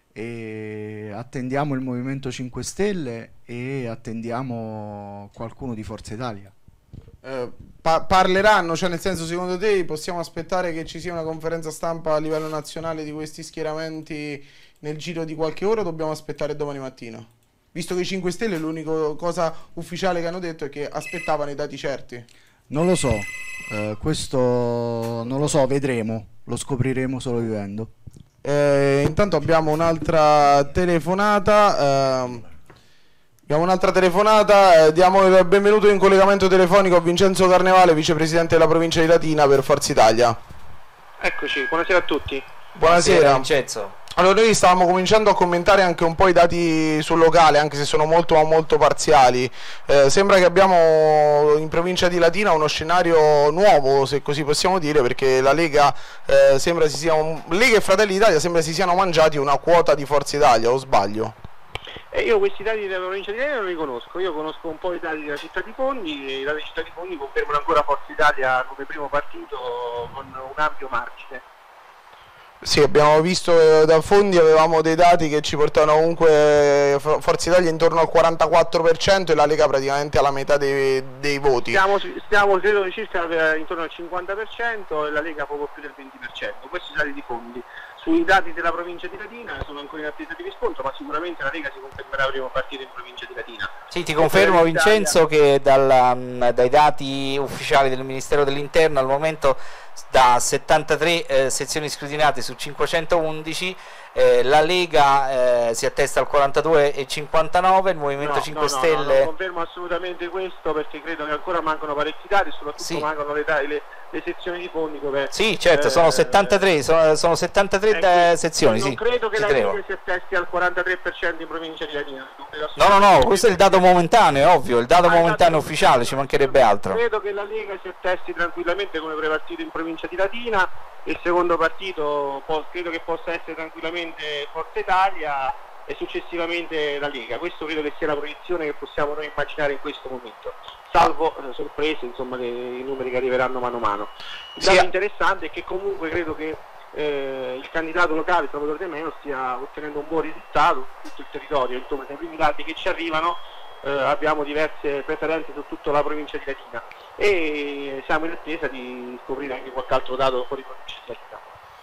e attendiamo il Movimento cinque Stelle e attendiamo qualcuno di Forza Italia. Eh, pa- parleranno, cioè nel senso, secondo te possiamo aspettare che ci sia una conferenza stampa a livello nazionale di questi schieramenti nel giro di qualche ora o dobbiamo aspettare domani mattina? Visto che i cinque Stelle l'unica cosa ufficiale che hanno detto è che aspettavano i dati certi. Non lo so, eh, questo non lo so, vedremo, lo scopriremo solo vivendo. Eh, intanto abbiamo un'altra telefonata. Eh, abbiamo un'altra telefonata. Eh, diamo il benvenuto in collegamento telefonico a Vincenzo Carnevale, vicepresidente della provincia di Latina per Forza Italia. Eccoci, buonasera a tutti. Buonasera, Vincenzo. Allora, noi stavamo cominciando a commentare anche un po' i dati sul locale, anche se sono molto ma molto parziali. Eh, sembra che abbiamo in provincia di Latina uno scenario nuovo, se così possiamo dire, perché la Lega eh, sembra si sia un... Lega e Fratelli d'Italia sembra si siano mangiati una quota di Forza Italia, o sbaglio? Eh, io questi dati della provincia di Latina non li conosco, io conosco un po' i dati della città di Fondi e i dati della città di Fondi confermano ancora Forza Italia come primo partito con un ampio margine. Sì, abbiamo visto eh, da Fondi, avevamo dei dati che ci portano comunque eh, Forza Italia intorno al quarantaquattro per cento e la Lega praticamente alla metà dei, dei voti. Stiamo, stiamo credo circa eh, intorno al cinquanta per cento e la Lega poco più del venti per cento, questi sono i dati di Fondi. Sui dati della provincia di Latina sono ancora in attesa di riscontro, ma sicuramente la Lega si confermerà primo partito in provincia di Latina. Sì, ti confermo Vincenzo che dalla, dai dati ufficiali del Ministero dell'Interno al momento da settantatré eh, sezioni scrutinate su cinquecentoundici eh, la Lega eh, si attesta al quarantadue virgola cinquantanove, il Movimento no, cinque no, Stelle... No, no, confermo assolutamente questo perché credo che ancora mancano parecchi dati e soprattutto sì. mancano le, le, le sezioni di Fondi dove... Sì, certo, eh, sono settantatré, sono, sono settantatré eh, sezioni, non sì. credo che la credo. Lega si attesti al quarantatré per cento in provincia di Latina. No, no, no, questo è il dato momentaneo, è ovvio, il dato ah, momentaneo dato ufficiale, ci mancherebbe altro. Credo che la Lega si attesti tranquillamente come prepartito in provincia di Latina. Il secondo partito credo che possa essere tranquillamente Forza Italia e successivamente la Lega. Questo credo che sia la proiezione che possiamo noi immaginare in questo momento, salvo eh, sorprese, insomma, dei numeri che arriveranno mano a mano. Il dato sì. interessante è che comunque credo che eh, il candidato locale Salvatore De Meo stia ottenendo un buon risultato su tutto il territorio. Insomma, nei primi dati che ci arrivano eh, abbiamo diverse preferenze su tutta la provincia di Latina e siamo in attesa di scoprire anche qualche altro dato fuori provincia di Latina.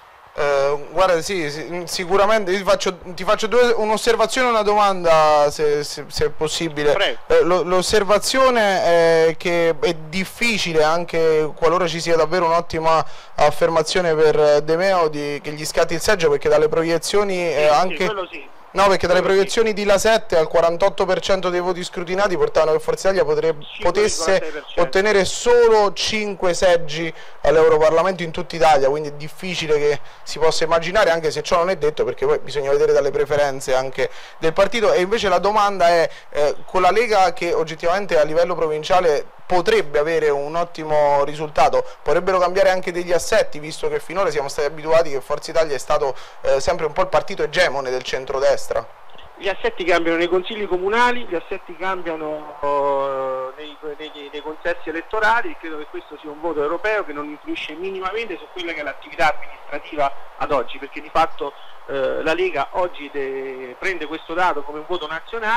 Uh, guarda, sì, sì, sicuramente ti faccio, ti faccio due, un'osservazione e una domanda, se, se, se è possibile. Eh, lo, l'osservazione è che è difficile, anche qualora ci sia davvero un'ottima affermazione per De Meo, di, che gli scatti il seggio, perché dalle proiezioni sì, eh, anche... Sì, quello sì. No, perché dalle proiezioni di La sette al quarantotto per cento dei voti scrutinati portavano che Forza Italia potrebbe, potesse ottenere solo cinque seggi all'Europarlamento in tutta Italia, quindi è difficile che si possa immaginare, anche se ciò non è detto, perché poi bisogna vedere dalle preferenze anche del partito. E invece la domanda è, eh, con la Lega che oggettivamente a livello provinciale potrebbe avere un ottimo risultato, potrebbero cambiare anche degli assetti, visto che finora siamo stati abituati che Forza Italia è stato eh, sempre un po' il partito egemone del centrodestra. Gli assetti cambiano nei consigli comunali, gli assetti cambiano uh, nei, nei, nei consessi elettorali, e credo che questo sia un voto europeo che non influisce minimamente su quella che è l'attività amministrativa ad oggi, perché di fatto uh, la Lega oggi de, prende questo dato come un voto nazionale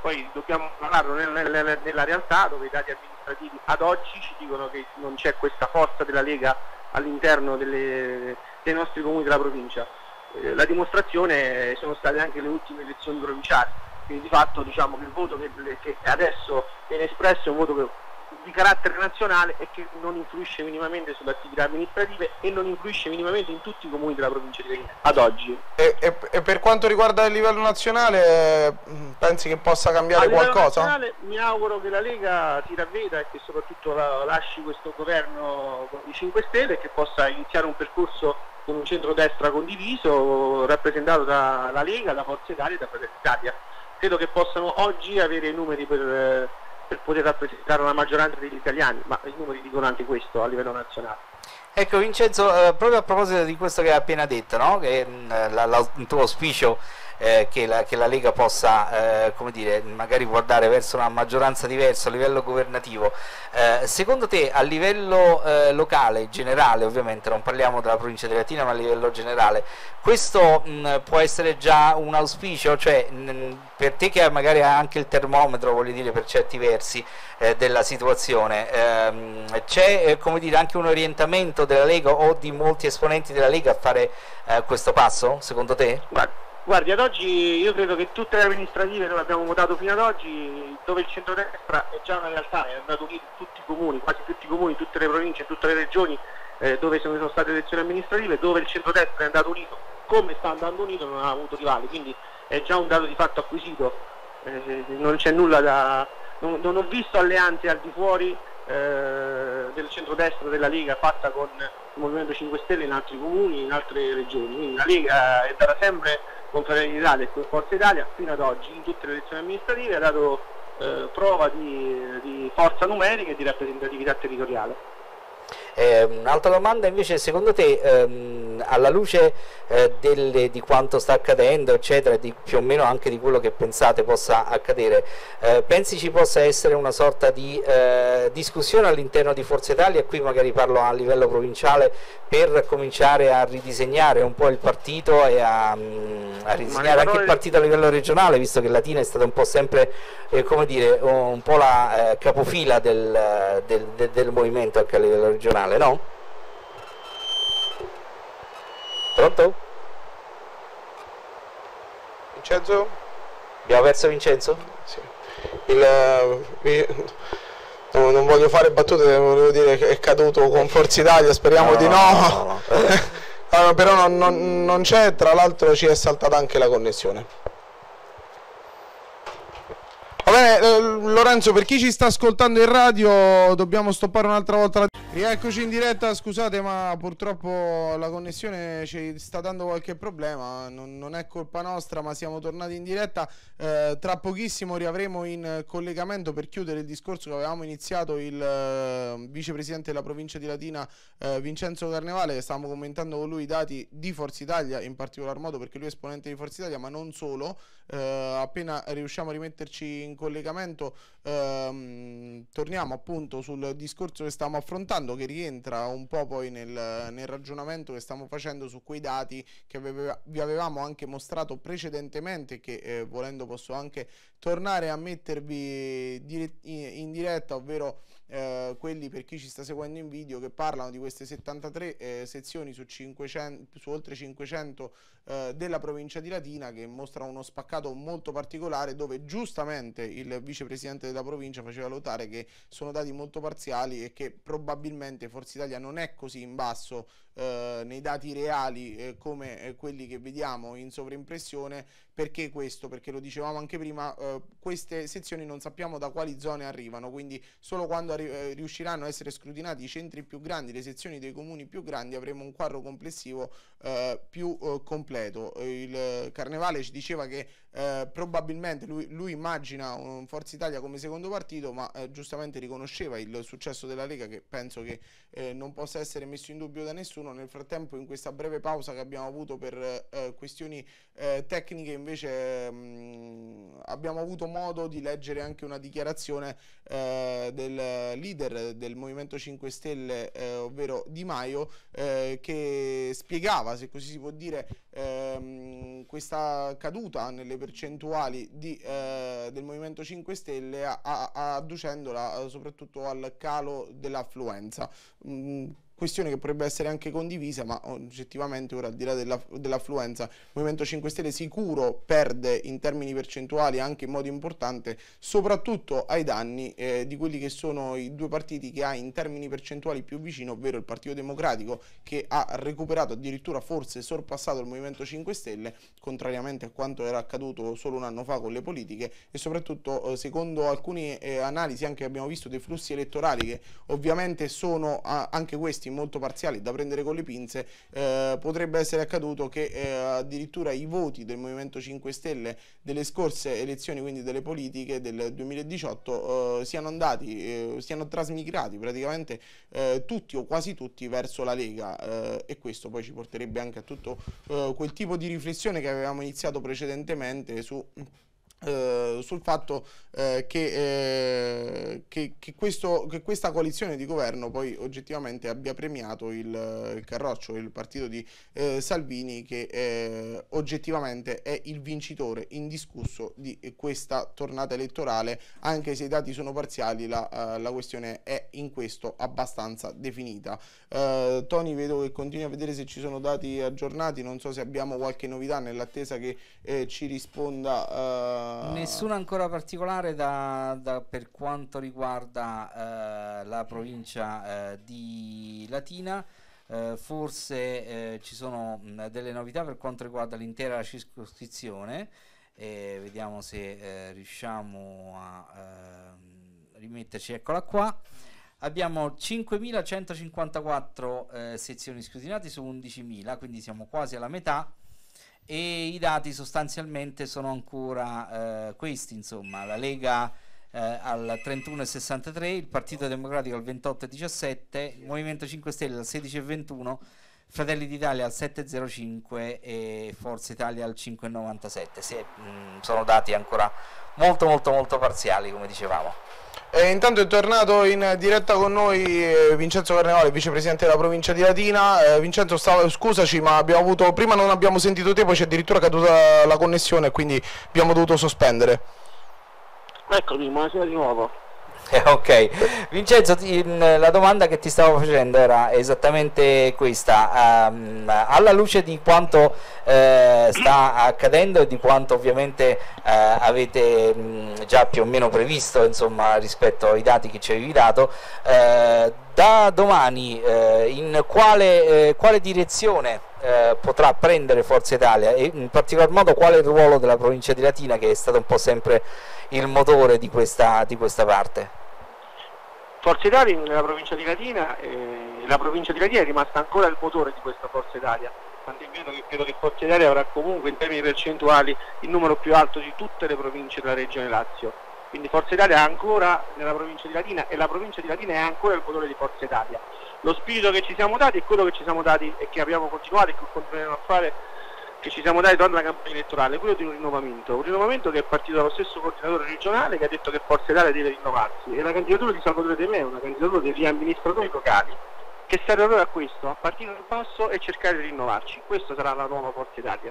poi dobbiamo parlarlo nel, nel, nella realtà, dove i dati amministrativi ad oggi ci dicono che non c'è questa forza della Lega all'interno delle, dei nostri comuni della provincia. Eh, la dimostrazione sono state anche le ultime elezioni provinciali, quindi di fatto diciamo che il voto che, che adesso viene espresso è un voto che di carattere nazionale e che non influisce minimamente sulle attività amministrative e non influisce minimamente in tutti i comuni della provincia di Reggio ad oggi. E, e, e per quanto riguarda il livello nazionale, pensi che possa cambiare qualcosa? Nazionale, mi auguro che la Lega si ravveda e che soprattutto la, lasci questo governo con i cinque Stelle e che possa iniziare un percorso con un centrodestra condiviso rappresentato dalla Lega, da Forza Italia e da Fratelli d'Italia. Credo che possano oggi avere i numeri per per poter rappresentare una maggioranza degli italiani, ma i numeri dicono anche questo a livello nazionale. Ecco Vincenzo, eh, proprio a proposito di questo che hai appena detto, no? Che mh, la, la, il tuo auspicio eh, che, la, che la Lega possa, eh, come dire, magari guardare verso una maggioranza diversa a livello governativo, eh, secondo te a livello eh, locale, generale, ovviamente non parliamo della provincia di Latina ma a livello generale, questo mh, può essere già un auspicio, cioè mh, per te che magari hai anche il termometro, voglio dire, per certi versi eh, della situazione, ehm, c'è eh, come dire anche un orientamento della Lega o di molti esponenti della Lega a fare eh, questo passo, secondo te? Guarda. Guardi, ad oggi io credo che tutte le amministrative dove abbiamo votato fino ad oggi, dove il centrodestra è già una realtà, è andato unito in tutti i comuni, quasi tutti i comuni, tutte le province, in tutte le regioni eh, dove sono, sono state elezioni amministrative, dove il centrodestra è andato unito, come sta andando unito non ha avuto rivali, quindi è già un dato di fatto acquisito, eh, non c'è nulla da... Non, non ho visto alleanze al di fuori eh, del centrodestra della Lega fatta con il Movimento cinque Stelle in altri comuni, in altre regioni, quindi la Lega è stata sempre con Fratelli d'Italia e con Forza Italia fino ad oggi in tutte le elezioni amministrative ha dato eh, prova di, di forza numerica e di rappresentatività territoriale. Eh, un'altra domanda invece, secondo te ehm, alla luce eh, delle, di quanto sta accadendo eccetera, di, più o meno anche di quello che pensate possa accadere, eh, pensi ci possa essere una sorta di eh, discussione all'interno di Forza Italia, e qui magari parlo a livello provinciale, per cominciare a ridisegnare un po' il partito e a, a ridisegnare anche il partito a livello regionale, visto che Latina è stata un po' sempre eh, come dire, un po' la eh, capofila del, del, del, del movimento anche a livello regionale, no? Pronto? Vincenzo? Abbiamo perso Vincenzo? Sì. Il, il, no, non voglio fare battute, volevo dire che è caduto con Forza Italia, speriamo no, di no, no, no, no. Allora, però non, non, non c'è, tra l'altro ci è saltata anche la connessione. Va bene, eh, Lorenzo, per chi ci sta ascoltando in radio dobbiamo stoppare un'altra volta la... Rieccoci in diretta, scusate ma purtroppo la connessione ci sta dando qualche problema, non, non è colpa nostra ma siamo tornati in diretta, eh, tra pochissimo riavremo in collegamento per chiudere il discorso che avevamo iniziato il eh, vicepresidente della provincia di Latina eh, Vincenzo Carnevale, stavamo commentando con lui i dati di Forza Italia in particolar modo perché lui è esponente di Forza Italia ma non solo, eh, appena riusciamo a rimetterci in collegamento ehm, torniamo appunto sul discorso che stavamo affrontando, che rientra un po' poi nel, nel ragionamento che stiamo facendo su quei dati che vi avevamo anche mostrato precedentemente, che eh, volendo posso anche tornare a mettervi in diretta, ovvero eh, quelli per chi ci sta seguendo in video, che parlano di queste settantatré eh, sezioni su, cinquecento, su oltre cinquecento eh, della provincia di Latina, che mostrano uno spaccato molto particolare, dove giustamente il vicepresidente della provincia faceva notare che sono dati molto parziali e che probabilmente Forza Italia non è così in basso eh, nei dati reali eh, come eh, quelli che vediamo in sovraimpressione. Perché questo? Perché lo dicevamo anche prima, eh, queste sezioni non sappiamo da quali zone arrivano, quindi solo quando eh, riusciranno a essere scrutinati i centri più grandi, le sezioni dei comuni più grandi, avremo un quadro complessivo eh, più eh, completo. Il Carnevale ci diceva che eh, probabilmente lui, lui immagina un Forza Italia come secondo partito, ma eh, giustamente riconosceva il successo della Lega, che penso che eh, non possa essere messo in dubbio da nessuno. Nel frattempo, in questa breve pausa che abbiamo avuto per eh, questioni eh, tecniche, invece mh, abbiamo avuto modo di leggere anche una dichiarazione eh, del, eh, leader del Movimento cinque Stelle, eh, ovvero Di Maio, eh, che spiegava, se così si può dire, ehm, questa caduta nelle percentuali di, eh, del Movimento cinque Stelle, a, a, adducendola soprattutto al calo dell'affluenza. Mm, questione che potrebbe essere anche condivisa, ma oggettivamente ora, al di là della, dell'affluenza, il Movimento cinque Stelle sicuro perde in termini percentuali anche in modo importante, soprattutto ai danni eh, di quelli che sono i due partiti che ha in termini percentuali più vicino, ovvero il Partito Democratico, che ha recuperato, addirittura forse sorpassato il Movimento cinque Stelle, contrariamente a quanto era accaduto solo un anno fa con le politiche, e soprattutto eh, secondo alcune eh, analisi anche abbiamo visto dei flussi elettorali che ovviamente sono ah, anche questi molto parziali, da prendere con le pinze, eh, potrebbe essere accaduto che eh, addirittura i voti del Movimento cinque Stelle delle scorse elezioni, quindi delle politiche del duemiladiciotto, eh, siano andati, eh, siano trasmigrati praticamente eh, tutti o quasi tutti verso la Lega, eh, e questo poi ci porterebbe anche a tutto eh, quel tipo di riflessione che avevamo iniziato precedentemente su Uh, sul fatto uh, che, uh, che, che, questo, che questa coalizione di governo poi oggettivamente abbia premiato il, il Carroccio, il partito di uh, Salvini, che uh, oggettivamente è il vincitore indiscusso di questa tornata elettorale. Anche se i dati sono parziali, la, uh, la questione è in questo abbastanza definita. uh, Tony, vedo che continui a vedere se ci sono dati aggiornati, non so se abbiamo qualche novità nell'attesa che uh, ci risponda uh, Nessuna ancora particolare da, da, per quanto riguarda eh, la provincia eh, di Latina. Eh, forse eh, ci sono mh, delle novità per quanto riguarda l'intera circoscrizione, eh, vediamo se eh, riusciamo a eh, rimetterci. Eccola qua. Abbiamo cinquemilacentocinquantaquattro eh, sezioni scrutinate su undicimila, quindi siamo quasi alla metà. E i dati sostanzialmente sono ancora eh, questi, insomma: la Lega eh, al trentuno virgola sessantatré, il Partito Democratico al ventotto virgola diciassette, il Movimento cinque Stelle al sedici virgola ventuno, Fratelli d'Italia al sette virgola zero cinque e Forza Italia al cinque virgola novantasette. Se, mh, sono dati ancora molto molto molto parziali, come dicevamo. E intanto è tornato in diretta con noi eh, Vincenzo Carnevale, vicepresidente della provincia di Latina. eh, Vincenzo, stavo, scusaci, ma abbiamo avuto, prima non abbiamo sentito te, poi c'è addirittura caduta la connessione, quindi abbiamo dovuto sospendere. Eccomi, buonasera di nuovo. Eh, ok, Vincenzo, ti, la domanda che ti stavo facendo era esattamente questa: um, alla luce di quanto eh, sta accadendo e di quanto ovviamente eh, avete mh, già più o meno previsto, insomma, rispetto ai dati che ci avevi dato, eh, da domani eh, in quale, eh, quale direzione eh, potrà prendere Forza Italia, e in particolar modo qual è il ruolo della provincia di Latina, che è stato un po' sempre il motore di questa, di questa parte? Forza Italia nella provincia di Latina, eh, la provincia di Latina è rimasta ancora il motore di questa Forza Italia, tant'è vero che credo che Forza Italia avrà comunque in termini percentuali il numero più alto di tutte le province della regione Lazio. Quindi Forza Italia è ancora nella provincia di Latina e la provincia di Latina è ancora il motore di Forza Italia. Lo spirito che ci siamo dati è quello che ci siamo dati e che abbiamo continuato e che continueremo a fare, che ci siamo dati durante la campagna elettorale, quello di un rinnovamento, un rinnovamento che è partito dallo stesso coordinatore regionale che ha detto che Forza Italia deve rinnovarsi, e la candidatura di Salvatore De Meo, una candidatura degli amministratori locali che serve proprio a questo, a partire dal basso e cercare di rinnovarci. Questa sarà la nuova Forza Italia.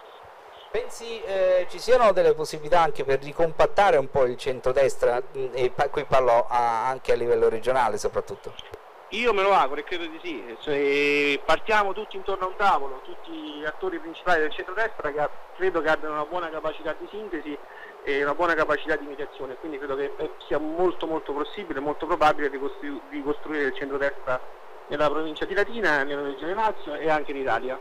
Pensi eh, ci siano delle possibilità anche per ricompattare un po' il centrodestra, e qui parlo a, anche a livello regionale soprattutto? Io me lo auguro e credo di sì, cioè, partiamo tutti intorno a un tavolo, tutti gli attori principali del centrodestra che credo che abbiano una buona capacità di sintesi e una buona capacità di mediazione, quindi credo che sia molto molto possibile, molto probabile ricostruire, ricostruire il centrodestra nella provincia di Latina, nella regione Lazio e anche in Italia.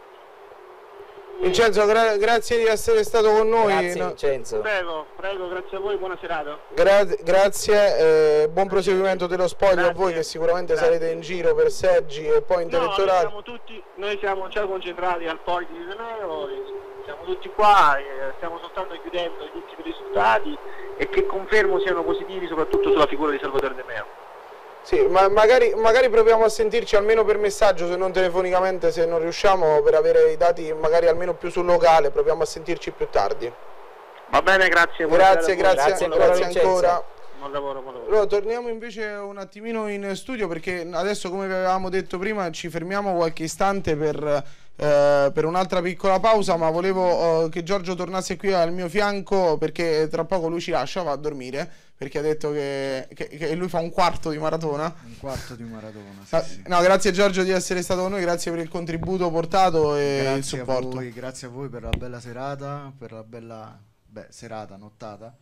Vincenzo, gra grazie di essere stato con noi. Grazie, no? Vincenzo. Prego, prego, grazie a voi, buona serata. Gra grazie, eh, buon proseguimento dello spoglio grazie. A voi che sicuramente grazie. Sarete in giro per seggi e poi no, elettorali. Noi siamo, tutti, noi siamo già concentrati al Politi di De Meo, siamo tutti qua, e stiamo soltanto chiudendo gli ultimi risultati e che confermo siano positivi soprattutto sulla figura di Salvatore De Meo. Sì, ma magari, magari proviamo a sentirci almeno per messaggio, se non telefonicamente, se non riusciamo, per avere i dati magari almeno più sul locale, proviamo a sentirci più tardi. Va bene, grazie. Grazie, grazie, grazie, grazie ancora. buon lavoro, buon lavoro. Allora, torniamo invece un attimino in studio, perché adesso, come vi avevamo detto prima, ci fermiamo qualche istante per, eh, per un'altra piccola pausa, ma volevo eh, che Giorgio tornasse qui al mio fianco, perché tra poco lui ci lascia, va a dormire, perché ha detto che, che, che lui fa un quarto di maratona. Un quarto di maratona, sì, Ah, sì. No, grazie Giorgio di essere stato con noi, grazie per il contributo portato e il Grazie a supporto. voi, grazie a voi per la bella serata, per la bella beh, serata, nottata.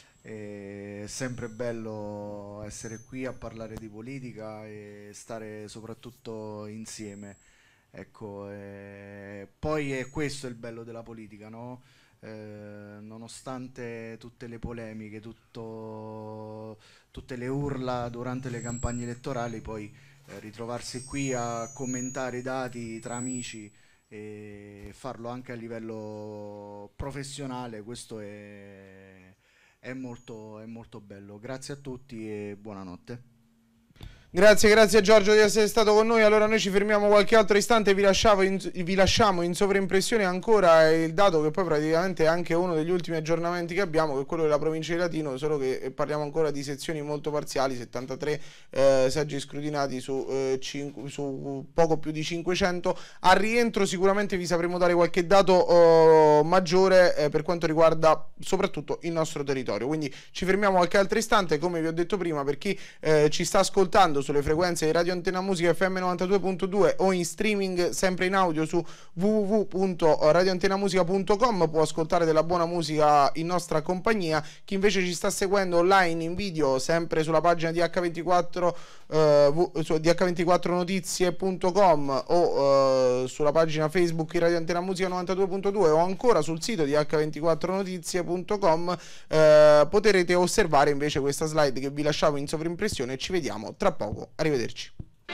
È sempre bello essere qui a parlare di politica e stare soprattutto insieme. Ecco, eh, poi è questo il bello della politica, no? Eh, nonostante tutte le polemiche, tutto, tutte le urla durante le campagne elettorali, poi eh, ritrovarsi qui a commentare i dati tra amici e farlo anche a livello professionale, questo è, è molto, è molto bello. Grazie a tutti e buonanotte. Grazie, grazie Giorgio di essere stato con noi. Allora noi ci fermiamo qualche altro istante, vi, lasciavo in, vi lasciamo in sovraimpressione ancora il dato che poi praticamente è anche uno degli ultimi aggiornamenti che abbiamo, che è quello della provincia di Latino, solo che parliamo ancora di sezioni molto parziali, settantatré eh, seggi scrutinati su, eh, cinque, su poco più di cinquecento. Al rientro sicuramente vi sapremo dare qualche dato eh, maggiore eh, per quanto riguarda soprattutto il nostro territorio, quindi ci fermiamo qualche altro istante, come vi ho detto prima, per chi eh, ci sta ascoltando sulle frequenze di Radio Antena Musica F M novantadue punto due o in streaming sempre in audio su w w w punto radio antena musica punto com può ascoltare della buona musica in nostra compagnia. Chi invece ci sta seguendo online in video sempre sulla pagina di H ventiquattro eh, di h ventiquattro notizie punto com o eh, sulla pagina Facebook di Radio Antena Musica novantadue punto due o ancora sul sito di h ventiquattro notizie punto com eh, potrete osservare invece questa slide che vi lasciavo in sovrimpressione e ci vediamo tra poco. Arrivederci.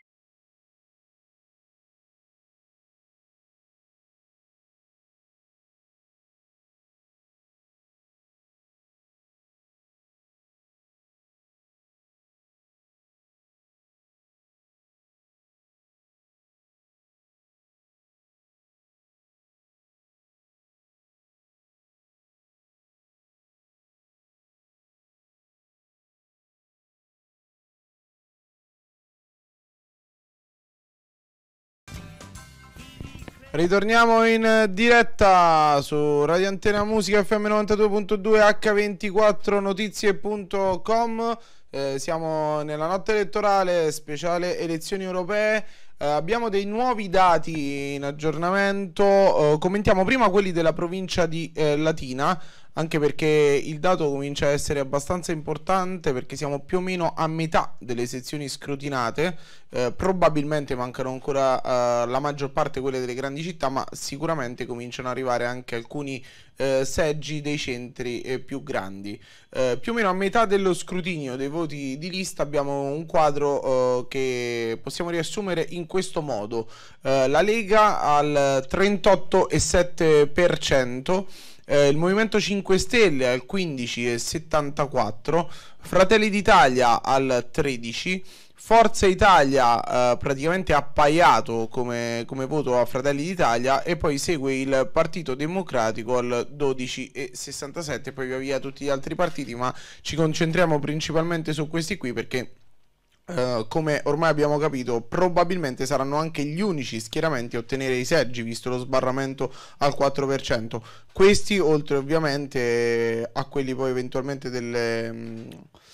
Ritorniamo in diretta su Radio Antena Musica F M novantadue punto due H ventiquattro notizie punto com. Eh, siamo nella notte elettorale speciale elezioni europee. Eh, abbiamo dei nuovi dati in aggiornamento. Eh, commentiamo prima quelli della provincia di eh, Latina, anche perché il dato comincia a essere abbastanza importante, perché siamo più o meno a metà delle sezioni scrutinate. Eh, probabilmente mancano ancora eh, la maggior parte quelle delle grandi città, ma sicuramente cominciano ad arrivare anche alcuni eh, seggi dei centri eh, più grandi. Eh, più o meno a metà dello scrutinio dei voti di lista abbiamo un quadro eh, che possiamo riassumere in questo modo. Eh, la Lega al trentotto virgola sette per cento, Eh, il Movimento cinque Stelle al quindici virgola settantaquattro, Fratelli d'Italia al tredici, Forza Italia eh, praticamente appaiato come, come voto a Fratelli d'Italia, e poi segue il Partito Democratico al dodici virgola sessantasette, poi via via tutti gli altri partiti, ma ci concentriamo principalmente su questi qui perché Uh, come ormai abbiamo capito probabilmente saranno anche gli unici schieramenti a ottenere i seggi, visto lo sbarramento al quattro per cento. Questi oltre ovviamente a quelli poi eventualmente delle, mh,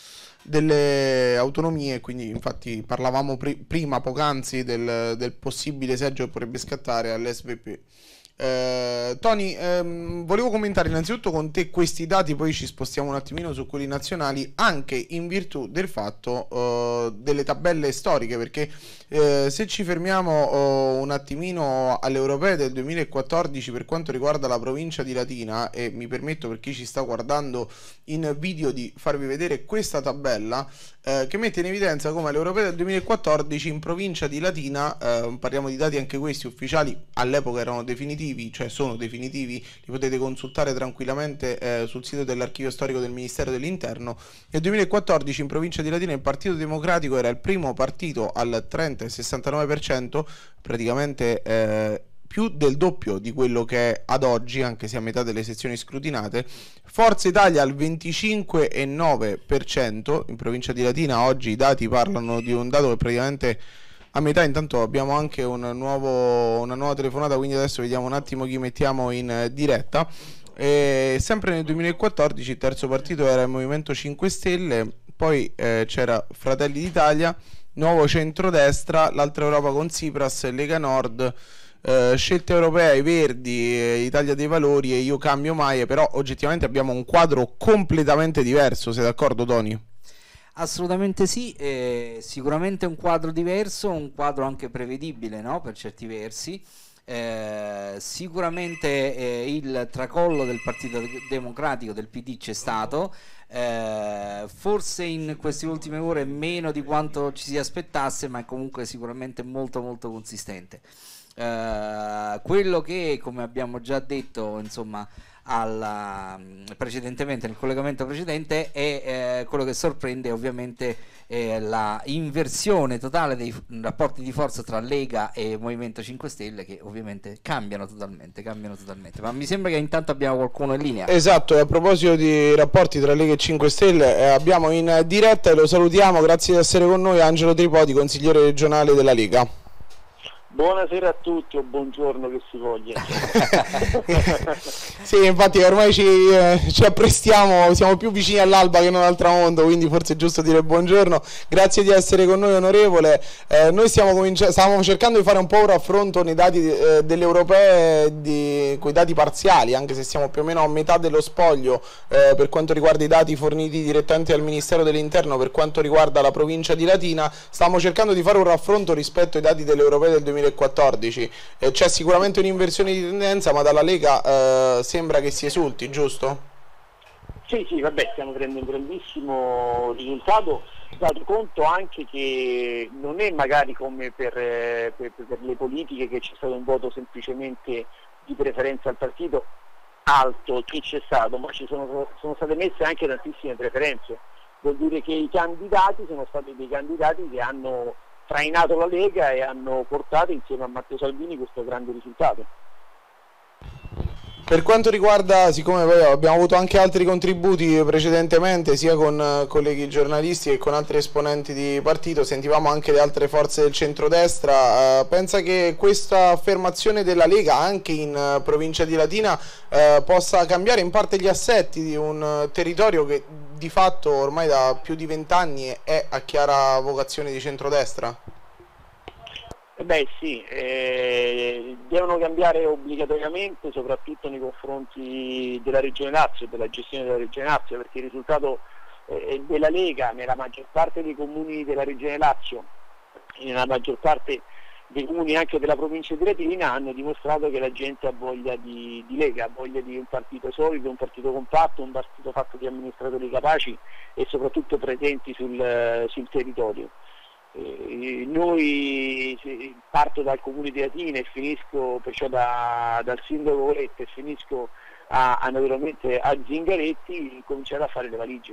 delle autonomie, quindi infatti parlavamo pri prima poc'anzi del, del possibile seggio che potrebbe scattare all'S V P. Eh, Tony, ehm, volevo commentare innanzitutto con te questi dati, poi ci spostiamo un attimino su quelli nazionali, anche in virtù del fatto eh, delle tabelle storiche, perché eh, se ci fermiamo oh, un attimino alle europee del duemilaquattordici per quanto riguarda la provincia di Latina, e mi permetto per chi ci sta guardando in video di farvi vedere questa tabella eh, che mette in evidenza come alle europee del duemilaquattordici in provincia di Latina, eh, parliamo di dati anche questi ufficiali, all'epoca erano definitivi, cioè sono definitivi, li potete consultare tranquillamente eh, sul sito dell'archivio storico del Ministero dell'Interno. Nel duemilaquattordici in provincia di Latina il Partito Democratico era il primo partito al trenta virgola sessantanove per cento, praticamente eh, più del doppio di quello che è ad oggi, anche se a metà delle sezioni scrutinate. Forza Italia al venticinque virgola nove per cento, in provincia di Latina oggi i dati parlano di un dato che praticamente a metà. Intanto abbiamo anche un nuovo, una nuova telefonata, quindi adesso vediamo un attimo chi mettiamo in diretta. E sempre nel duemilaquattordici il terzo partito era il Movimento cinque Stelle, poi eh, c'era Fratelli d'Italia, Nuovo Centrodestra, l'Altra Europa con Tsipras, Lega Nord, eh, Scelta Europea, i Verdi, eh, Italia dei Valori e Io Cambio Mai. Però oggettivamente abbiamo un quadro completamente diverso, sei d'accordo Tony? Assolutamente sì, eh, sicuramente un quadro diverso, un quadro anche prevedibile, no? Per certi versi. Eh, sicuramente eh, il tracollo del Partito Democratico, del P D, c'è stato, eh, forse in queste ultime ore meno di quanto ci si aspettasse, ma è comunque sicuramente molto molto consistente. Eh, quello che, come abbiamo già detto, insomma, alla, precedentemente nel collegamento precedente, è eh, quello che sorprende ovviamente eh, la inversione totale dei rapporti di forza tra Lega e Movimento cinque Stelle, che ovviamente cambiano totalmente, cambiano totalmente. Ma mi sembra che intanto abbiamo qualcuno in linea. Esatto, e a proposito di rapporti tra Lega e cinque Stelle, eh, abbiamo in diretta, e lo salutiamo, grazie di essere con noi, Angelo Tripodi, consigliere regionale della Lega. Buonasera a tutti o buongiorno che si voglia. Sì, infatti ormai ci, eh, ci apprestiamo, siamo più vicini all'alba che non al tramonto, quindi forse è giusto dire buongiorno. Grazie di essere con noi, onorevole. Eh, noi stiamo cominci- stavamo cercando di fare un po' un raffronto nei dati eh, delle europee con i dati parziali, anche se siamo più o meno a metà dello spoglio eh, per quanto riguarda i dati forniti direttamente dal Ministero dell'Interno per quanto riguarda la provincia di Latina. Stavamo cercando di fare un raffronto rispetto ai dati delle europee del duemilaquattordici. Eh, c'è sicuramente un'inversione di tendenza, ma dalla Lega eh, sembra che si esulti, giusto? Sì, sì, vabbè, stiamo prendendo un grandissimo risultato, dato conto anche che non è magari come per, per, per le politiche, che c'è stato un voto semplicemente di preferenza al partito alto, che c'è stato, ma ci sono, sono state messe anche tantissime preferenze. Vuol dire che i candidati sono stati dei candidati che hanno trainato la Lega e hanno portato insieme a Matteo Salvini questo grande risultato. Per quanto riguarda, siccome poi abbiamo avuto anche altri contributi precedentemente, sia con colleghi giornalisti che con altri esponenti di partito, sentivamo anche le altre forze del centrodestra, eh, pensa che questa affermazione della Lega anche in uh, provincia di Latina eh, possa cambiare in parte gli assetti di un uh, territorio che di fatto ormai da più di vent'anni è a chiara vocazione di centrodestra? Eh beh sì, eh, devono cambiare obbligatoriamente, soprattutto nei confronti della Regione Lazio e della gestione della Regione Lazio, perché il risultato eh, della Lega nella maggior parte dei comuni della Regione Lazio e nella maggior parte dei comuni anche della provincia di Latina hanno dimostrato che la gente ha voglia di, di Lega, ha voglia di un partito solido, un partito compatto, un partito fatto di amministratori capaci e soprattutto presenti sul, sul territorio. Eh, noi parto dal comune di Latina e finisco perciò da, dal sindaco Voletta e finisco a, a naturalmente a Zingaretti, cominciare a fare le valigie.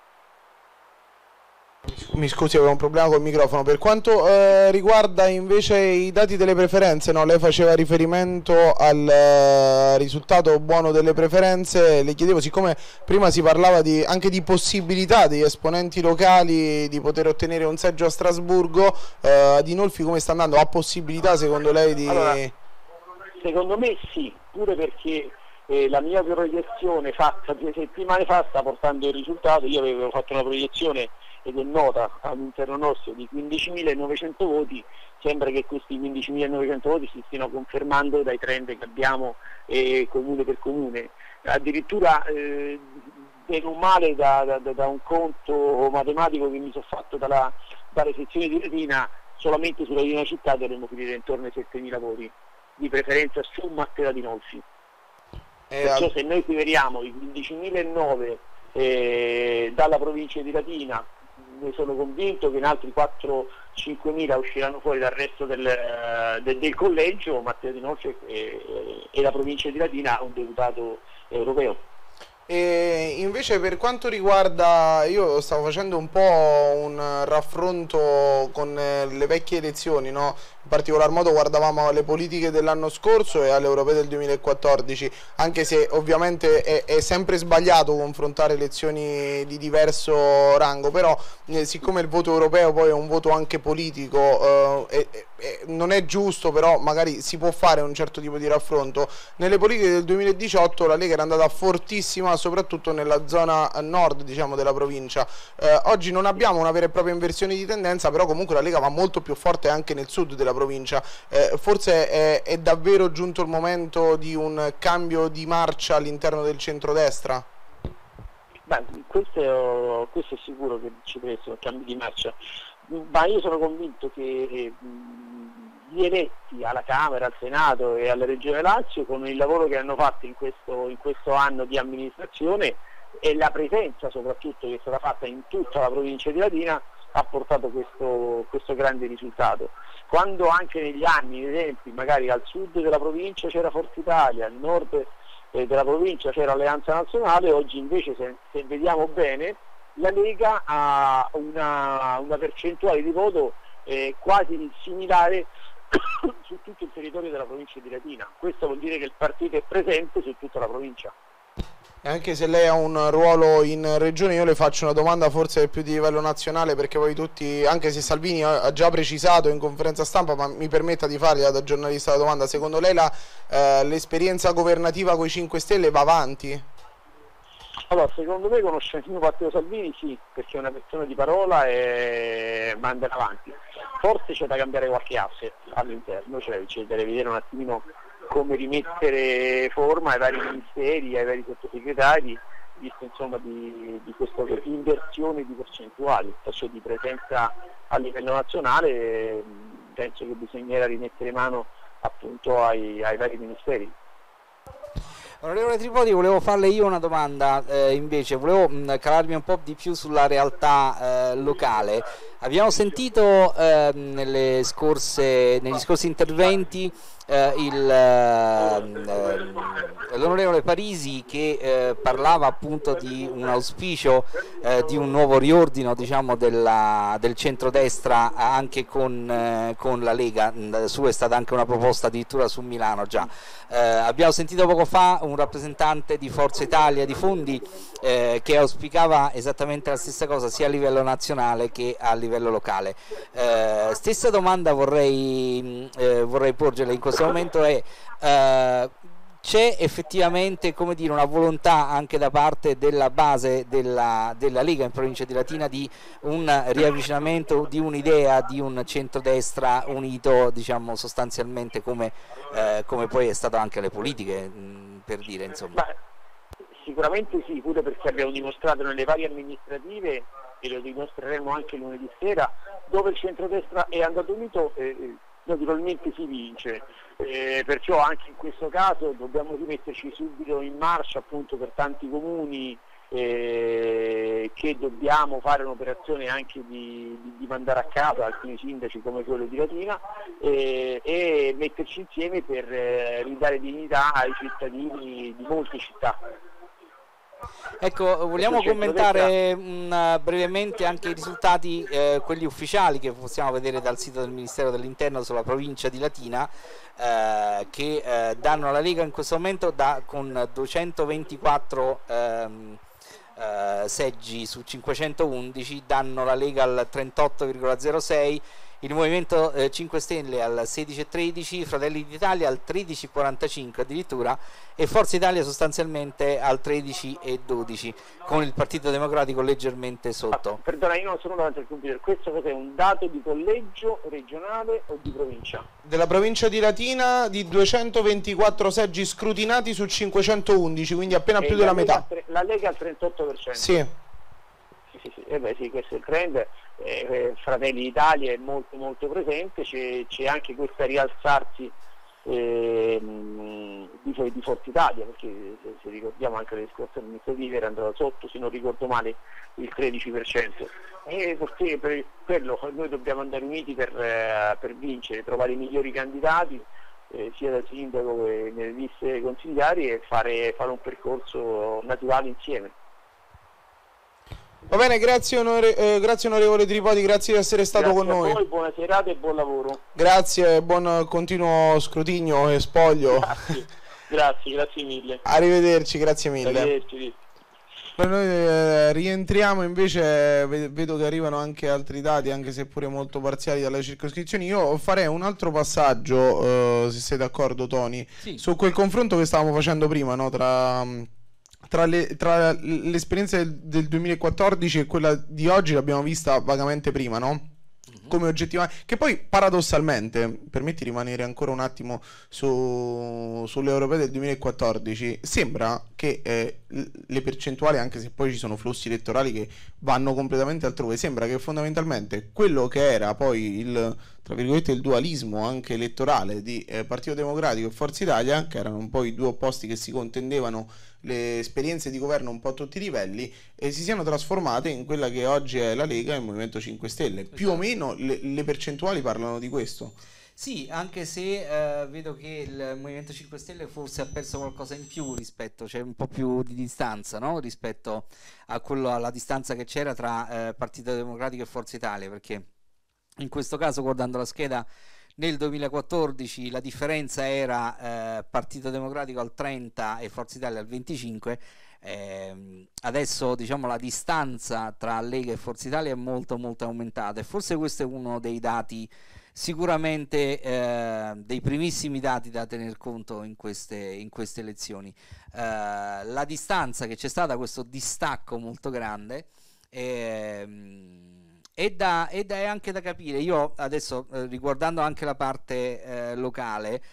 Mi scusi, avevo un problema col microfono. Per quanto eh, riguarda invece i dati delle preferenze, no? Lei faceva riferimento al eh, risultato buono delle preferenze. Le chiedevo, siccome prima si parlava di, anche di possibilità degli esponenti locali di poter ottenere un seggio a Strasburgo, eh, ad Inolfi come sta andando? Ha possibilità secondo lei di... Allora, secondo me sì, pure perché eh, la mia proiezione fatta due settimane fa sta portando il risultato. Io avevo fatto una proiezione ed è nota all'interno nostro di quindicimilanovecento voti. Sembra che questi quindicimilanovecento voti si stiano confermando dai trend che abbiamo eh, comune per comune. Addirittura eh, meno male da, da, da un conto matematico che mi sono fatto dalla, dalle sezioni di Latina, solamente sulla Latina città dovremmo finire intorno ai settemila voti di preferenza su Matteo Adinolfi. Eh, Perciò se noi equiveriamo i quindicimilanove eh, dalla provincia di Latina, ne sono convinto che in altri quattro cinquemila usciranno fuori dal resto del, del, del collegio. Matteo Adinolfi e, e la provincia di Latina ha un deputato europeo. E invece per quanto riguarda, io stavo facendo un po' un raffronto con le vecchie elezioni, no? In particolar modo guardavamo alle politiche dell'anno scorso e alle europee del duemilaquattordici, anche se ovviamente è, è sempre sbagliato confrontare elezioni di diverso rango, però eh, siccome il voto europeo poi è un voto anche politico, eh, eh, eh, non è giusto, però magari si può fare un certo tipo di raffronto. Nelle politiche del duemiladiciotto la Lega era andata fortissima soprattutto nella zona nord, diciamo, della provincia. Eh, oggi non abbiamo una vera e propria inversione di tendenza, però comunque la Lega va molto più forte anche nel sud della provincia. Eh, forse è, è davvero giunto il momento di un cambio di marcia all'interno del centrodestra? Beh, questo è, questo è sicuro che ci deve essere un cambio di marcia, ma io sono convinto che mh, gli eletti alla Camera, al Senato e alla Regione Lazio, con il lavoro che hanno fatto in questo, in questo anno di amministrazione e la presenza soprattutto che è stata fatta in tutta la provincia di Latina, ha portato questo, questo grande risultato. Quando anche negli anni, ad esempio, magari al sud della provincia c'era Forza Italia, al nord eh, della provincia c'era Alleanza Nazionale, oggi invece, se, se vediamo bene, la Lega ha una, una percentuale di voto eh, quasi similare su tutto il territorio della provincia di Latina. Questo vuol dire che il partito è presente su tutta la provincia. E anche se lei ha un ruolo in regione, io le faccio una domanda forse più di livello nazionale, perché poi tutti, anche se Salvini ha già precisato in conferenza stampa, ma mi permetta di fargliela da giornalista la domanda: secondo lei eh, l'esperienza governativa con i cinque Stelle va avanti? Allora, secondo me, conoscendo Matteo Salvini, sì, perché è una persona di parola e manda avanti. Forse c'è da cambiare qualche asse all'interno, cioè c'è da vedere un attimino come rimettere forma ai vari ministeri, ai vari sottosegretari, visto insomma di, di questa inversione di percentuali, cioè di presenza a livello nazionale. Penso che bisognerà rimettere mano appunto ai, ai vari ministeri. Onorevole Tripodi, volevo farle io una domanda, eh, invece volevo mh, calarmi un po' di più sulla realtà eh, locale. Abbiamo sentito eh, nelle scorse, negli scorsi interventi eh, l'onorevole Parisi che eh, parlava appunto di un auspicio eh, di un nuovo riordino, diciamo, della, del centrodestra anche con, eh, con la Lega. Su è stata anche una proposta addirittura su Milano già. Eh, abbiamo sentito poco fa un rappresentante di Forza Italia di Fondi eh, che auspicava esattamente la stessa cosa sia a livello nazionale che a livello locale. Eh, stessa domanda vorrei, eh, vorrei porgerle in questo momento: è eh, c'è effettivamente, come dire, una volontà anche da parte della base della, della Lega in provincia di Latina di un riavvicinamento, di un'idea di un centrodestra unito, diciamo, sostanzialmente come, eh, come poi è stato anche le politiche, mh, per dire, insomma. Beh, sicuramente sì, pure perché abbiamo dimostrato nelle varie amministrative, e lo dimostreremo anche lunedì sera, dove il centrodestra è andato unito, eh, naturalmente si vince. Eh, perciò anche in questo caso dobbiamo rimetterci subito in marcia, appunto, per tanti comuni eh, che dobbiamo fare un'operazione anche di, di, di mandare a casa alcuni sindaci come quello di Latina eh, e metterci insieme per eh, ridare dignità ai cittadini di molte città. Ecco, vogliamo commentare mh, brevemente anche i risultati, eh, quelli ufficiali che possiamo vedere dal sito del Ministero dell'Interno sulla provincia di Latina, eh, che eh, danno alla Lega in questo momento da, con duecentoventiquattro ehm, eh, seggi su cinquecentoundici, danno la Lega al trentotto virgola zero sei, il Movimento eh, cinque Stelle al sedici virgola tredici, Fratelli d'Italia al tredici virgola quarantacinque addirittura, e Forza Italia sostanzialmente al tredici virgola dodici, con il Partito Democratico leggermente sotto. Ah, perdona, io non sono davanti al computer, questo cos'è, un dato di collegio regionale o di provincia? Della provincia di Latina, di duecentoventiquattro seggi scrutinati su cinquecentoundici, quindi appena e più della Lega, metà. La Lega al trentotto per cento? Sì. Sì, sì, sì. Eh beh, sì, questo è il trend. Eh, Fratelli d'Italia è molto molto presente, c'è anche questo rialzarsi eh, di, di Forza Italia, perché se, se ricordiamo anche le scorse amministrative era andata sotto, se non ricordo male, il tredici per cento, e perché per quello noi dobbiamo andare uniti per, eh, per vincere, trovare i migliori candidati eh, sia da sindaco che nelle liste consigliari, e fare, fare un percorso naturale insieme. Va bene, grazie, onore, eh, grazie onorevole Tripodi, grazie di essere stato Grazie con noi. a voi, buona serata e buon lavoro. Grazie, buon continuo scrutinio e spoglio. Grazie, grazie, grazie mille. Arrivederci, grazie mille. Arrivederci. Noi eh, rientriamo invece, vedo che arrivano anche altri dati, anche se pure molto parziali dalle circoscrizioni. Io farei un altro passaggio, eh, se sei d'accordo Tony, sì, su quel confronto che stavamo facendo prima, no? tra, tra, le, tra l'esperienza del, del duemilaquattordici e quella di oggi, l'abbiamo vista vagamente prima, no? Come oggettivamente, che poi paradossalmente, permetti di rimanere ancora un attimo su, sulle europee del duemilaquattordici, sembra che eh, le percentuali, anche se poi ci sono flussi elettorali che vanno completamente altrove, sembra che fondamentalmente quello che era poi il, tra virgolette, il dualismo anche elettorale di eh, Partito Democratico e Forza Italia, che erano un po' i due opposti che si contendevano le esperienze di governo un po' a tutti i livelli, e si siano trasformate in quella che oggi è la Lega e il Movimento cinque Stelle. Più o meno le, le percentuali parlano di questo. Sì, anche se eh, vedo che il Movimento cinque Stelle forse ha perso qualcosa in più rispetto, c'è un po' più di distanza, no? Rispetto a quello, alla distanza che c'era tra eh, Partito Democratico e Forza Italia, perché in questo caso, guardando la scheda, nel duemilaquattordici la differenza era eh, Partito Democratico al trenta e Forza Italia al venticinque. Eh, adesso diciamo la distanza tra Lega e Forza Italia è molto molto aumentata, e forse questo è uno dei dati, sicuramente eh, dei primissimi dati da tener conto in queste, in queste elezioni. Eh, la distanza che c'è stata, questo distacco molto grande, eh, è, da, è, da, è anche da capire. Io adesso eh, riguardando anche la parte eh, locale,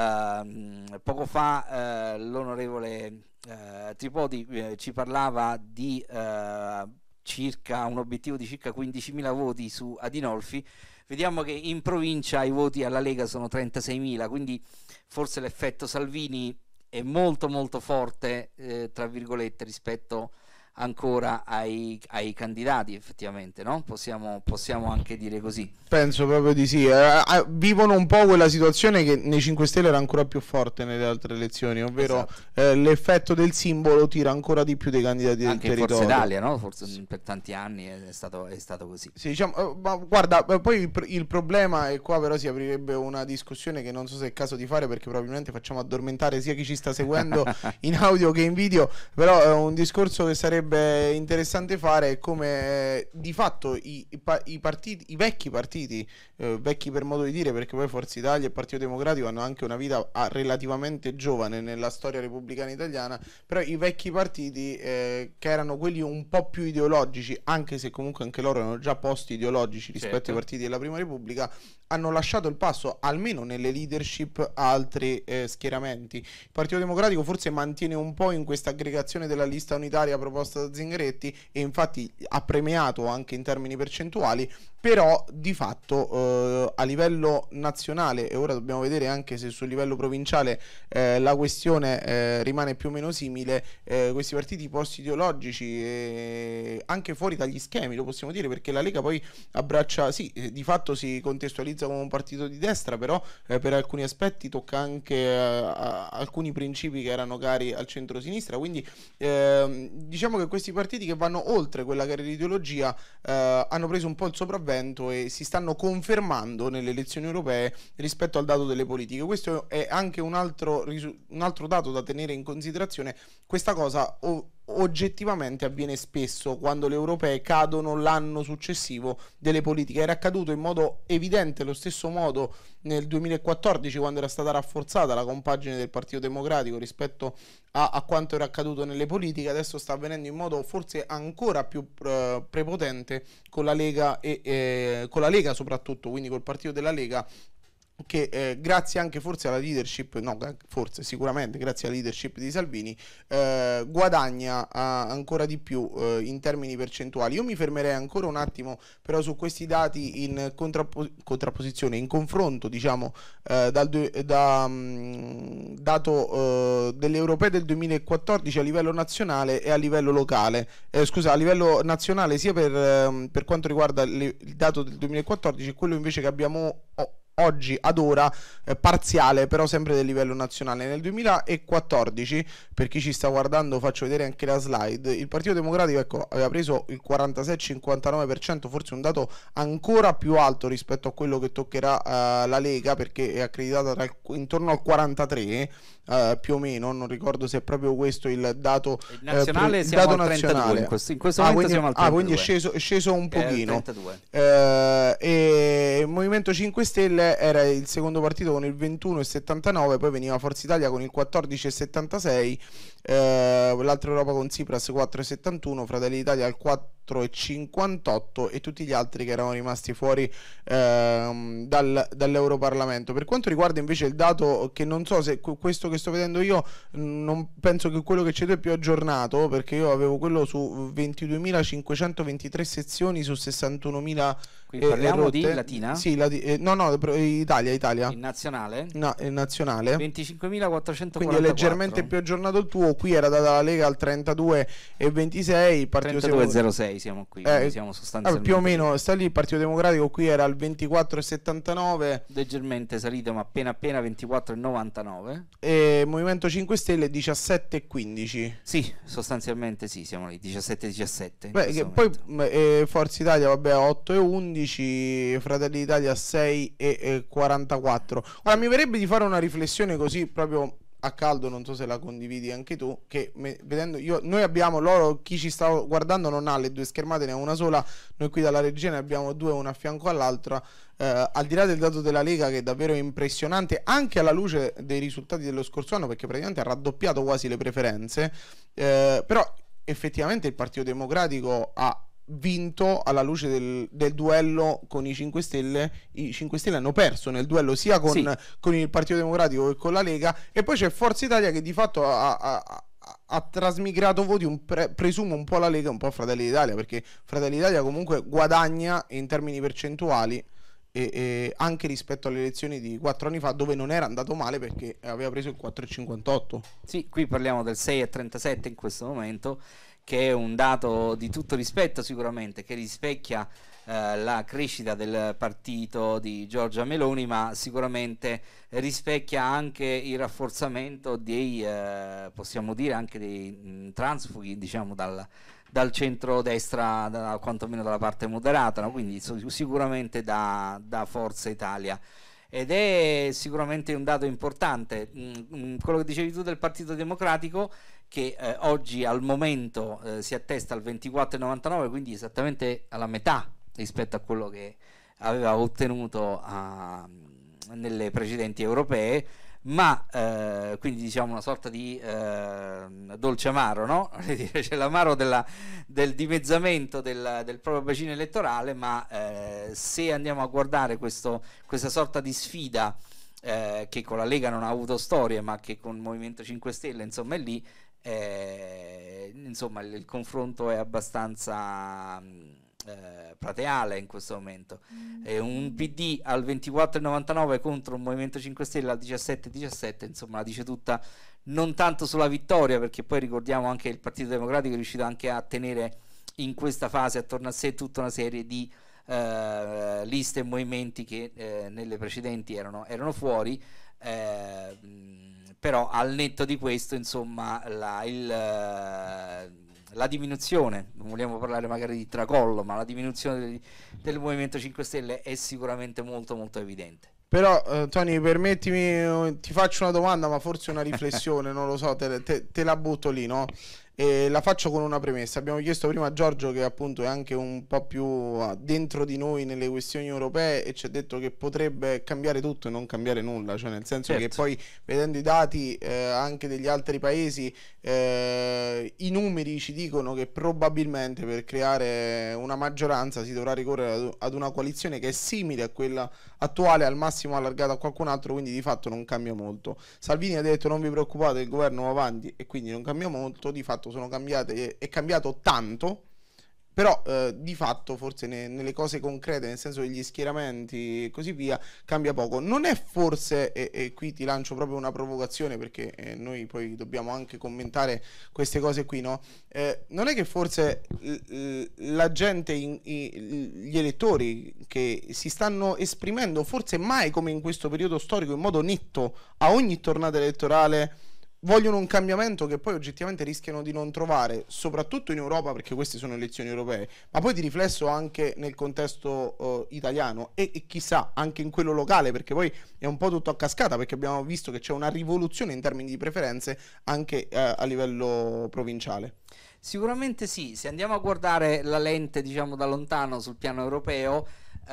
eh, poco fa eh, l'onorevole Uh, Tripodi eh, ci parlava di uh, circa un obiettivo di circa quindicimila voti su Adinolfi. Vediamo che in provincia i voti alla Lega sono trentaseimila, quindi forse l'effetto Salvini è molto molto forte eh, tra virgolette rispetto ancora ai, ai candidati, effettivamente, no? Possiamo, possiamo anche dire così. Penso proprio di sì. Eh, vivono un po' quella situazione che nei cinque Stelle era ancora più forte nelle altre elezioni, ovvero esatto. eh, l'effetto del simbolo tira ancora di più dei candidati anche del territorio. Forza Italia, no? Forse sì. Per tanti anni è stato, è stato così. Sì, diciamo, eh, ma guarda, poi il, il problema, e qua però si aprirebbe una discussione che non so se è caso di fare, perché probabilmente facciamo addormentare sia chi ci sta seguendo in audio che in video, però è un discorso che sarebbe interessante fare, come eh, di fatto i, i, i partiti, i vecchi partiti, eh, vecchi per modo di dire, perché poi Forza Italia e Partito Democratico hanno anche una vita ah, relativamente giovane nella storia repubblicana italiana, però i vecchi partiti eh, che erano quelli un po' più ideologici, anche se comunque anche loro erano già posti ideologici rispetto certo. ai partiti della Prima Repubblica, hanno lasciato il passo, almeno nelle leadership, a altri eh, schieramenti. Il Partito Democratico forse mantiene un po' in questa aggregazione della lista unitaria proposta da Zingaretti, e infatti ha premiato anche in termini percentuali, però di fatto eh, a livello nazionale, e ora dobbiamo vedere anche se sul livello provinciale eh, la questione eh, rimane più o meno simile, eh, questi partiti post-ideologici, eh, anche fuori dagli schemi, lo possiamo dire, perché la Lega poi abbraccia, sì, eh, di fatto si contestualizza come un partito di destra, però eh, per alcuni aspetti tocca anche eh, a, alcuni principi che erano cari al centro-sinistra, quindi eh, diciamo che questi partiti che vanno oltre quella che era l'ideologia eh, hanno preso un po' il sopravvento e si stanno confermando nelle elezioni europee rispetto al dato delle politiche. Questo è anche un altro, un altro dato da tenere in considerazione. Questa cosa o oggettivamente avviene spesso quando le europee cadono l'anno successivo delle politiche. Era accaduto in modo evidente lo stesso modo nel duemilaquattordici, quando era stata rafforzata la compagine del Partito Democratico rispetto a, a quanto era accaduto nelle politiche. Adesso sta avvenendo in modo forse ancora più uh, prepotente con la Lega e eh, con la Lega soprattutto, quindi col partito della Lega, che eh, grazie anche forse alla leadership, no forse sicuramente grazie alla leadership di Salvini, eh, guadagna uh, ancora di più uh, in termini percentuali. Io mi fermerei ancora un attimo però su questi dati in contrappo- contrapposizione, in confronto, diciamo, uh, dal da, um, dato uh, delle europee del duemilaquattordici a livello nazionale e a livello locale, eh, scusa, a livello nazionale sia per, um, per quanto riguarda le, il dato del duemilaquattordici e quello invece che abbiamo oh, oggi ad ora eh, parziale, però sempre del livello nazionale. Nel duemilaquattordici, per chi ci sta guardando faccio vedere anche la slide, il Partito Democratico ecco, aveva preso il quarantasei cinquantanove per cento, forse un dato ancora più alto rispetto a quello che toccherà uh, la Lega, perché è accreditata tra il, intorno al quarantatré uh, più o meno, non ricordo se è proprio questo il dato il nazionale, eh, siamo dato al trentadue, nazionale. In questo, in questo ah, momento quindi, siamo al trentadue. Ah, quindi è sceso, è sceso un pochino. Eh, e il Movimento cinque Stelle era il secondo partito con il ventuno virgola settantanove, poi veniva Forza Italia con il quattordici virgola settantasei, eh, l'altra Europa con Tsipras quattro virgola settantuno, Fratelli d'Italia al quattro virgola cinquantotto e tutti gli altri che erano rimasti fuori ehm, dal, dall'Europarlamento. Per quanto riguarda invece il dato, che non so se questo che sto vedendo io, non penso che quello che c'è tu è più aggiornato, perché io avevo quello su ventiduemilacinquecentoventitré sezioni su sessantunomila. Quindi parliamo di Latina? Sì, lati eh, no, no, Italia, Italia. In nazionale? No, in nazionale. venticinquemilaquattrocentoquarantaquattro. Quindi è leggermente più aggiornato il tuo. Qui era data la Lega al trentadue virgola ventisei, il Partito trentadue virgola zero sei siamo qui, eh, siamo sostanzialmente più o meno sta lì. Il Partito Democratico qui era al ventiquattro virgola settantanove, leggermente salito, ma appena appena ventiquattro virgola novantanove, e Movimento cinque Stelle diciassette virgola quindici. Sì, sostanzialmente sì, siamo lì diciassette diciassette. Beh, che poi eh, Forza Italia vabbè a otto virgola undici, Fratelli d'Italia a sei virgola quarantaquattro. Ora mi verrebbe di fare una riflessione così proprio a caldo, non so se la condividi anche tu, che me, vedendo io, noi abbiamo loro, chi ci sta guardando non ha le due schermate, ne ha una sola, noi qui dalla regia ne abbiamo due, una a fianco all'altra. Eh, al di là del dato della Lega, che è davvero impressionante anche alla luce dei risultati dello scorso anno, perché praticamente ha raddoppiato quasi le preferenze, eh, però effettivamente il Partito Democratico ha vinto alla luce del, del duello con i cinque Stelle. I cinque Stelle hanno perso nel duello sia con, sì. con il Partito Democratico che con la Lega, e poi c'è Forza Italia che di fatto ha, ha, ha, ha trasmigrato voti, un pre, presumo un po' la Lega, un po' Fratelli d'Italia, perché Fratelli d'Italia comunque guadagna in termini percentuali e, e anche rispetto alle elezioni di quattro anni fa, dove non era andato male perché aveva preso il quattro virgola cinquantotto. Sì, qui parliamo del sei virgola trentasette in questo momento, che è un dato di tutto rispetto sicuramente, che rispecchia eh, la crescita del partito di Giorgia Meloni, ma sicuramente rispecchia anche il rafforzamento dei, eh, possiamo dire, anche dei mh, transfughi, diciamo, dal, dal centro-destra, da, quantomeno dalla parte moderata, no? Quindi so, sicuramente da, da Forza Italia. Ed è sicuramente un dato importante. Mm, quello che dicevi tu del Partito Democratico, che eh, oggi al momento eh, si attesta al ventiquattro virgola novantanove, quindi esattamente alla metà rispetto a quello che aveva ottenuto a, nelle precedenti europee, ma eh, quindi diciamo una sorta di eh, dolce amaro, no? C'è l'amaro della, del dimezzamento del, del proprio bacino elettorale, ma eh, se andiamo a guardare questo, questa sorta di sfida eh, che con la Lega non ha avuto storia, ma che con il Movimento cinque Stelle insomma è lì, eh, insomma il, il confronto è abbastanza eh, plateale in questo momento. Mm. Eh, un P D al ventiquattro virgola novantanove contro un Movimento cinque Stelle al diciassette virgola diciassette, insomma la dice tutta, non tanto sulla vittoria, perché poi ricordiamo anche il Partito Democratico è riuscito anche a tenere in questa fase attorno a sé tutta una serie di eh, liste e movimenti che eh, nelle precedenti erano, erano fuori. Eh, però al netto di questo, insomma, la, il, la diminuzione, non vogliamo parlare magari di tracollo, ma la diminuzione del, del Movimento cinque Stelle è sicuramente molto molto evidente. Però eh, Tony, permettimi, ti faccio una domanda, ma forse una riflessione, non lo so, te, te, te la butto lì, no? E la faccio con una premessa. Abbiamo chiesto prima a Giorgio, che appunto è anche un po' più dentro di noi nelle questioni europee, e ci ha detto che potrebbe cambiare tutto e non cambiare nulla, cioè nel senso certo. che poi vedendo i dati eh, anche degli altri paesi, eh, i numeri ci dicono che probabilmente per creare una maggioranza si dovrà ricorrere ad una coalizione che è simile a quella attuale, al massimo allargata a qualcun altro, quindi di fatto non cambia molto. Salvini ha detto non vi preoccupate, il governo va avanti, e quindi non cambia molto. Di fatto sono cambiate, è cambiato tanto, però eh, di fatto forse ne, nelle cose concrete, nel senso degli schieramenti e così via, cambia poco. Non è forse, e, e qui ti lancio proprio una provocazione, perché eh, noi poi dobbiamo anche commentare queste cose qui, no? Eh, non è che forse l, l, la gente, in, i, gli elettori che si stanno esprimendo forse mai come in questo periodo storico in modo netto a ogni tornata elettorale, vogliono un cambiamento che poi oggettivamente rischiano di non trovare, soprattutto in Europa, perché queste sono elezioni europee, ma poi di riflesso anche nel contesto uh, italiano e, e chissà anche in quello locale, perché poi è un po' tutto a cascata, perché abbiamo visto che c'è una rivoluzione in termini di preferenze anche uh, a livello provinciale. Sicuramente sì, se andiamo a guardare la lente, diciamo, da lontano sul piano europeo,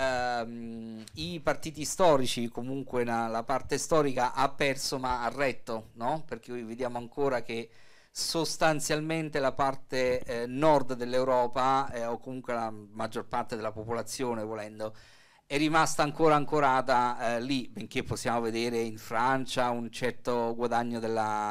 ehm, i partiti storici, comunque la, la parte storica ha perso ma ha retto, no? Perché vediamo ancora che sostanzialmente la parte eh, nord dell'Europa, eh, o comunque la maggior parte della popolazione, volendo, è rimasta ancora ancorata eh, lì, benché possiamo vedere in Francia un certo guadagno della,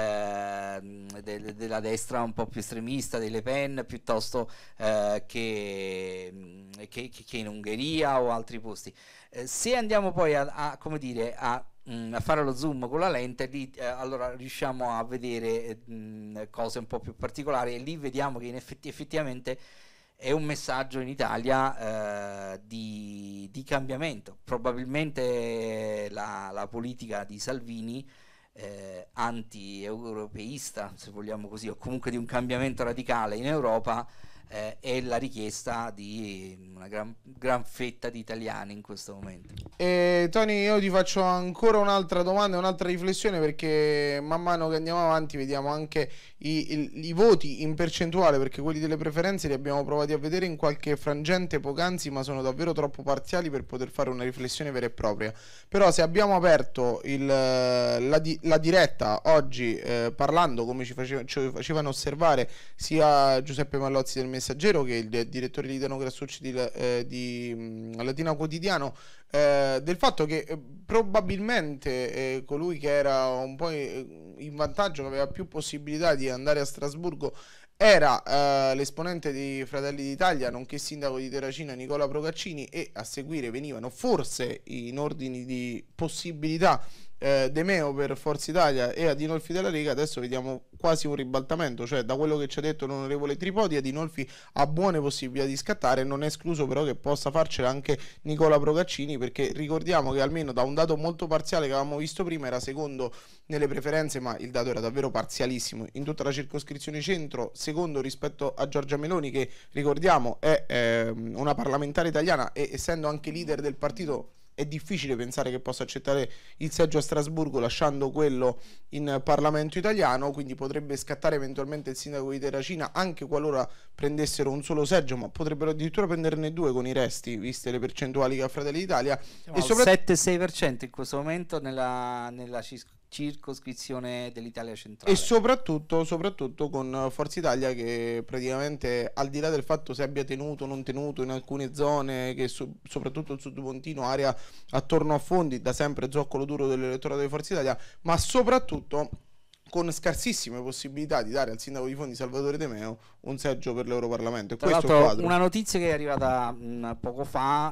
eh, de della destra un po' più estremista, dei Le Pen, piuttosto eh, che, che, che in Ungheria o altri posti. Eh, se andiamo poi a, a, come dire, a, mh, a fare lo zoom con la lente, lì eh, allora riusciamo a vedere mh, cose un po' più particolari, e lì vediamo che in effetti, effettivamente è un messaggio in Italia eh, di, di cambiamento. Probabilmente la, la politica di Salvini, eh, anti-europeista, se vogliamo così, o comunque di un cambiamento radicale in Europa, eh, è la richiesta di una gran, gran fetta di italiani in questo momento. E Tony, io ti faccio ancora un'altra domanda, un'altra riflessione, perché man mano che andiamo avanti vediamo anche i, i, i voti in percentuale, perché quelli delle preferenze li abbiamo provati a vedere in qualche frangente poc'anzi, ma sono davvero troppo parziali per poter fare una riflessione vera e propria. Però se abbiamo aperto il, la, di, la diretta oggi eh, parlando, come ci, faceva, ci facevano osservare sia Giuseppe Mallozzi del Messaggero che il direttore Lidano Grassucci di, eh, di mh, Latina Quotidiano, eh, del fatto che eh, probabilmente eh, colui che era un po' in vantaggio, che aveva più possibilità di andare a Strasburgo, era eh, l'esponente di Fratelli d'Italia, nonché sindaco di Terracina, Nicola Procaccini, e a seguire venivano forse in ordini di possibilità eh, De Meo per Forza Italia e Adinolfi della Lega. Adesso vediamo quasi un ribaltamento, cioè da quello che ci ha detto l'onorevole Tripodi, Adinolfi ha buone possibilità di scattare, non è escluso però che possa farcela anche Nicola Procaccini, perché ricordiamo che almeno da un dato molto parziale che avevamo visto prima era secondo nelle preferenze, ma il dato era davvero parzialissimo in tutta la circoscrizione centro, secondo rispetto a Giorgia Meloni, che ricordiamo è eh, una parlamentare italiana e essendo anche leader del partito è difficile pensare che possa accettare il seggio a Strasburgo lasciando quello in Parlamento italiano, quindi potrebbe scattare eventualmente il sindaco di Terracina anche qualora prendessero un solo seggio, ma potrebbero addirittura prenderne due con i resti, viste le percentuali che ha Fratelli d'Italia. Siamo al sette sei per cento in questo momento nella, nella circoscrizione dell'Italia centrale, e soprattutto, soprattutto con Forza Italia, che praticamente, al di là del fatto se abbia tenuto o non tenuto in alcune zone, che so, soprattutto il Sud Pontino, area attorno a Fondi, da sempre zoccolo duro dell'elettorato di Forza Italia, ma soprattutto con scarsissime possibilità di dare al sindaco di Fondi, Salvatore De Meo, un seggio per l'Europarlamento. E tra questo è il quadro. Una notizia che è arrivata mh, poco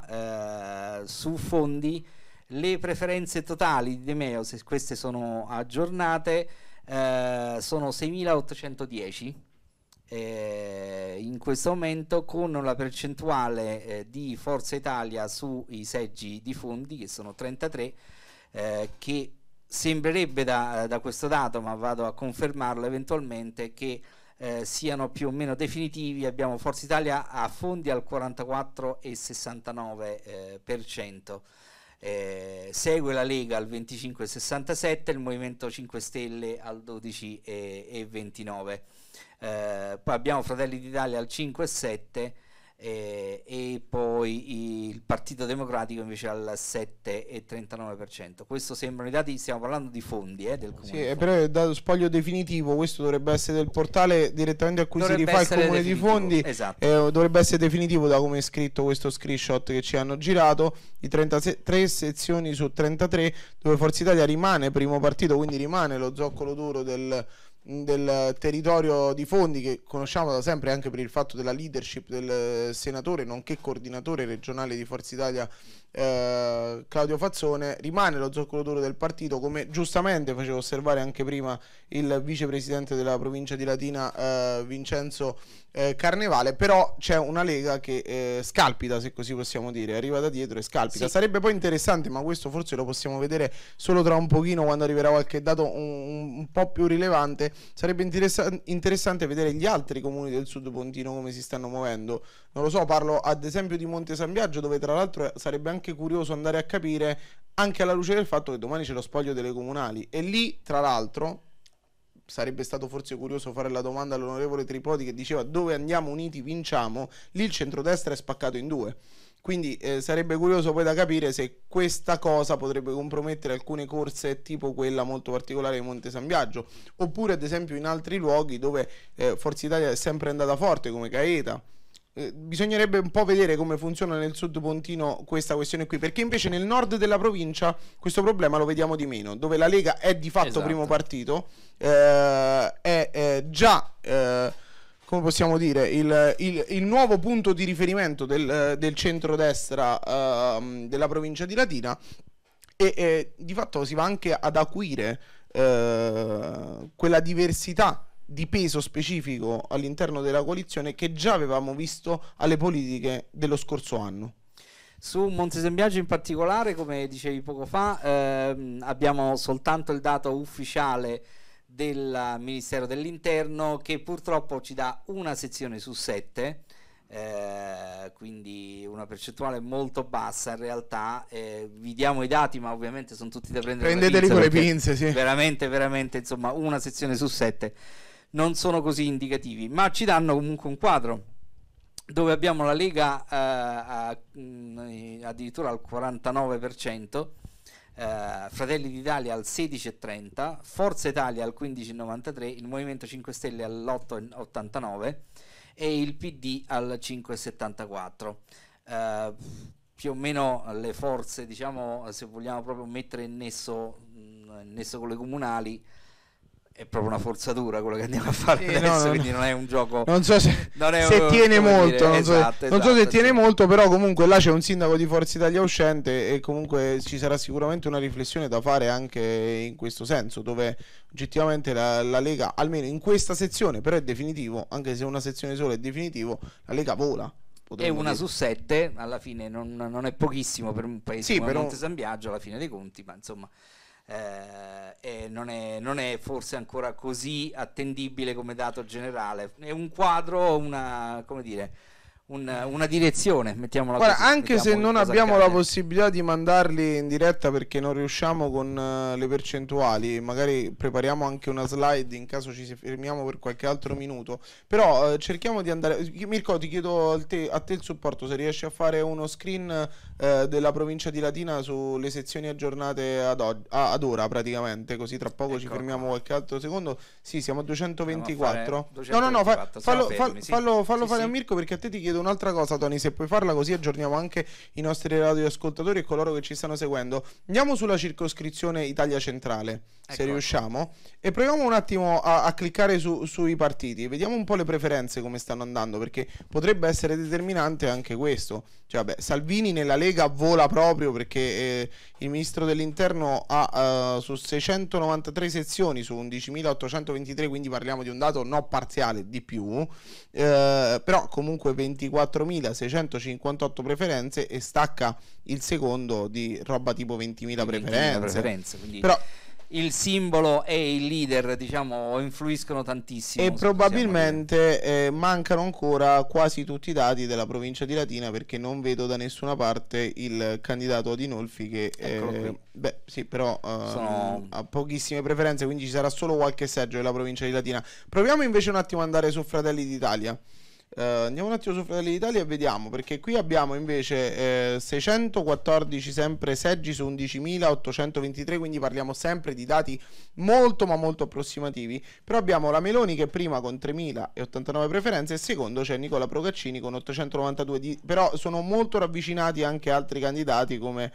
fa eh, su Fondi: le preferenze totali di De Meo, se queste sono aggiornate, eh, sono seimilaottocentodieci eh, in questo momento, con la percentuale eh, di Forza Italia sui seggi di Fondi, che sono trentatré, eh, che sembrerebbe da, da questo dato, ma vado a confermarlo eventualmente, che eh, siano più o meno definitivi. Abbiamo Forza Italia a Fondi al quarantaquattro virgola sessantanove eh, per cento. Eh, segue la Lega al venticinque virgola sessantasette, il Movimento cinque Stelle al dodici virgola ventinove, eh, poi abbiamo Fratelli d'Italia al cinque virgola sette eh, e poi il Partito Democratico invece al sette virgola trentanove per cento. Questo sembrano i dati, stiamo parlando di Fondi, eh, del Comune. Sì, di però è dato spoglio definitivo, questo dovrebbe essere del portale direttamente a cui dovrebbe si rifà il Comune definitivo di Fondi, esatto. eh, dovrebbe essere definitivo da come è scritto questo screenshot che ci hanno girato, di trentatré sezioni su trentatré, dove Forza Italia rimane primo partito, quindi rimane lo zoccolo duro del del territorio di Fondi, che conosciamo da sempre anche per il fatto della leadership del senatore nonché coordinatore regionale di Forza Italia eh, Claudio Fazzone, rimane lo zoccolo duro del partito, come giustamente faceva osservare anche prima il vicepresidente della provincia di Latina eh, Vincenzo eh, Carnevale. Però c'è una Lega che eh, scalpita, se così possiamo dire, arriva da dietro e scalpita. Sì. Sarebbe poi interessante, ma questo forse lo possiamo vedere solo tra un pochino, quando arriverà qualche dato un, un po' più rilevante. Sarebbe interessa interessante vedere gli altri comuni del sud pontino come si stanno muovendo. Non lo so, parlo ad esempio di Monte San Biagio, dove tra l'altro sarebbe anche curioso andare a capire, anche alla luce del fatto che domani c'è lo spoglio delle comunali, e lì tra l'altro sarebbe stato forse curioso fare la domanda all'onorevole Tripodi, che diceva: dove andiamo uniti vinciamo. Lì il centrodestra è spaccato in due, quindi eh, sarebbe curioso poi da capire se questa cosa potrebbe compromettere alcune corse tipo quella molto particolare di Monte San Biagio, oppure ad esempio in altri luoghi dove eh, Forza Italia è sempre andata forte, come Gaeta. Eh, bisognerebbe un po' vedere come funziona nel sud pontino questa questione qui, perché invece nel nord della provincia questo problema lo vediamo di meno, dove la Lega è di fatto esatto. primo partito, eh, è eh, già eh, come possiamo dire il, il, il nuovo punto di riferimento del, del centrodestra eh, della provincia di Latina, e eh, di fatto si va anche ad acuire eh, quella diversità di peso specifico all'interno della coalizione che già avevamo visto alle politiche dello scorso anno. Su Monte San Biagio in particolare, come dicevi poco fa, ehm, abbiamo soltanto il dato ufficiale del Ministero dell'Interno, che purtroppo ci dà una sezione su sette, eh, quindi una percentuale molto bassa in realtà. Eh, vi diamo i dati, ma ovviamente sono tutti da prendere prendeteli con le pinze, sì. veramente veramente insomma una sezione su sette non sono così indicativi, ma ci danno comunque un quadro dove abbiamo la Lega eh, a, mh, addirittura al quarantanove per cento, eh, Fratelli d'Italia al sedici virgola trenta, Forza Italia al quindici virgola novantatré, il Movimento cinque Stelle all'otto virgola ottantanove e il P D al cinque virgola settantaquattro. Eh, più o meno le forze, diciamo, se vogliamo proprio mettere in nesso, mh, in nesso con le comunali, è proprio una forzatura quello che andiamo a fare sì, adesso, no, no, quindi non è un gioco, non so se, non è se un, tiene molto dire, non, so, esatto, non esatto, so se sì. tiene molto, però comunque là c'è un sindaco di Forza Italia uscente e comunque ci sarà sicuramente una riflessione da fare anche in questo senso, dove oggettivamente la, la Lega, almeno in questa sezione, però è definitivo, anche se una sezione sola è definitivo, la Lega vola. E una dire. su sette alla fine non, non è pochissimo per un paese sì, come però... Monte San Biagio alla fine dei conti, ma insomma Eh, e non è, non è forse ancora così attendibile come dato generale. È un quadro, una, come dire, un, una direzione, mettiamola Guarda, così, anche se non abbiamo accade. la possibilità di mandarli in diretta perché non riusciamo con uh, le percentuali, magari prepariamo anche una slide in caso ci fermiamo per qualche altro minuto, però uh, cerchiamo di andare. Mirko, ti chiedo a te, a te il supporto, se riesci a fare uno screen uh, della provincia di Latina sulle sezioni aggiornate ad, a, ad ora praticamente, così tra poco ecco, ci fermiamo qualche altro secondo. Sì, siamo a duecentoventiquattro. duecentoventiquattro. No, no, no, fa, fallo, fermi, fallo, sì. fallo, fallo sì, fare sì. a Mirko, perché a te ti chiedo un'altra cosa, Tony, se puoi farla, così aggiorniamo anche i nostri radioascoltatori e coloro che ci stanno seguendo. Andiamo sulla circoscrizione Italia Centrale, ecco, se riusciamo, e proviamo un attimo a, a cliccare su, sui partiti, vediamo un po' le preferenze come stanno andando, perché potrebbe essere determinante anche questo. Cioè, vabbè, Salvini nella Lega vola proprio perché eh, il ministro dell'Interno ha uh, su seicentonovantatré sezioni su undicimilaottocentoventitré, quindi parliamo di un dato non parziale, di più, eh, però comunque ventiquattromilaseicentocinquantotto preferenze e stacca il secondo di roba tipo ventimila preferenze, preferenze quindi... però il simbolo e il leader, diciamo, influiscono tantissimo e probabilmente eh, mancano ancora quasi tutti i dati della provincia di Latina, perché non vedo da nessuna parte il candidato Adinolfi che eh, beh sì, però uh, Sono... ha pochissime preferenze, quindi ci sarà solo qualche seggio della provincia di Latina. Proviamo invece un attimo ad andare su Fratelli d'Italia. Uh, andiamo un attimo su Fratelli d'Italia e vediamo, perché qui abbiamo invece eh, seicentoquattordici sempre seggi su undicimilaottocentoventitré, quindi parliamo sempre di dati molto ma molto approssimativi. Però abbiamo la Meloni che prima con tremilaottantanove preferenze e secondo c'è Nicola Procaccini con ottocentonovantadue, di, però sono molto ravvicinati anche altri candidati come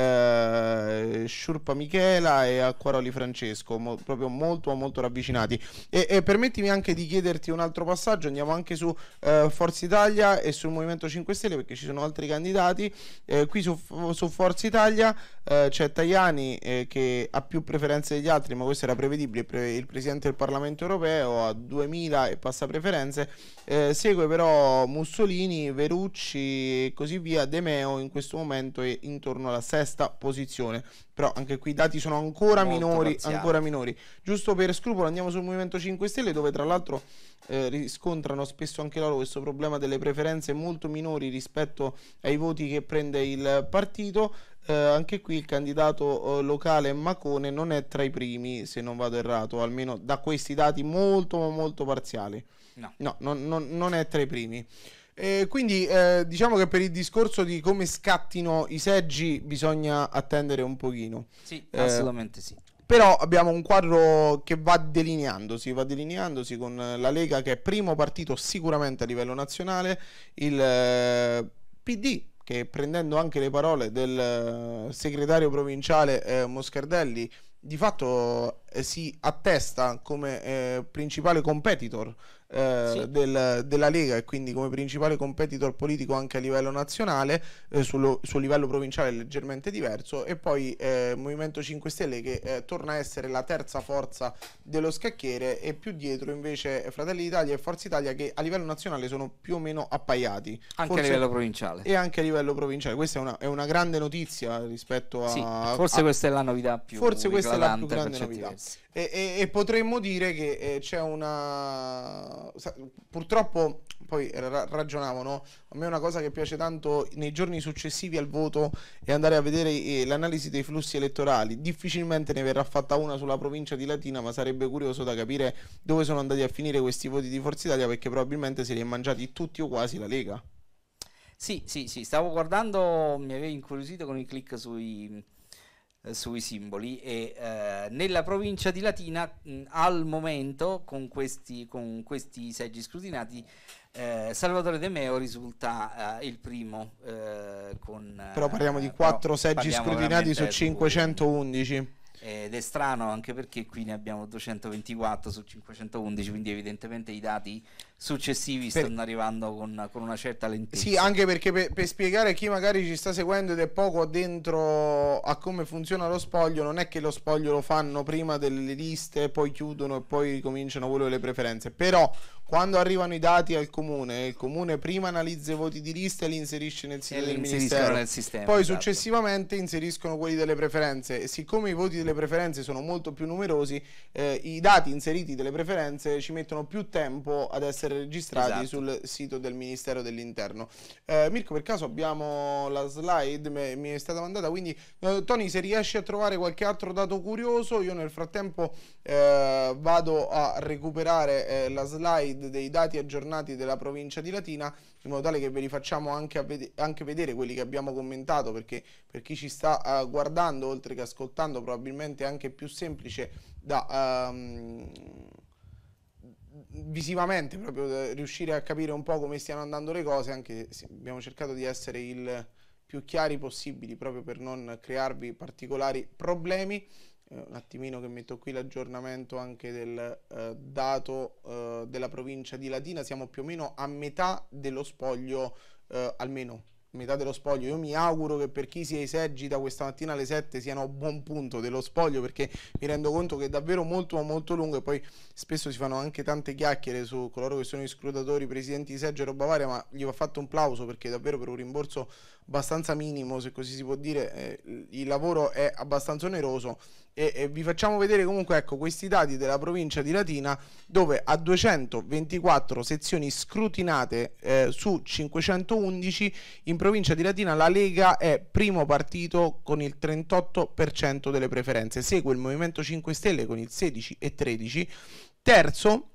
eh, Sciurpa Michela e Acquaroli Francesco, mo, proprio molto molto ravvicinati. E, e permettimi anche di chiederti un altro passaggio, andiamo anche su Uh, Forza Italia e sul Movimento cinque Stelle, perché ci sono altri candidati. Uh, qui su, su Forza Italia uh, c'è Tajani eh, che ha più preferenze degli altri, ma questo era prevedibile. Pre- il Presidente del Parlamento Europeo ha duemila e passa preferenze. Uh, segue però Mussolini, Verucci e così via. De Meo in questo momento è intorno alla sesta posizione. Però anche qui i dati sono ancora Molto minori, parziali. ancora minori. Giusto per scrupolo andiamo sul Movimento cinque Stelle, dove tra l'altro eh, riscontrano spesso anche loro questo problema delle preferenze molto minori rispetto ai voti che prende il partito. Eh, anche qui il candidato eh, locale Macone non è tra i primi, se non vado errato, almeno da questi dati molto molto parziali. No, no non, non, non è tra i primi. Eh, quindi eh, diciamo che per il discorso di come scattino i seggi bisogna attendere un pochino. Sì, eh, assolutamente sì. Però abbiamo un quadro che va delineandosi, va delineandosi con la Lega che è primo partito sicuramente a livello nazionale, il eh, P D che, prendendo anche le parole del segretario provinciale eh, Moscardelli, di fatto eh, si attesta come eh, principale competitor eh, sì. del, della Lega e quindi come principale competitor politico anche a livello nazionale, eh, sullo, sul livello provinciale leggermente diverso, e poi eh, Movimento cinque Stelle che eh, torna a essere la terza forza dello scacchiere, e più dietro invece Fratelli d'Italia e Forza Italia che a livello nazionale sono più o meno appaiati. Anche forse, a livello provinciale. E anche a livello provinciale. Questa è una, è una grande notizia rispetto a... Sì, forse a, questa è la novità più Forse questa è la più grande novità. Versi. E, e, e potremmo dire che eh, c'è una... Purtroppo, poi ra- ragionavo, no? A me una cosa che piace tanto nei giorni successivi al voto è andare a vedere eh, l'analisi dei flussi elettorali. Difficilmente ne verrà fatta una sulla provincia di Latina, ma sarebbe curioso da capire dove sono andati a finire questi voti di Forza Italia, perché probabilmente se li è mangiati tutti o quasi la Lega. Sì, sì, sì, stavo guardando, mi avevi incuriosito con i click sui... sui simboli, e eh, nella provincia di Latina mh, al momento con questi, con questi seggi scrutinati eh, Salvatore De Meo risulta eh, il primo eh, con, però parliamo di quattro seggi scrutinati su cinquecentoundici. Ed è strano anche perché qui ne abbiamo duecentoventiquattro su cinquecentoundici, quindi evidentemente i dati successivi stanno per... arrivando con, con una certa lentezza. Sì, anche perché per, per spiegare a chi magari ci sta seguendo ed è poco dentro a come funziona lo spoglio, non è che lo spoglio lo fanno prima delle liste, poi chiudono e poi ricominciano quello delle preferenze, però quando arrivano i dati al comune, il comune prima analizza i voti di lista e li inserisce nel sito del ministero, nel sistema, poi esatto. Successivamente inseriscono quelli delle preferenze, e siccome i voti delle preferenze sono molto più numerosi, eh, i dati inseriti delle preferenze ci mettono più tempo ad essere registrati, esatto, sul sito del Ministero dell'Interno. eh, Mirko, per caso abbiamo la slide, me, mi è stata mandata, quindi eh, Tony, se riesci a trovare qualche altro dato curioso, io nel frattempo eh, vado a recuperare eh, la slide dei dati aggiornati della provincia di Latina, in modo tale che ve li facciamo anche, a ved- anche vedere quelli che abbiamo commentato, perché per chi ci sta uh, guardando oltre che ascoltando probabilmente è anche più semplice da um, visivamente proprio da riuscire a capire un po' come stiano andando le cose, anche se abbiamo cercato di essere il più chiari possibili proprio per non crearvi particolari problemi. Un attimino che metto qui l'aggiornamento anche del uh, dato uh, della provincia di Latina. Siamo più o meno a metà dello spoglio, uh, almeno metà dello spoglio. Io mi auguro che per chi sia i seggi da questa mattina alle sette siano a buon punto dello spoglio, perché mi rendo conto che è davvero molto molto lungo, e poi spesso si fanno anche tante chiacchiere su coloro che sono i scrutatori, presidenti di seggio e roba varia, ma gli va fatto un plauso, perché davvero per un rimborso abbastanza minimo, se così si può dire, eh, il lavoro è abbastanza oneroso. E, e vi facciamo vedere comunque, ecco, questi dati della provincia di Latina, dove a duecentoventiquattro sezioni scrutinate eh, su cinquecentoundici in provincia di Latina la Lega è primo partito con il trentotto per cento delle preferenze, segue il Movimento cinque Stelle con il sedici e tredici, terzo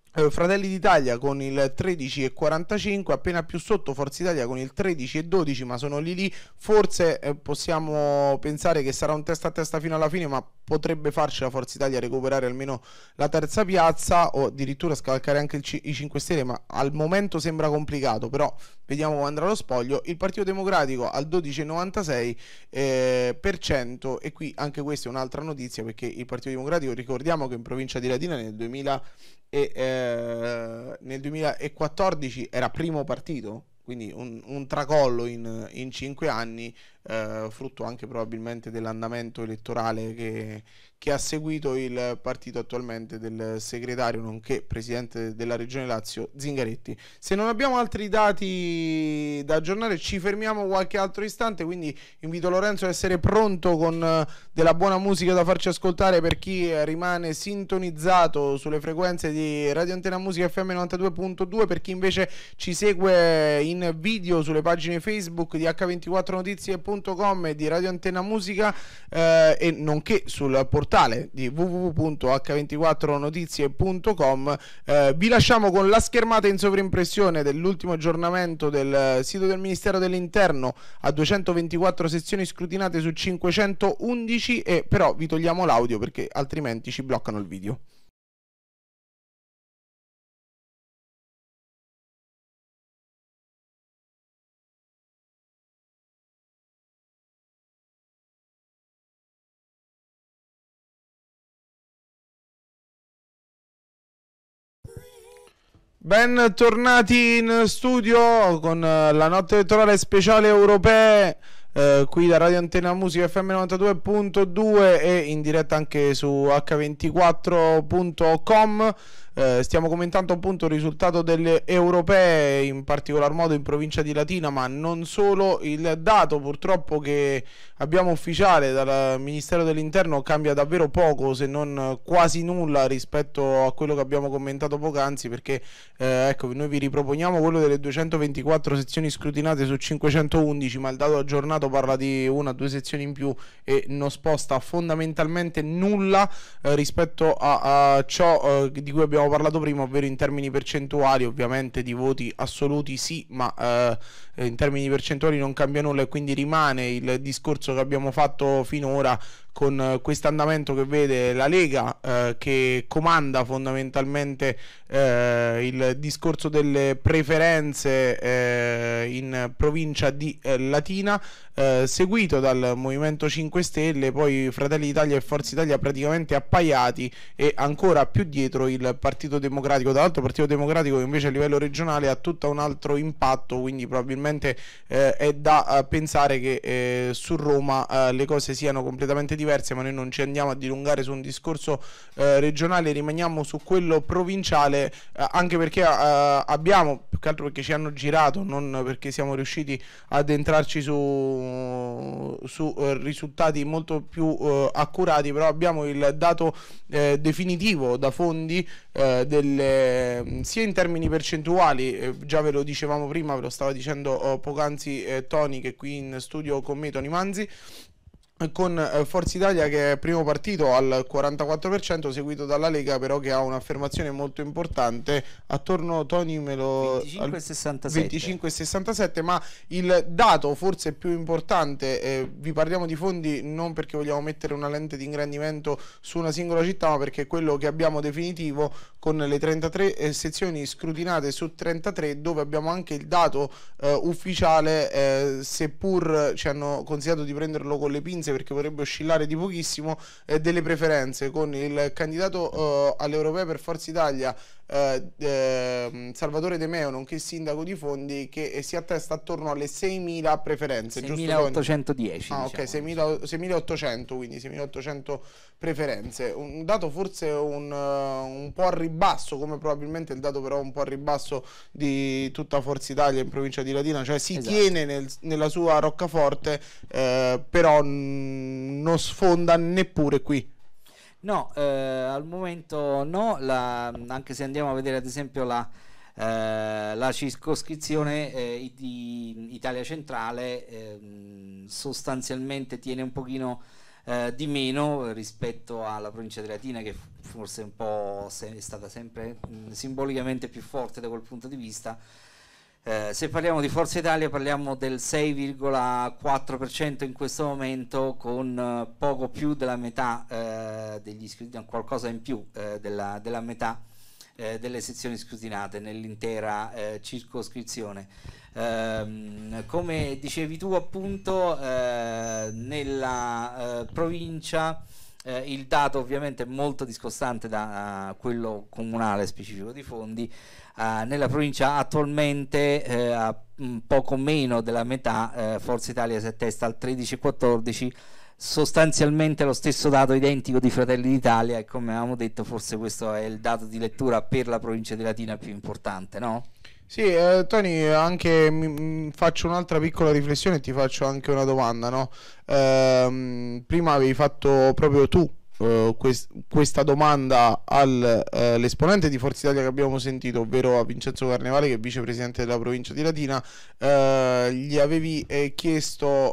Fratelli d'Italia con il tredici e quarantacinque, appena più sotto Forza Italia con il tredici e dodici, ma sono lì lì. Forse eh, possiamo pensare che sarà un testa a testa fino alla fine, ma potrebbe farci la Forza Italia recuperare almeno la terza piazza o addirittura scavalcare anche il C- i cinque Stelle, ma al momento sembra complicato, però vediamo come andrà lo spoglio. Il Partito Democratico al dodici virgola novantasei eh, per cento, e qui anche questa è un'altra notizia, perché il Partito Democratico, ricordiamo che in provincia di Latina nel duemila e eh, nel duemilaquattordici era primo partito, quindi un, un tracollo in, in cinque anni, eh, frutto anche probabilmente dell'andamento elettorale che, che ha seguito il partito attualmente del segretario nonché presidente della regione Lazio Zingaretti. Se non abbiamo altri dati da aggiornare ci fermiamo qualche altro istante, quindi invito Lorenzo a essere pronto con uh, della buona musica da farci ascoltare per chi rimane sintonizzato sulle frequenze di Radio Antena Musica F M novantadue punto due, per chi invece ci segue in video sulle pagine Facebook di acca ventiquattro notizie punto com e di Radio Antena Musica, eh, e nonché sul portale di w w w punto acca ventiquattro notizie punto com. Eh, vi lasciamo con la schermata in sovrimpressione dell'ultimo aggiornamento del sito del Ministero dell'Interno a duecentoventiquattro sezioni scrutinate su cinquecentoundici, e però vi togliamo l'audio perché altrimenti ci bloccano il video. Bentornati in studio con la notte elettorale speciale europea, eh, qui da Radio Antena Musica F M novantadue punto due e in diretta anche su acca ventiquattro punto com. Eh, stiamo commentando appunto il risultato delle europee, in particolar modo in provincia di Latina, ma non solo. Il dato purtroppo che abbiamo ufficiale dal Ministero dell'Interno cambia davvero poco, se non quasi nulla, rispetto a quello che abbiamo commentato poc'anzi, perché eh, ecco, noi vi riproponiamo quello delle duecentoventiquattro sezioni scrutinate su cinquecentoundici, ma il dato aggiornato parla di una o due sezioni in più e non sposta fondamentalmente nulla eh, rispetto a, a ciò eh, di cui abbiamo parlato prima, ovvero in termini percentuali. Ovviamente di voti assoluti sì, ma eh, in termini percentuali non cambia nulla, e quindi rimane il discorso che abbiamo fatto finora, con eh, questo andamento che vede la Lega eh, che comanda fondamentalmente eh, il discorso delle preferenze eh, in provincia di eh, Latina, eh, seguito dal Movimento cinque Stelle, poi Fratelli d'Italia e Forza Italia praticamente appaiati, e ancora più dietro il Partito Democratico. Tra l'altro Partito Democratico che invece a livello regionale ha tutto un altro impatto, quindi probabilmente eh, è da uh, pensare che eh, su Roma uh, le cose siano completamente diverse, ma noi non ci andiamo a dilungare su un discorso eh, regionale, rimaniamo su quello provinciale, eh, anche perché eh, abbiamo, più che altro perché ci hanno girato, non perché siamo riusciti ad entrarci su, su eh, risultati molto più eh, accurati, però abbiamo il dato eh, definitivo da fondi eh, delle, sia in termini percentuali, eh, già ve lo dicevamo prima, ve lo stava dicendo oh, poc'anzi eh, Tony, che è qui in studio con me, Tony Manzi, con eh, Forza Italia che è primo partito al quarantaquattro per cento, seguito dalla Lega però che ha un'affermazione molto importante attorno, Tony, me lo venticinque e sessantasette. venticinque e sessantasette, ma il dato forse più importante, eh, vi parliamo di fondi non perché vogliamo mettere una lente di ingrandimento su una singola città, ma perché quello che abbiamo definitivo, con le trentatré eh, sezioni scrutinate su trentatré, dove abbiamo anche il dato eh, ufficiale, eh, seppur ci hanno consigliato di prenderlo con le pinze perché potrebbe oscillare di pochissimo, eh, delle preferenze, con il candidato eh, alle europee per Forza Italia eh, eh, Salvatore De Meo, nonché sindaco di Fondi, che eh, si attesta attorno alle seimila preferenze, seimilaottocentodieci. Ah, diciamo. ok, seimilaottocento, quindi seimilaottocento preferenze, un dato forse un, uh, un po' a ribasso, come probabilmente il dato però un po' a ribasso di tutta Forza Italia in provincia di Latina, cioè si esatto. tiene nel, nella sua roccaforte, eh, però n- non sfonda neppure qui. No, eh, al momento no, la, anche se andiamo a vedere ad esempio la, eh, la circoscrizione eh, di Italia Centrale, eh, sostanzialmente tiene un pochino eh, di meno rispetto alla provincia di Latina, che forse un po' se- è stata sempre mh, simbolicamente più forte da quel punto di vista. Eh, se parliamo di Forza Italia parliamo del sei virgola quattro per cento in questo momento, con eh, poco più della metà eh, degli iscritti, qualcosa in più eh, della, della metà eh, delle sezioni scrutinate nell'intera eh, circoscrizione. Ehm, come dicevi tu appunto, eh, nella eh, provincia eh, il dato ovviamente è molto discostante da uh, quello comunale specifico di Fondi. Uh, nella provincia attualmente eh, a mh, poco meno della metà eh, Forza Italia si attesta al tredici virgola quattordici, sostanzialmente lo stesso dato identico di Fratelli d'Italia, e come avevamo detto forse questo è il dato di lettura per la provincia di Latina più importante, no? Sì, eh, Tony, anche mi, mi faccio un'altra piccola riflessione e ti faccio anche una domanda, no? Ehm, prima avevi fatto proprio tu uh, quest- questa domanda all'esponente uh, di Forza Italia che abbiamo sentito, ovvero a Vincenzo Carnevale, che è vicepresidente della provincia di Latina. Uh, gli avevi eh, chiesto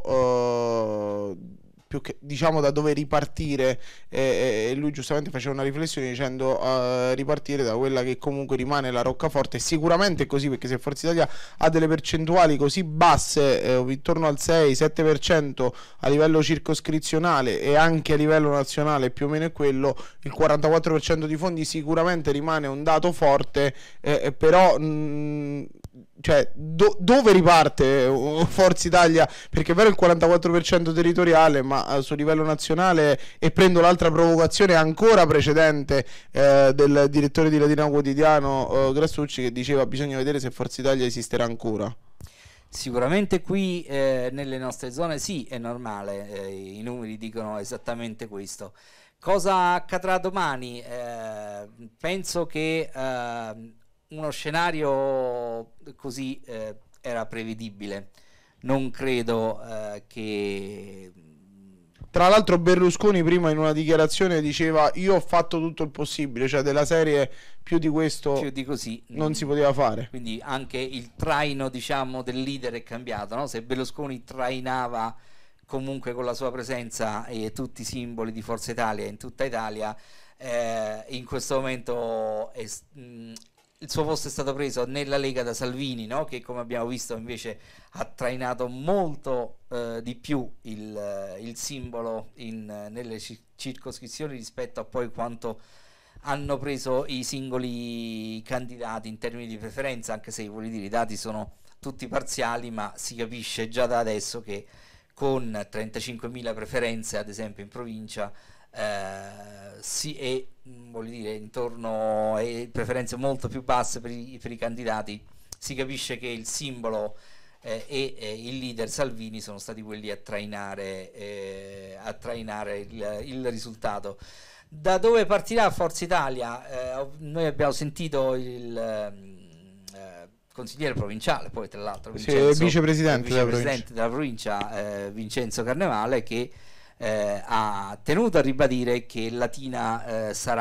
uh, più che, diciamo, da dove ripartire, e eh, lui giustamente faceva una riflessione dicendo uh, ripartire da quella che comunque rimane la roccaforte. Sicuramente è così, perché se Forza Italia ha delle percentuali così basse, eh, intorno al sei sette per cento a livello circoscrizionale e anche a livello nazionale più o meno è quello, il quarantaquattro per cento di Fondi sicuramente rimane un dato forte, eh, però mh, cioè do, dove riparte Forza Italia? Perché è vero il quarantaquattro per cento territoriale, ma su livello nazionale, e prendo l'altra provocazione ancora precedente eh, del direttore di Latina Quotidiano eh, Grassucci, che diceva bisogna vedere se Forza Italia esisterà ancora. Sicuramente qui eh, nelle nostre zone sì, è normale, eh, i numeri dicono esattamente questo. Cosa accadrà domani? Eh, penso che eh, uno scenario così eh, era prevedibile, non credo eh, che... Tra l'altro Berlusconi prima in una dichiarazione diceva io ho fatto tutto il possibile, cioè della serie più di questo più di così non si poteva fare. Quindi anche il traino, diciamo, del leader è cambiato, no? Se Berlusconi trainava comunque con la sua presenza e tutti i simboli di Forza Italia in tutta Italia, eh, in questo momento è, mh, il suo posto è stato preso nella Lega da Salvini, no? Che come abbiamo visto invece ha trainato molto eh, di più il, il simbolo in, nelle circoscrizioni rispetto a poi quanto hanno preso i singoli candidati in termini di preferenza, anche se voglio dire i dati sono tutti parziali, ma si capisce già da adesso che con trentacinquemila preferenze ad esempio in provincia eh, si è, voglio dire, intorno a preferenze molto più basse per i, per i candidati, si capisce che il simbolo eh, e eh, il leader Salvini sono stati quelli a trainare, eh, a trainare il, il risultato. Da dove partirà Forza Italia? Eh, noi abbiamo sentito il eh, consigliere provinciale, poi tra l'altro Vincenzo, sì, vicepresidente, vicepresidente della provincia, della provincia eh, Vincenzo Carnevale, che eh, ha tenuto a ribadire che Latina eh, sarà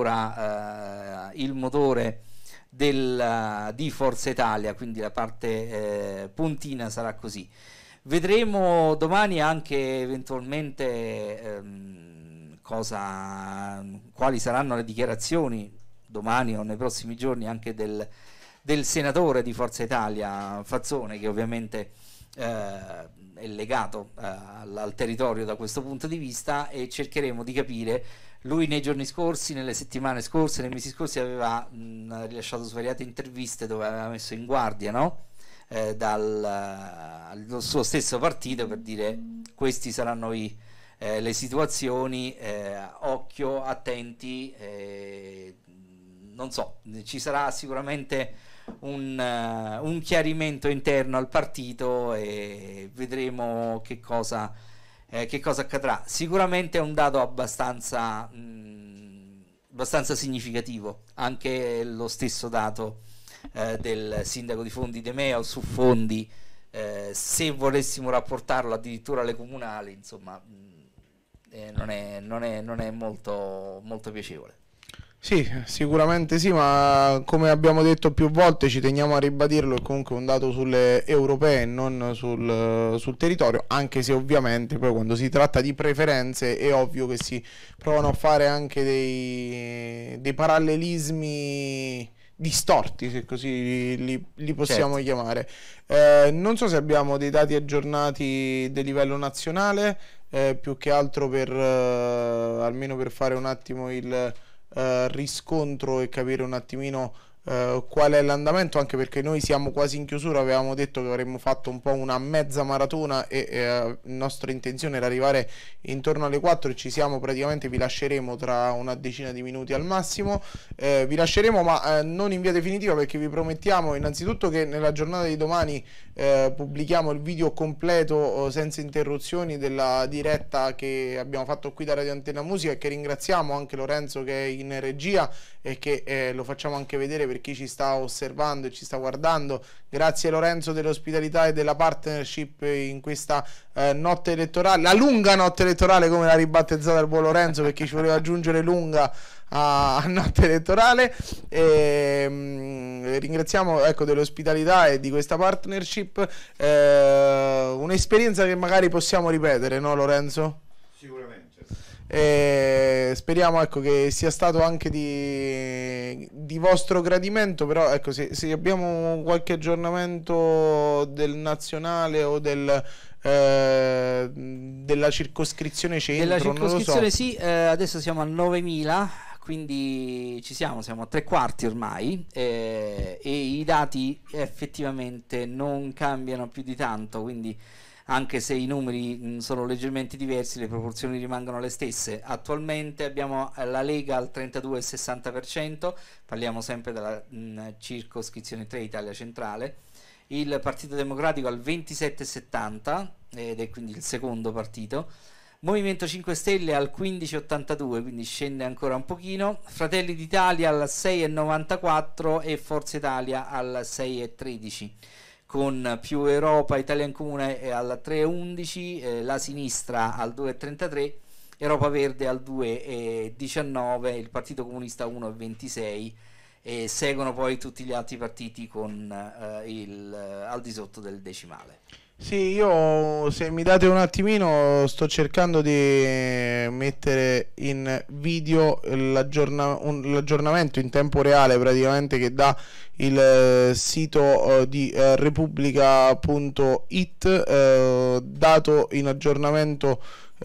ancora eh, il motore del, di Forza Italia, quindi la parte eh, puntina sarà così. Vedremo domani anche eventualmente ehm, cosa, quali saranno le dichiarazioni domani o nei prossimi giorni anche del, del senatore di Forza Italia Fazzone, che ovviamente eh, è legato eh, al, al territorio da questo punto di vista, e cercheremo di capire. Lui nei giorni scorsi, nelle settimane scorse, nei mesi scorsi aveva mh, rilasciato svariate interviste dove aveva messo in guardia, no? eh, dal, dal suo stesso partito, per dire questi saranno i, eh, le situazioni, eh, occhio, attenti, eh, non so, ci sarà sicuramente un, uh, un chiarimento interno al partito e vedremo che cosa, eh, che cosa accadrà. Sicuramente è un dato abbastanza, mh, abbastanza significativo, anche lo stesso dato eh, del sindaco di Fondi De Meo su Fondi, eh, se volessimo rapportarlo addirittura alle comunali, insomma, mh, eh, non è, non è, non è molto, molto piacevole. Sì, sicuramente sì, ma come abbiamo detto più volte ci teniamo a ribadirlo, è comunque un dato sulle europee, non sul, sul territorio, anche se ovviamente poi quando si tratta di preferenze è ovvio che si provano a fare anche dei, dei parallelismi distorti, se così li, li possiamo Certo. chiamare. Eh, non so se abbiamo dei dati aggiornati del livello nazionale, eh, più che altro per eh, almeno per fare un attimo il Uh, riscontro e capire un attimino uh, qual è l'andamento, anche perché noi siamo quasi in chiusura, avevamo detto che avremmo fatto un po' una mezza maratona e uh, la nostra intenzione era arrivare intorno alle quattro e ci siamo praticamente, vi lasceremo tra una decina di minuti al massimo, uh, vi lasceremo ma uh, non in via definitiva, perché vi promettiamo innanzitutto che nella giornata di domani Uh, pubblichiamo il video completo uh, senza interruzioni della diretta che abbiamo fatto qui da Radio Antenna Musica, e che ringraziamo anche Lorenzo che è in regia e che eh, lo facciamo anche vedere per chi ci sta osservando e ci sta guardando. Grazie Lorenzo dell'ospitalità e della partnership in questa uh, notte elettorale, la lunga notte elettorale come l'ha ribattezzata il buon Lorenzo, perché ci voleva aggiungere lunga a, a notte elettorale. E, mh, ringraziamo, ecco, dell'ospitalità e di questa partnership, eh, un'esperienza che magari possiamo ripetere, no Lorenzo? Sicuramente. E speriamo, ecco, che sia stato anche di, di vostro gradimento, però ecco, se, se abbiamo qualche aggiornamento del nazionale o del eh, della circoscrizione centro, Della circoscrizione non lo so. sì, eh, adesso siamo a novemila, quindi ci siamo, siamo a tre quarti ormai, eh, e i dati effettivamente non cambiano più di tanto, quindi anche se i numeri mh, sono leggermente diversi, le proporzioni rimangono le stesse. Attualmente abbiamo la Lega al trentadue virgola sessanta per cento, parliamo sempre della mh, circoscrizione tre Italia Centrale, il Partito Democratico al ventisette virgola settanta ed è quindi il secondo partito, Movimento cinque Stelle al quindici virgola ottantadue, quindi scende ancora un pochino, Fratelli d'Italia al sei virgola novantaquattro e Forza Italia al sei virgola tredici, con Più Europa, Italia in Comune al tre virgola undici, eh, la sinistra al due virgola trentatré, Europa Verde al due virgola diciannove, il Partito Comunista uno virgola ventisei, e seguono poi tutti gli altri partiti con eh, il, eh, al di sotto del decimale. Sì, io, se mi date un attimino, sto cercando di mettere in video l'aggiorna- un- l'aggiornamento in tempo reale praticamente che dà il eh, sito eh, di eh, repubblica punto it, eh, dato in aggiornamento eh,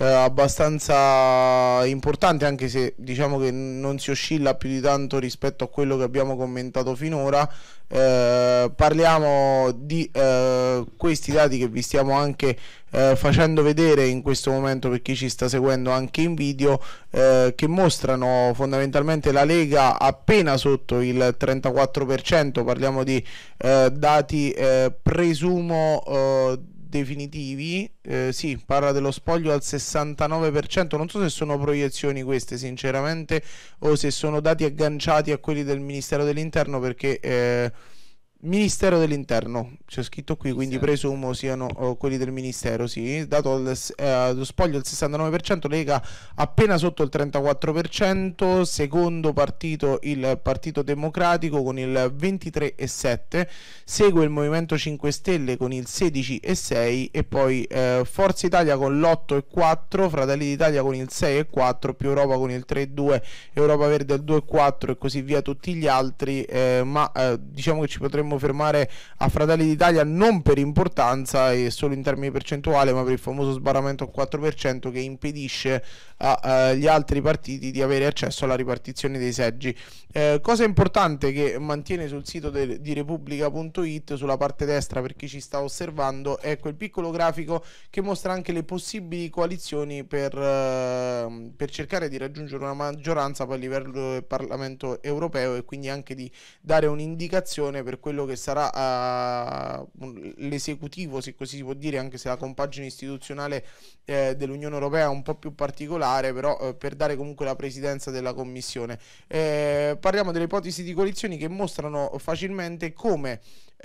abbastanza importante, anche se diciamo che non si oscilla più di tanto rispetto a quello che abbiamo commentato finora. Eh, parliamo di eh, questi dati che vi stiamo anche eh, facendo vedere in questo momento per chi ci sta seguendo anche in video, eh, che mostrano fondamentalmente la Lega appena sotto il trentaquattro per cento. Parliamo di eh, dati eh, presumo eh, definitivi, eh, sì, parla dello spoglio al sessantanove per cento. Non so se sono proiezioni queste sinceramente o se sono dati agganciati a quelli del Ministero dell'Interno, perché eh, Ministero dell'Interno c'è scritto qui, quindi presumo siano oh, quelli del Ministero. Sì, dato il, eh, lo spoglio al sessantanove per cento, Lega appena sotto il trentaquattro per cento, secondo partito il Partito Democratico con il ventitré virgola sette, segue il Movimento cinque Stelle con il sedici virgola sei e poi eh, Forza Italia con l'otto virgola quattro, Fratelli d'Italia con il sei virgola quattro, Più Europa con il tre virgola due, Europa Verde al due virgola quattro e così via tutti gli altri, eh, ma eh, diciamo che ci potremmo fermare a Fratelli d'Italia non per importanza e solo in termini percentuali, ma per il famoso sbarramento al quattro per cento che impedisce agli altri partiti di avere accesso alla ripartizione dei seggi. Eh, cosa importante che mantiene sul sito de- di repubblica punto it, sulla parte destra per chi ci sta osservando, è quel piccolo grafico che mostra anche le possibili coalizioni per, eh, per cercare di raggiungere una maggioranza poi a livello del Parlamento europeo, e quindi anche di dare un'indicazione per quello che sarà uh, l'esecutivo, se così si può dire, anche se la compagine istituzionale eh, dell'Unione Europea è un po' più particolare, però eh, per dare comunque la presidenza della Commissione. Eh, parliamo delle ipotesi di coalizioni che mostrano facilmente come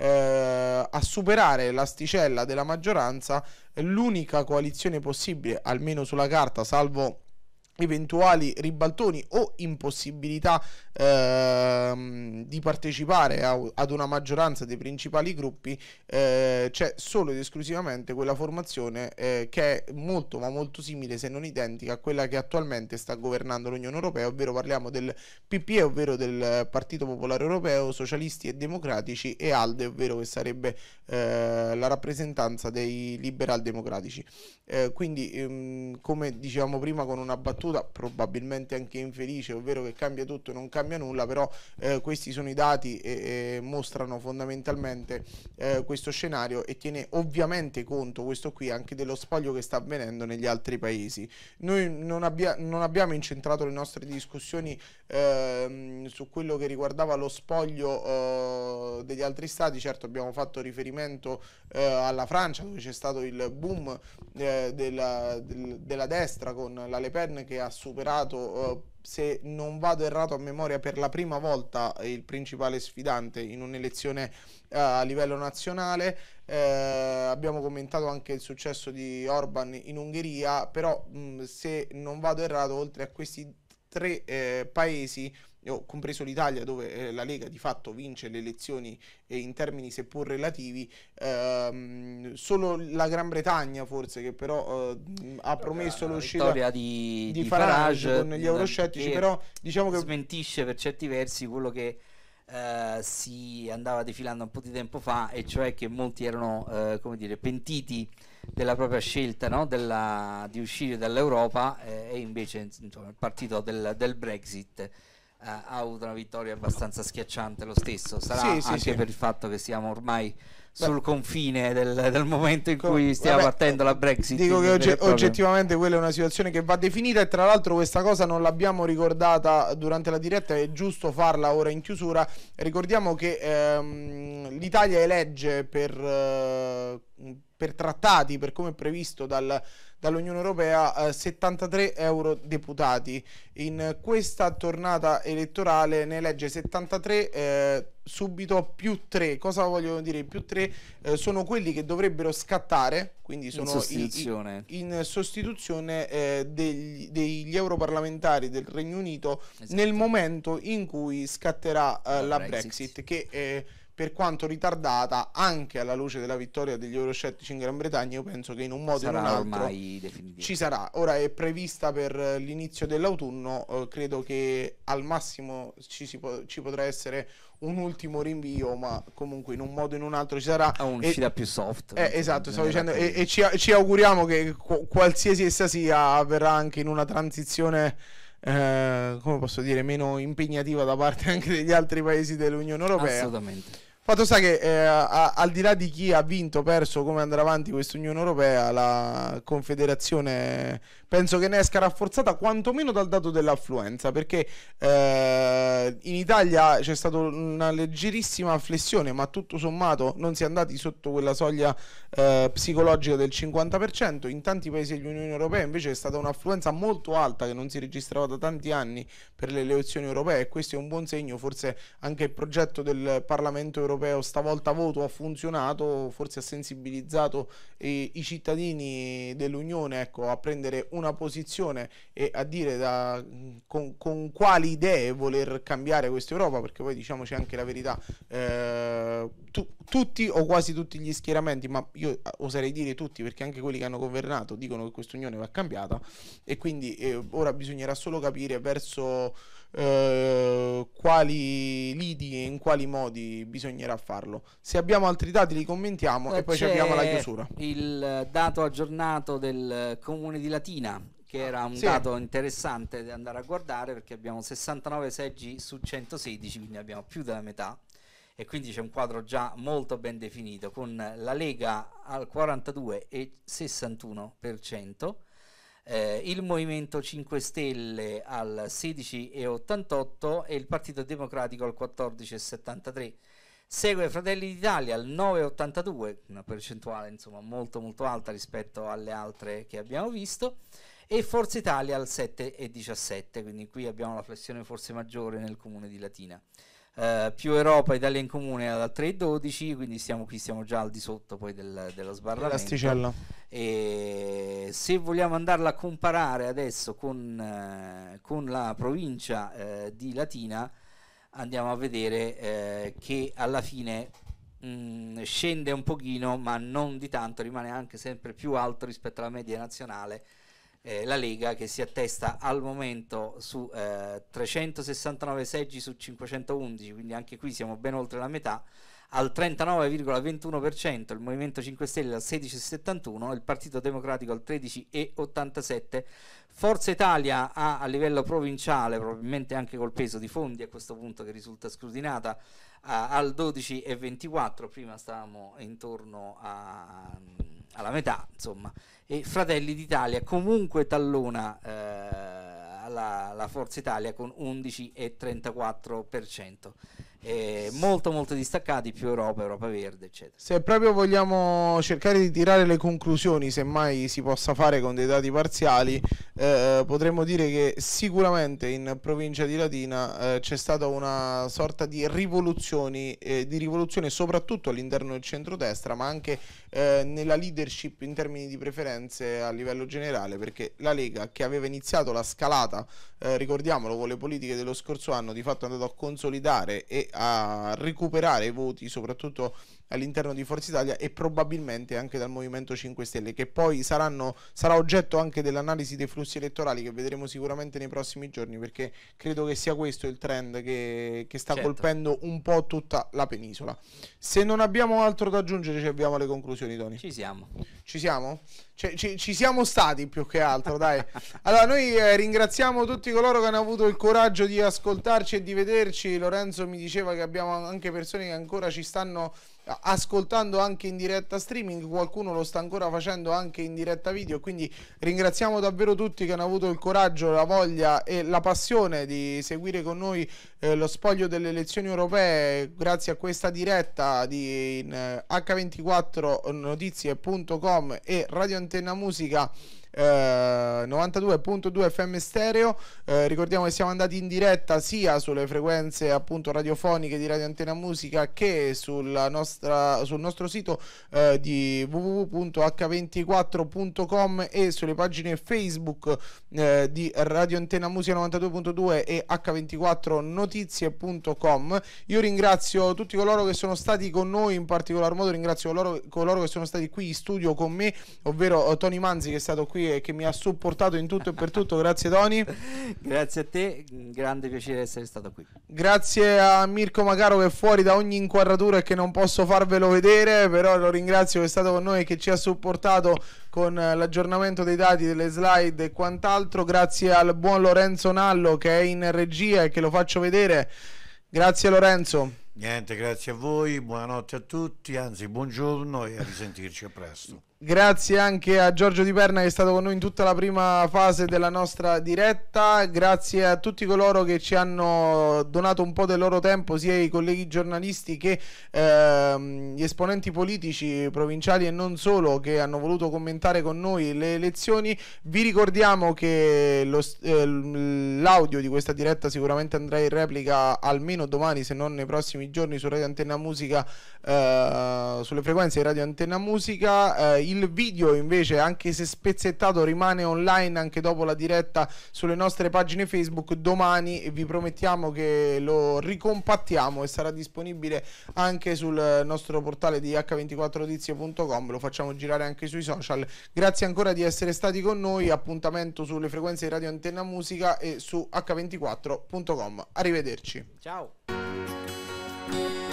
eh, a superare l'asticella della maggioranza l'unica coalizione possibile, almeno sulla carta, salvo eventuali ribaltoni o impossibilità ehm, di partecipare a, ad una maggioranza dei principali gruppi, eh, c'è solo ed esclusivamente quella formazione eh, che è molto ma molto simile, se non identica, a quella che attualmente sta governando l'Unione Europea, ovvero parliamo del P P E, ovvero del Partito Popolare Europeo, Socialisti e Democratici, e ALDE, ovvero che sarebbe eh, la rappresentanza dei liberal democratici. Eh, quindi ehm, come dicevamo prima con una battuta probabilmente anche infelice, ovvero che cambia tutto e non cambia nulla, però eh, questi sono i dati e, e mostrano fondamentalmente eh, questo scenario, e tiene ovviamente conto questo qui anche dello spoglio che sta avvenendo negli altri paesi. Noi non, abbia, non abbiamo incentrato le nostre discussioni eh, su quello che riguardava lo spoglio eh, degli altri stati. Certo, abbiamo fatto riferimento eh, alla Francia, dove c'è stato il boom eh, della, del, della destra con la Le Pen, che ha superato, eh, se non vado errato a memoria, per la prima volta il principale sfidante in un'elezione eh, a livello nazionale. Eh, abbiamo commentato anche il successo di Orban in Ungheria, però mh, se non vado errato, oltre a questi tre eh, paesi, ho compreso l'Italia, dove eh, la Lega di fatto vince le elezioni eh, in termini seppur relativi, ehm, solo la Gran Bretagna forse, che però eh, ha promesso la l'uscita di, di di Farage, Farage con gli euroscettici, però diciamo che smentisce per certi versi quello che eh, si andava defilando un po' di tempo fa, e cioè che molti erano eh, come dire, pentiti della propria scelta, no? della, di uscire dall'Europa, eh, e invece insomma, il partito del, del Brexit Uh, ha avuto una vittoria abbastanza schiacciante lo stesso. Sarà sì, sì, anche sì. per il fatto che siamo ormai sul Beh, confine del, del momento in cui stiamo vabbè, partendo la Brexit. Dico che ogge oggettivamente quella è una situazione che va definita, e tra l'altro questa cosa non l'abbiamo ricordata durante la diretta, è giusto farla ora in chiusura. Ricordiamo che ehm, l'Italia elegge per, eh, per trattati, per come è previsto dal dall'Unione Europea, eh, settantatré eurodeputati. In questa tornata elettorale ne elegge settantatré eh, subito più tre. Cosa voglio dire? Più tre eh, sono quelli che dovrebbero scattare, quindi sono in sostituzione, i, i, in sostituzione eh, degli, degli europarlamentari del Regno Unito, esatto, nel momento in cui scatterà eh, la Brexit, Brexit che eh, per quanto ritardata, anche alla luce della vittoria degli euroscettici in Gran Bretagna, io penso che in un modo o in un altro ci sarà. Ora è prevista per l'inizio dell'autunno, eh, credo che al massimo ci, si po ci potrà essere un ultimo rinvio, ma comunque in un modo o in un altro ci sarà. A un'uscita più soft. Eh, esatto, stavo dicendo, e, e ci, ci auguriamo che qualsiasi essa sia avverrà anche in una transizione Eh, come posso dire, meno impegnativa da parte anche degli altri paesi dell'Unione Europea. Assolutamente. Fatto sta che eh, a, al di là di chi ha vinto, perso, come andrà avanti questa Unione Europea, la Confederazione penso che ne esca rafforzata, quantomeno dal dato dell'affluenza, perché eh, in Italia c'è stata una leggerissima flessione, ma tutto sommato non si è andati sotto quella soglia eh, psicologica del cinquanta per cento. In tanti paesi dell'Unione Europea invece è stata un'affluenza molto alta, che non si registrava da tanti anni per le elezioni europee, e questo è un buon segno. Forse anche il progetto del Parlamento europeo stavolta voto ha funzionato, forse ha sensibilizzato eh, i cittadini dell'Unione, ecco, a prendere una posizione e a dire da, con, con quali idee voler cambiare questa Europa, perché poi diciamoci anche la verità, eh, tu, tutti o quasi tutti gli schieramenti, ma io oserei dire tutti, perché anche quelli che hanno governato dicono che questa Unione va cambiata, e quindi eh, ora bisognerà solo capire verso Uh, quali lidi e in quali modi bisognerà farlo. Se abbiamo altri dati li commentiamo, eh, e poi ci abbiamo la chiusura. Il dato aggiornato del Comune di Latina, che era un sì. dato interessante da andare a guardare, perché abbiamo sessantanove seggi su centosedici, quindi abbiamo più della metà, e quindi c'è un quadro già molto ben definito, con la Lega al quarantadue virgola sessantuno per cento, Eh, il Movimento cinque Stelle al sedici virgola ottantotto e il Partito Democratico al quattordici virgola settantatré. Segue Fratelli d'Italia al nove virgola ottantadue, una percentuale insomma molto molto alta rispetto alle altre che abbiamo visto, e Forza Italia al sette virgola diciassette, quindi qui abbiamo la flessione forse maggiore nel Comune di Latina. Uh, più Europa, Italia in Comune dal tre virgola dodici, quindi stiamo qui, stiamo già al di sotto poi del, dello sbarramento. E se vogliamo andarla a comparare adesso con, uh, con la provincia uh, di Latina, andiamo a vedere uh, che alla fine mh, scende un pochino, ma non di tanto, rimane anche sempre più alto rispetto alla media nazionale. Eh, la Lega, che si attesta al momento su eh, trecentosessantanove seggi su cinquecentoundici, quindi anche qui siamo ben oltre la metà, al trentanove virgola ventuno per cento, il Movimento cinque Stelle al sedici virgola settantuno, il Partito Democratico al tredici virgola ottantasette, Forza Italia ha a livello provinciale, probabilmente anche col peso di Fondi a questo punto che risulta scrutinata, a, al dodici virgola ventiquattro, prima stavamo intorno a, alla metà, insomma, e Fratelli d'Italia comunque tallona eh, la, la Forza Italia con undici virgola trentaquattro per cento. Eh, molto molto distaccati, più Europa, Europa Verde, eccetera. Se proprio vogliamo cercare di tirare le conclusioni, semmai si possa fare con dei dati parziali, eh, potremmo dire che sicuramente in provincia di Latina eh, c'è stata una sorta di rivoluzioni, eh, di rivoluzione soprattutto all'interno del centrodestra, ma anche eh, nella leadership in termini di preferenze a livello generale, perché la Lega, che aveva iniziato la scalata, eh, ricordiamolo, con le politiche dello scorso anno, di fatto è andato a consolidare e a recuperare i voti soprattutto all'interno di Forza Italia e probabilmente anche dal Movimento cinque Stelle, che poi saranno, sarà oggetto anche dell'analisi dei flussi elettorali che vedremo sicuramente nei prossimi giorni, perché credo che sia questo il trend che, che sta certo. colpendo un po' tutta la penisola. Se non abbiamo altro da aggiungere, ci abbiamo alle conclusioni, Tony. Ci siamo. Ci siamo? Ci, ci, ci siamo stati più che altro, dai. Allora noi eh, ringraziamo tutti coloro che hanno avuto il coraggio di ascoltarci e di vederci. Lorenzo mi diceva che abbiamo anche persone che ancora ci stanno ascoltando anche in diretta streaming, qualcuno lo sta ancora facendo anche in diretta video, quindi ringraziamo davvero tutti che hanno avuto il coraggio, la voglia e la passione di seguire con noi eh, lo spoglio delle elezioni europee grazie a questa diretta di in, eh, acca ventiquattro notizie punto com e Radio Antenna Musica Eh, novantadue virgola due F M stereo. Eh, ricordiamo che siamo andati in diretta sia sulle frequenze appunto radiofoniche di Radio Antenna Musica che sulla nostra, sul nostro sito eh, di w w w punto acca ventiquattro punto com e sulle pagine Facebook eh, di Radio Antenna Musica novantadue virgola due e acca ventiquattro notizie punto com. Io ringrazio tutti coloro che sono stati con noi, in particolar modo ringrazio coloro, coloro che sono stati qui in studio con me, ovvero Tony Manzi, che è stato qui e che mi ha supportato in tutto e per tutto. Grazie Tony. Grazie a te, grande piacere essere stato qui. Grazie a Mirko Macaro che è fuori da ogni inquadratura e che non posso farvelo vedere, però lo ringrazio che è stato con noi e che ci ha supportato con l'aggiornamento dei dati, delle slide e quant'altro. Grazie al buon Lorenzo Nallo che è in regia e che lo faccio vedere. Grazie Lorenzo. Niente, grazie a voi, buonanotte a tutti, anzi buongiorno e a risentirci a presto. Grazie anche a Giorgio Di Perna che è stato con noi in tutta la prima fase della nostra diretta. Grazie a tutti coloro che ci hanno donato un po' del loro tempo, sia i colleghi giornalisti che ehm, gli esponenti politici provinciali e non solo, che hanno voluto commentare con noi le elezioni. Vi ricordiamo che lo, eh, l'audio di questa diretta sicuramente andrà in replica almeno domani, se non nei prossimi giorni, su Radio Antenna Musica, eh, sulle frequenze di Radio Antenna Musica. Eh, Il video invece, anche se spezzettato, rimane online anche dopo la diretta sulle nostre pagine Facebook domani, e vi promettiamo che lo ricompattiamo e sarà disponibile anche sul nostro portale di acca ventiquattro notizie punto com. Lo facciamo girare anche sui social. Grazie ancora di essere stati con noi. Appuntamento sulle frequenze di Radio Antenna Musica e su acca ventiquattro punto com. Arrivederci. Ciao.